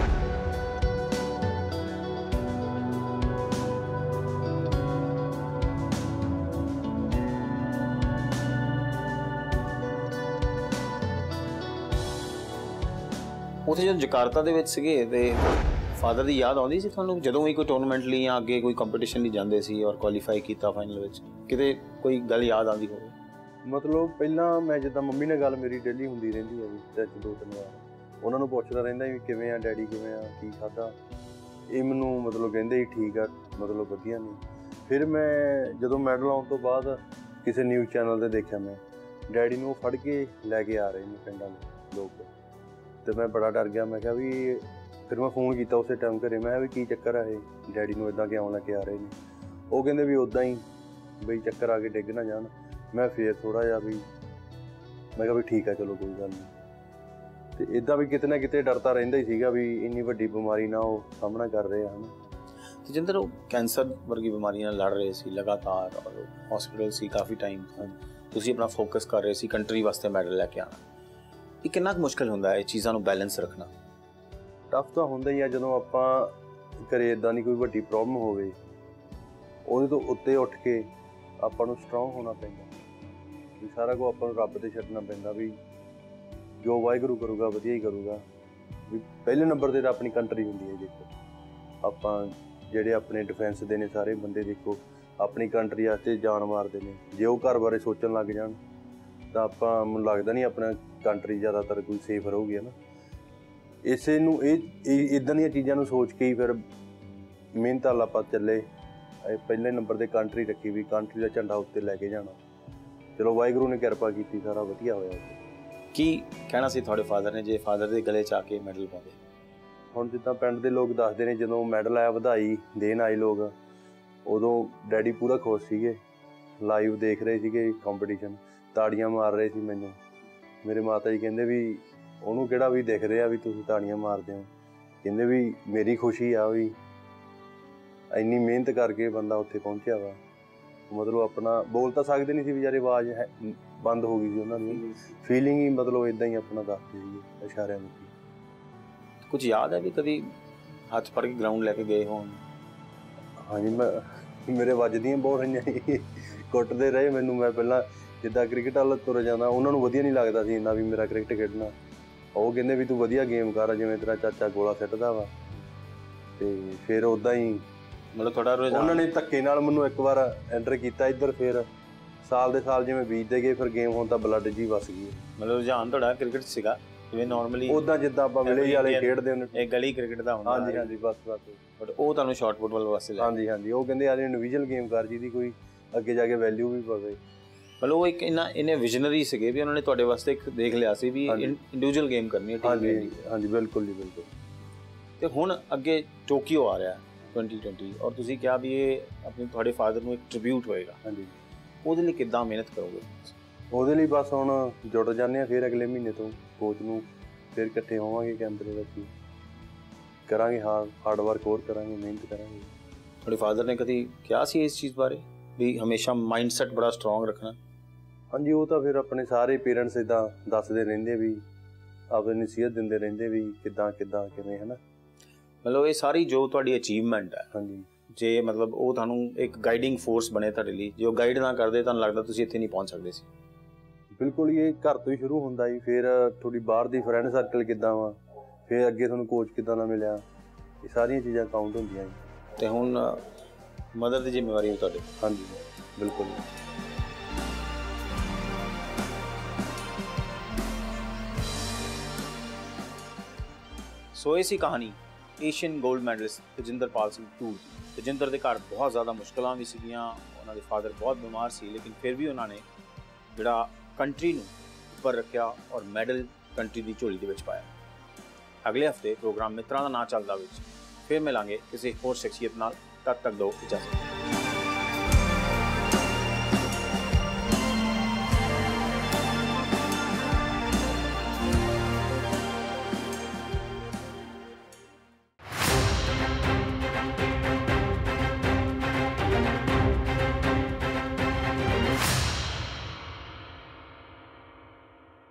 ਉੱਥੇ ਜਦੋਂ ਜਕਾਰਤਾ ਦੇ ਵਿੱਚ ਸੀਗੇ ਤੇ ਫਾਦਰ ਦੀ ਯਾਦ ਆਉਂਦੀ ਸੀ ਤੁਹਾਨੂੰ, ਜਦੋਂ ਵੀ ਕੋਈ ਟੂਰਨਾਮੈਂਟ ਲਈ ਜਾਂ ਅੱਗੇ ਕੋਈ ਕੰਪੀਟੀਸ਼ਨ ਲਈ ਜਾਂਦੇ ਸੀ ਔਰ ਕੁਆਲੀਫਾਈ ਕੀਤਾ ਫਾਈਨਲ ਵਿੱਚ, ਕਿਤੇ ਕੋਈ ਗੱਲ ਯਾਦ ਆਉਂਦੀ ਹੋਵੇ? ਮਤਲਬ ਪਹਿਲਾਂ ਮੈਂ ਜਿੱਦਾਂ ਮੰਮੀ ਨਾਲ ਗੱਲ ਮੇਰੀ ਡੇਲੀ ਹੁੰਦੀ ਰਹਿੰਦੀ ਹੈ ਜੀ, ਤੇ ਦੋ ਤਿੰਨ ਵਾਰ ਉਹਨਾਂ ਨੂੰ ਪੁੱਛਦਾ ਰਹਿੰਦਾ ਵੀ ਕਿਵੇਂ ਆ ਡੈਡੀ, ਕਿਵੇਂ ਆ, ਕੀ ਖਾਧਾ, ਇਹ ਮੈਨੂੰ ਮਤਲਬ ਕਹਿੰਦੇ ਹੀ ਠੀਕ ਆ, ਮਤਲਬ ਵਧੀਆ ਨਹੀਂ। ਫਿਰ ਮੈਂ ਜਦੋਂ ਮੈਡਲ ਆਉਣ ਤੋਂ ਬਾਅਦ ਕਿਸੇ ਨਿਊਜ਼ ਚੈਨਲ 'ਤੇ ਦੇਖਿਆ ਮੈਂ ਡੈਡੀ ਨੂੰ ਫੜ ਕੇ ਲੈ ਕੇ ਆ ਰਹੇ ਨੇ ਪਿੰਡਾਂ ਦੇ ਲੋਕ, ਤੇ ਮੈਂ ਬੜਾ ਡਰ ਗਿਆ। ਮੈਂ ਕਿਹਾ ਵੀ ਫਿਰ ਮੈਂ ਫੋਨ ਕੀਤਾ ਉਸੇ ਟਾਈਮ ਘਰੇ, ਮੈਂ ਕਿਹਾ ਵੀ ਕੀ ਚੱਕਰ ਆ, ਇਹ ਡੈਡੀ ਨੂੰ ਇੱਦਾਂ ਕਿਉਂ ਲੈ ਕੇ ਆ ਰਹੇ ਨੇ? ਉਹ ਕਹਿੰਦੇ ਵੀ ਉੱਦਾਂ ਹੀ ਬਈ ਚੱਕਰ ਆ ਕੇ ਡਿੱਗ ਨਾ ਜਾਣ। ਮੈਂ ਫਿਰ ਥੋੜ੍ਹਾ ਜਿਹਾ ਵੀ ਮੈਂ ਕਿਹਾ ਵੀ ਠੀਕ ਆ, ਚਲੋ ਕੋਈ ਗੱਲ ਨਹੀਂ। ਤੇ ਇੱਦਾਂ ਵੀ ਕਿਤੇ ਨਾ ਕਿਤੇ ਡਰ ਤਾਂ ਰਹਿੰਦਾ ਹੀ ਸੀਗਾ ਵੀ ਇੰਨੀ ਵੱਡੀ ਬਿਮਾਰੀ ਨਾਲ ਉਹ ਸਾਹਮਣਾ ਕਰ ਰਹੇ ਹਨ। ਤੇ ਜਿੰਦਰ ਉਹ ਕੈਂਸਰ ਵਰਗੀ ਬਿਮਾਰੀ ਨਾਲ ਲੜ ਰਹੇ ਸੀ ਲਗਾਤਾਰ, ਔਰ ਹਸਪੀਟਲ ਸੀ ਕਾਫੀ ਟਾਈਮ, ਤੁਸੀਂ ਆਪਣਾ ਫੋਕਸ ਕਰ ਰਹੇ ਸੀ ਕੰਟਰੀ ਵਾਸਤੇ ਮੈਡਲ ਲੈ ਕੇ ਆਉਣਾ, ਇਹ ਕਿੰਨਾ ਕੁ ਮੁਸ਼ਕਿਲ ਹੁੰਦਾ ਹੈ ਇਹ ਚੀਜ਼ਾਂ ਨੂੰ ਬੈਲੈਂਸ ਰੱਖਣਾ? ਟਫ ਤਾਂ ਹੁੰਦਾ ਹੀ ਆ, ਜਦੋਂ ਆਪਾਂ ਘਰੇ ਇੱਦਾਂ ਦੀ ਕੋਈ ਵੱਡੀ ਪ੍ਰੋਬਲਮ ਹੋਵੇ, ਉਹਦੇ ਤੋਂ ਉੱਤੇ ਉੱਠ ਕੇ ਆਪਾਂ ਨੂੰ ਸਟਰੋਂਗ ਹੋਣਾ ਪੈਂਦਾ, ਵੀ ਸਾਰਾ ਕੁਝ ਆਪਾਂ ਨੂੰ ਰੱਬ ਤੇ ਛੱਡਣਾ ਪੈਂਦਾ, ਵੀ ਜੋ ਵਾਹਿਗੁਰੂ ਕਰੂਗਾ ਵਧੀਆ ਹੀ ਕਰੂਗਾ। ਵੀ ਪਹਿਲੇ ਨੰਬਰ 'ਤੇ ਤਾਂ ਆਪਣੀ ਕੰਟਰੀ ਹੁੰਦੀ ਹੈ। ਦੇਖੋ ਆਪਾਂ ਜਿਹੜੇ ਆਪਣੇ ਡਿਫੈਂਸ ਦੇ ਨੇ ਸਾਰੇ ਬੰਦੇ, ਦੇਖੋ ਆਪਣੀ ਕੰਟਰੀ ਵਾਸਤੇ ਜਾਨ ਮਾਰਦੇ ਨੇ। ਜੇ ਉਹ ਘਰ ਬਾਰੇ ਸੋਚਣ ਲੱਗ ਜਾਣ ਤਾਂ ਆਪਾਂ, ਮੈਨੂੰ ਲੱਗਦਾ ਨਹੀਂ ਆਪਣਾ ਕੰਟਰੀ ਜ਼ਿਆਦਾਤਰ ਕੋਈ ਸੇਫ ਰਹੂਗੀ, ਹੈ ਨਾ। ਇਸੇ ਨੂੰ ਇਹ ਇੱਦਾਂ ਦੀਆਂ ਚੀਜ਼ਾਂ ਨੂੰ ਸੋਚ ਕੇ ਹੀ ਫਿਰ ਮਿਹਨਤ ਨਾਲ ਆਪਾਂ ਚੱਲੇ, ਪਹਿਲੇ ਨੰਬਰ 'ਤੇ ਕੰਟਰੀ ਰੱਖੀ, ਵੀ ਕੰਟਰੀ ਦਾ ਝੰਡਾ ਉੱਤੇ ਲੈ ਕੇ ਜਾਣਾ। ਚਲੋ ਵਾਹਿਗੁਰੂ ਨੇ ਕਿਰਪਾ ਕੀਤੀ, ਸਾਰਾ ਵਧੀਆ ਹੋਇਆ। ਕੀ ਕਹਿਣਾ ਸੀ ਤੁਹਾਡੇ ਫਾਦਰ ਨੇ ਜੇ ਫਾਦਰ ਦੇ ਗਲੇ 'ਚ ਆ ਕੇ ਮੈਡਲ ਪਾਉਂਦੇ? ਹੁਣ ਜਿੱਦਾਂ ਪਿੰਡ ਦੇ ਲੋਕ ਦੱਸਦੇ ਨੇ, ਜਦੋਂ ਮੈਡਲ ਆਇਆ ਵਧਾਈ ਦੇਣ ਆਏ ਲੋਕ, ਉਦੋਂ ਡੈਡੀ ਪੂਰਾ ਖੁਸ਼ ਸੀਗੇ, ਲਾਈਵ ਦੇਖ ਰਹੇ ਸੀਗੇ ਕੰਪੀਟੀਸ਼ਨ, ਤਾੜੀਆਂ ਮਾਰ ਰਹੇ ਸੀ ਮੈਨੂੰ। ਮੇਰੇ ਮਾਤਾ ਜੀ ਕਹਿੰਦੇ ਵੀ ਉਹਨੂੰ ਕਿਹੜਾ ਵੀ ਦਿਖ ਰਿਹਾ ਵੀ ਤੁਸੀਂ ਤਾੜੀਆਂ ਮਾਰਦੇ ਹੋ। ਕਹਿੰਦੇ ਵੀ ਮੇਰੀ ਖੁਸ਼ੀ ਆ ਵੀ ਇੰਨੀ ਮਿਹਨਤ ਕਰਕੇ ਬੰਦਾ ਉੱਥੇ ਪਹੁੰਚਿਆ ਵਾ। ਮਤਲਬ ਆਪਣਾ ਬੋਲ ਤਾਂ ਸਕਦੇ ਨਹੀਂ ਸੀ ਵਿਚਾਰੇ, ਆਵਾਜ਼ ਹੈ ਬੰਦ ਹੋ ਗਈ ਸੀ ਉਹਨਾਂ ਦੀ, ਫੀਲਿੰਗ ਹੀ ਮਤਲਬ ਇਦਾਂ ਹੀ ਆਪਣਾ ਦੱਸਦੇ ਸੀ ਇਸ਼ਾਰਿਆਂ ਵਿੱਚ। ਕੁਝ ਯਾਦ ਹੈ ਵੀ ਕਦੀ ਹੱਥ ਫੜ ਕੇ ਗਰਾਊਂਡ ਲੈ ਕੇ ਗਏ ਹੋਣ? ਹਾਂਜੀ, ਮੈਂ ਮੇਰੇ ਵੱਜਦੀਆਂ ਬਹੁਤ ਰਹੀਆਂ ਸੀ, ਕੁੱਟਦੇ ਰਹੇ ਮੈਨੂੰ। ਮੈਂ ਪਹਿਲਾਂ ਜਿੱਦਾਂ ਕ੍ਰਿਕਟ ਵੱਲ ਤੁਰ ਜਾਂਦਾ, ਉਹਨਾਂ ਨੂੰ ਵਧੀਆ ਨਹੀਂ ਲੱਗਦਾ ਸੀ ਇੰਨਾ ਵੀ ਮੇਰਾ ਕ੍ਰਿਕਟ ਖੇਡਣਾ। ਉਹ ਕਹਿੰਦੇ ਵੀ ਤੂੰ ਵਧੀਆ ਗੇਮ ਕਰ, ਜਿਵੇਂ ਤੇਰਾ ਚਾਚਾ ਗੋਲਾ ਸਿੱਟਦਾ ਵਾ। ਤੇ ਫਿਰ ਉੱਦਾਂ ਹੀ ਮਤਲਬ ਥੋੜਾ ਉਹਨਾਂ ਨੇ ਧੱਕੇ ਨਾਲ ਮੈਨੂੰ ਇੱਕ ਵਾਰ ਐਂਟਰ ਕੀਤਾ ਇੱਧਰ। ਫਿਰ ਸਾਲ ਦੇ ਸਾਲ ਜਿਵੇਂ ਬੀਤਦੇ ਗਏ, ਫਿਰ ਗੇਮ ਹੁਣ ਤਾਂ ਬਲੱਡ ਜੀ ਵਸ ਗਈ। ਮਤਲਬ ਰੁਝਾਨ ਤੁਹਾਡਾ ਕ੍ਰਿਕਟ ਸੀਗਾ ਜਿਵੇਂ ਨਾਰਮਲੀ ਉੱਦਾਂ ਜਿੱਦਾਂ ਆਪਾਂ ਵਿਲੇਜ ਵਾਲੇ ਖੇਡਦੇ ਹੁੰਦੇ, ਇਹ ਗਲੀ ਕ੍ਰਿਕਟ ਦਾ ਹੁੰਦਾ। ਹਾਂਜੀ ਹਾਂਜੀ, ਬਸ ਬਸ। ਬਟ ਉਹ ਤੁਹਾਨੂੰ ਸ਼ਾਰਟ ਪੁੱਟ ਵੱਲ ਵਾਸਤੇ ਲੈ? ਹਾਂਜੀ ਹਾਂਜੀ, ਉਹ ਕਹਿੰਦੇ ਯਾਰ ਇੰਡੀਵਿਜੂਅਲ ਗੇਮ ਕਰ ਜਿਹਦੀ ਕੋਈ ਅੱਗੇ ਜਾ ਕੇ ਵੈਲਿਊ ਵੀ ਪਵੇ। ਮਤਲਬ ਉਹ ਇੱਕ ਇਹਨਾਂ ਇਹਨੇ ਵਿਜ਼ਨਰੀ ਸੀਗੇ ਵੀ ਉਹਨਾਂ ਨੇ ਤੁਹਾਡੇ ਵਾਸਤੇ ਇੱਕ ਦੇਖ ਲਿਆ ਸੀ ਵੀ ਇੰਡੀਵਿਜੂਅਲ ਗੇਮ ਕਰਨੀ ਹੈ। ਹਾਂਜੀ ਹਾਂਜੀ, ਬਿਲਕੁਲ ਜੀ ਬਿਲਕੁਲ। ਤੇ ਹੁਣ ਅੱਗੇ ਟੋਕੀਓ ਆ ਰਿਹਾ ਟਵੈਂਟੀ ਟਵੈਂਟੀ, ਔਰ ਤੁਸੀਂ ਕਿਹਾ ਵੀ ਇਹ ਆਪਣੇ ਤੁਹਾਡੇ ਫਾਦਰ ਨੂੰ ਇੱਕ ਟ੍ਰਿਬਿਊਟ ਹੋਏਗਾ। ਹਾਂਜੀ, ਉਹਦੇ ਲਈ ਕਿੱਦਾਂ ਮਿਹਨਤ ਕਰੋਗੇ? ਉਹਦੇ ਲਈ ਬਸ ਹੁਣ ਜੁੜ ਜਾਂਦੇ ਆ ਫਿਰ ਅਗਲੇ ਮਹੀਨੇ ਤੋਂ ਕੋਚ ਨੂੰ, ਫਿਰ ਇਕੱਠੇ ਹੋਵਾਂਗੇ ਕੈਂਪ ਦੇ ਵਿੱਚ, ਕਰਾਂਗੇ ਹਾਰਡ ਹਾਰਡ ਵਰਕ ਹੋਰ ਕਰਾਂਗੇ, ਮਿਹਨਤ ਕਰਾਂਗੇ। ਤੁਹਾਡੇ ਫਾਦਰ ਨੇ ਕਦੀ ਕਿਹਾ ਸੀ ਇਸ ਚੀਜ਼ ਬਾਰੇ ਵੀ ਹਮੇਸ਼ਾ ਮਾਈਂਡਸੈਟ ਬੜਾ ਸਟਰੋਂਗ ਰੱਖਣਾ? ਹਾਂਜੀ, ਉਹ ਤਾਂ ਫਿਰ ਆਪਣੇ ਸਾਰੇ ਪੇਰੈਂਟਸ ਇੱਦਾਂ ਦੱਸਦੇ ਰਹਿੰਦੇ ਵੀ, ਆਪਣੀ ਨਸੀਹਤ ਦਿੰਦੇ ਰਹਿੰਦੇ ਵੀ ਕਿੱਦਾਂ ਕਿੱਦਾਂ ਕਿਵੇਂ, ਹੈ ਨਾ। ਮਤਲਬ ਇਹ ਸਾਰੀ ਜੋ ਤੁਹਾਡੀ ਅਚੀਵਮੈਂਟ ਹੈ, ਹਾਂਜੀ, ਜੇ ਮਤਲਬ ਉਹ ਤੁਹਾਨੂੰ ਇੱਕ ਗਾਈਡਿੰਗ ਫੋਰਸ ਬਣੇ ਤੁਹਾਡੇ ਲਈ, ਜੇ ਉਹ ਗਾਈਡ ਨਾ ਕਰਦੇ ਤੁਹਾਨੂੰ ਲੱਗਦਾ ਤੁਸੀਂ ਇੱਥੇ ਨਹੀਂ ਪਹੁੰਚ ਸਕਦੇ ਸੀ? ਬਿਲਕੁਲ, ਇਹ ਘਰ ਤੋਂ ਹੀ ਸ਼ੁਰੂ ਹੁੰਦਾ ਜੀ। ਫਿਰ ਤੁਹਾਡੀ ਬਾਹਰ ਦੀ ਫਰੈਂਡ ਸਰਕਲ ਕਿੱਦਾਂ ਵਾ, ਫਿਰ ਅੱਗੇ ਤੁਹਾਨੂੰ ਕੋਚ ਕਿੱਦਾਂ ਦਾ ਮਿਲਿਆ, ਇਹ ਸਾਰੀਆਂ ਚੀਜ਼ਾਂ ਕਾਊਂਟ ਹੁੰਦੀਆਂ ਜੀ। ਤੇ ਹੁਣ ਮਦਰ ਦੀ ਜ਼ਿੰਮੇਵਾਰੀ ਹੈ ਤੁਹਾਡੇ? ਹਾਂਜੀ, ਬਿਲਕੁਲ। ਸੋ ਇਹ ਸੀ ਕਹਾਣੀ Asian gold medallist Tejinderpal Singh Toor ਦੀ। ਤੇਜਿੰਦਰ ਦੇ ਘਰ ਬਹੁਤ ਜ਼ਿਆਦਾ ਮੁਸ਼ਕਲਾਂ ਵੀ ਸੀਗੀਆਂ, ਉਹਨਾਂ ਦੇ ਫਾਦਰ ਬਹੁਤ ਬਿਮਾਰ ਸੀ, ਲੇਕਿਨ ਫਿਰ ਵੀ ਉਹਨਾਂ ਨੇ ਜਿਹੜਾ ਕੰਟਰੀ ਨੂੰ ਉੱਪਰ ਰੱਖਿਆ ਔਰ ਮੈਡਲ ਕੰਟਰੀ ਦੀ ਝੋਲੀ ਦੇ ਵਿੱਚ ਪਾਇਆ। ਅਗਲੇ ਹਫਤੇ ਪ੍ਰੋਗਰਾਮ ਮਿੱਤਰਾਂ ਦਾ ਨਾਂ ਚੱਲਦਾ ਵਿੱਚ ਫਿਰ ਮਿਲਾਂਗੇ ਕਿਸੇ ਹੋਰ ਸ਼ਖਸੀਅਤ ਨਾਲ। ਤਦ ਤੱਕ ਦਿਓ ਇਜਾਜ਼ਤ।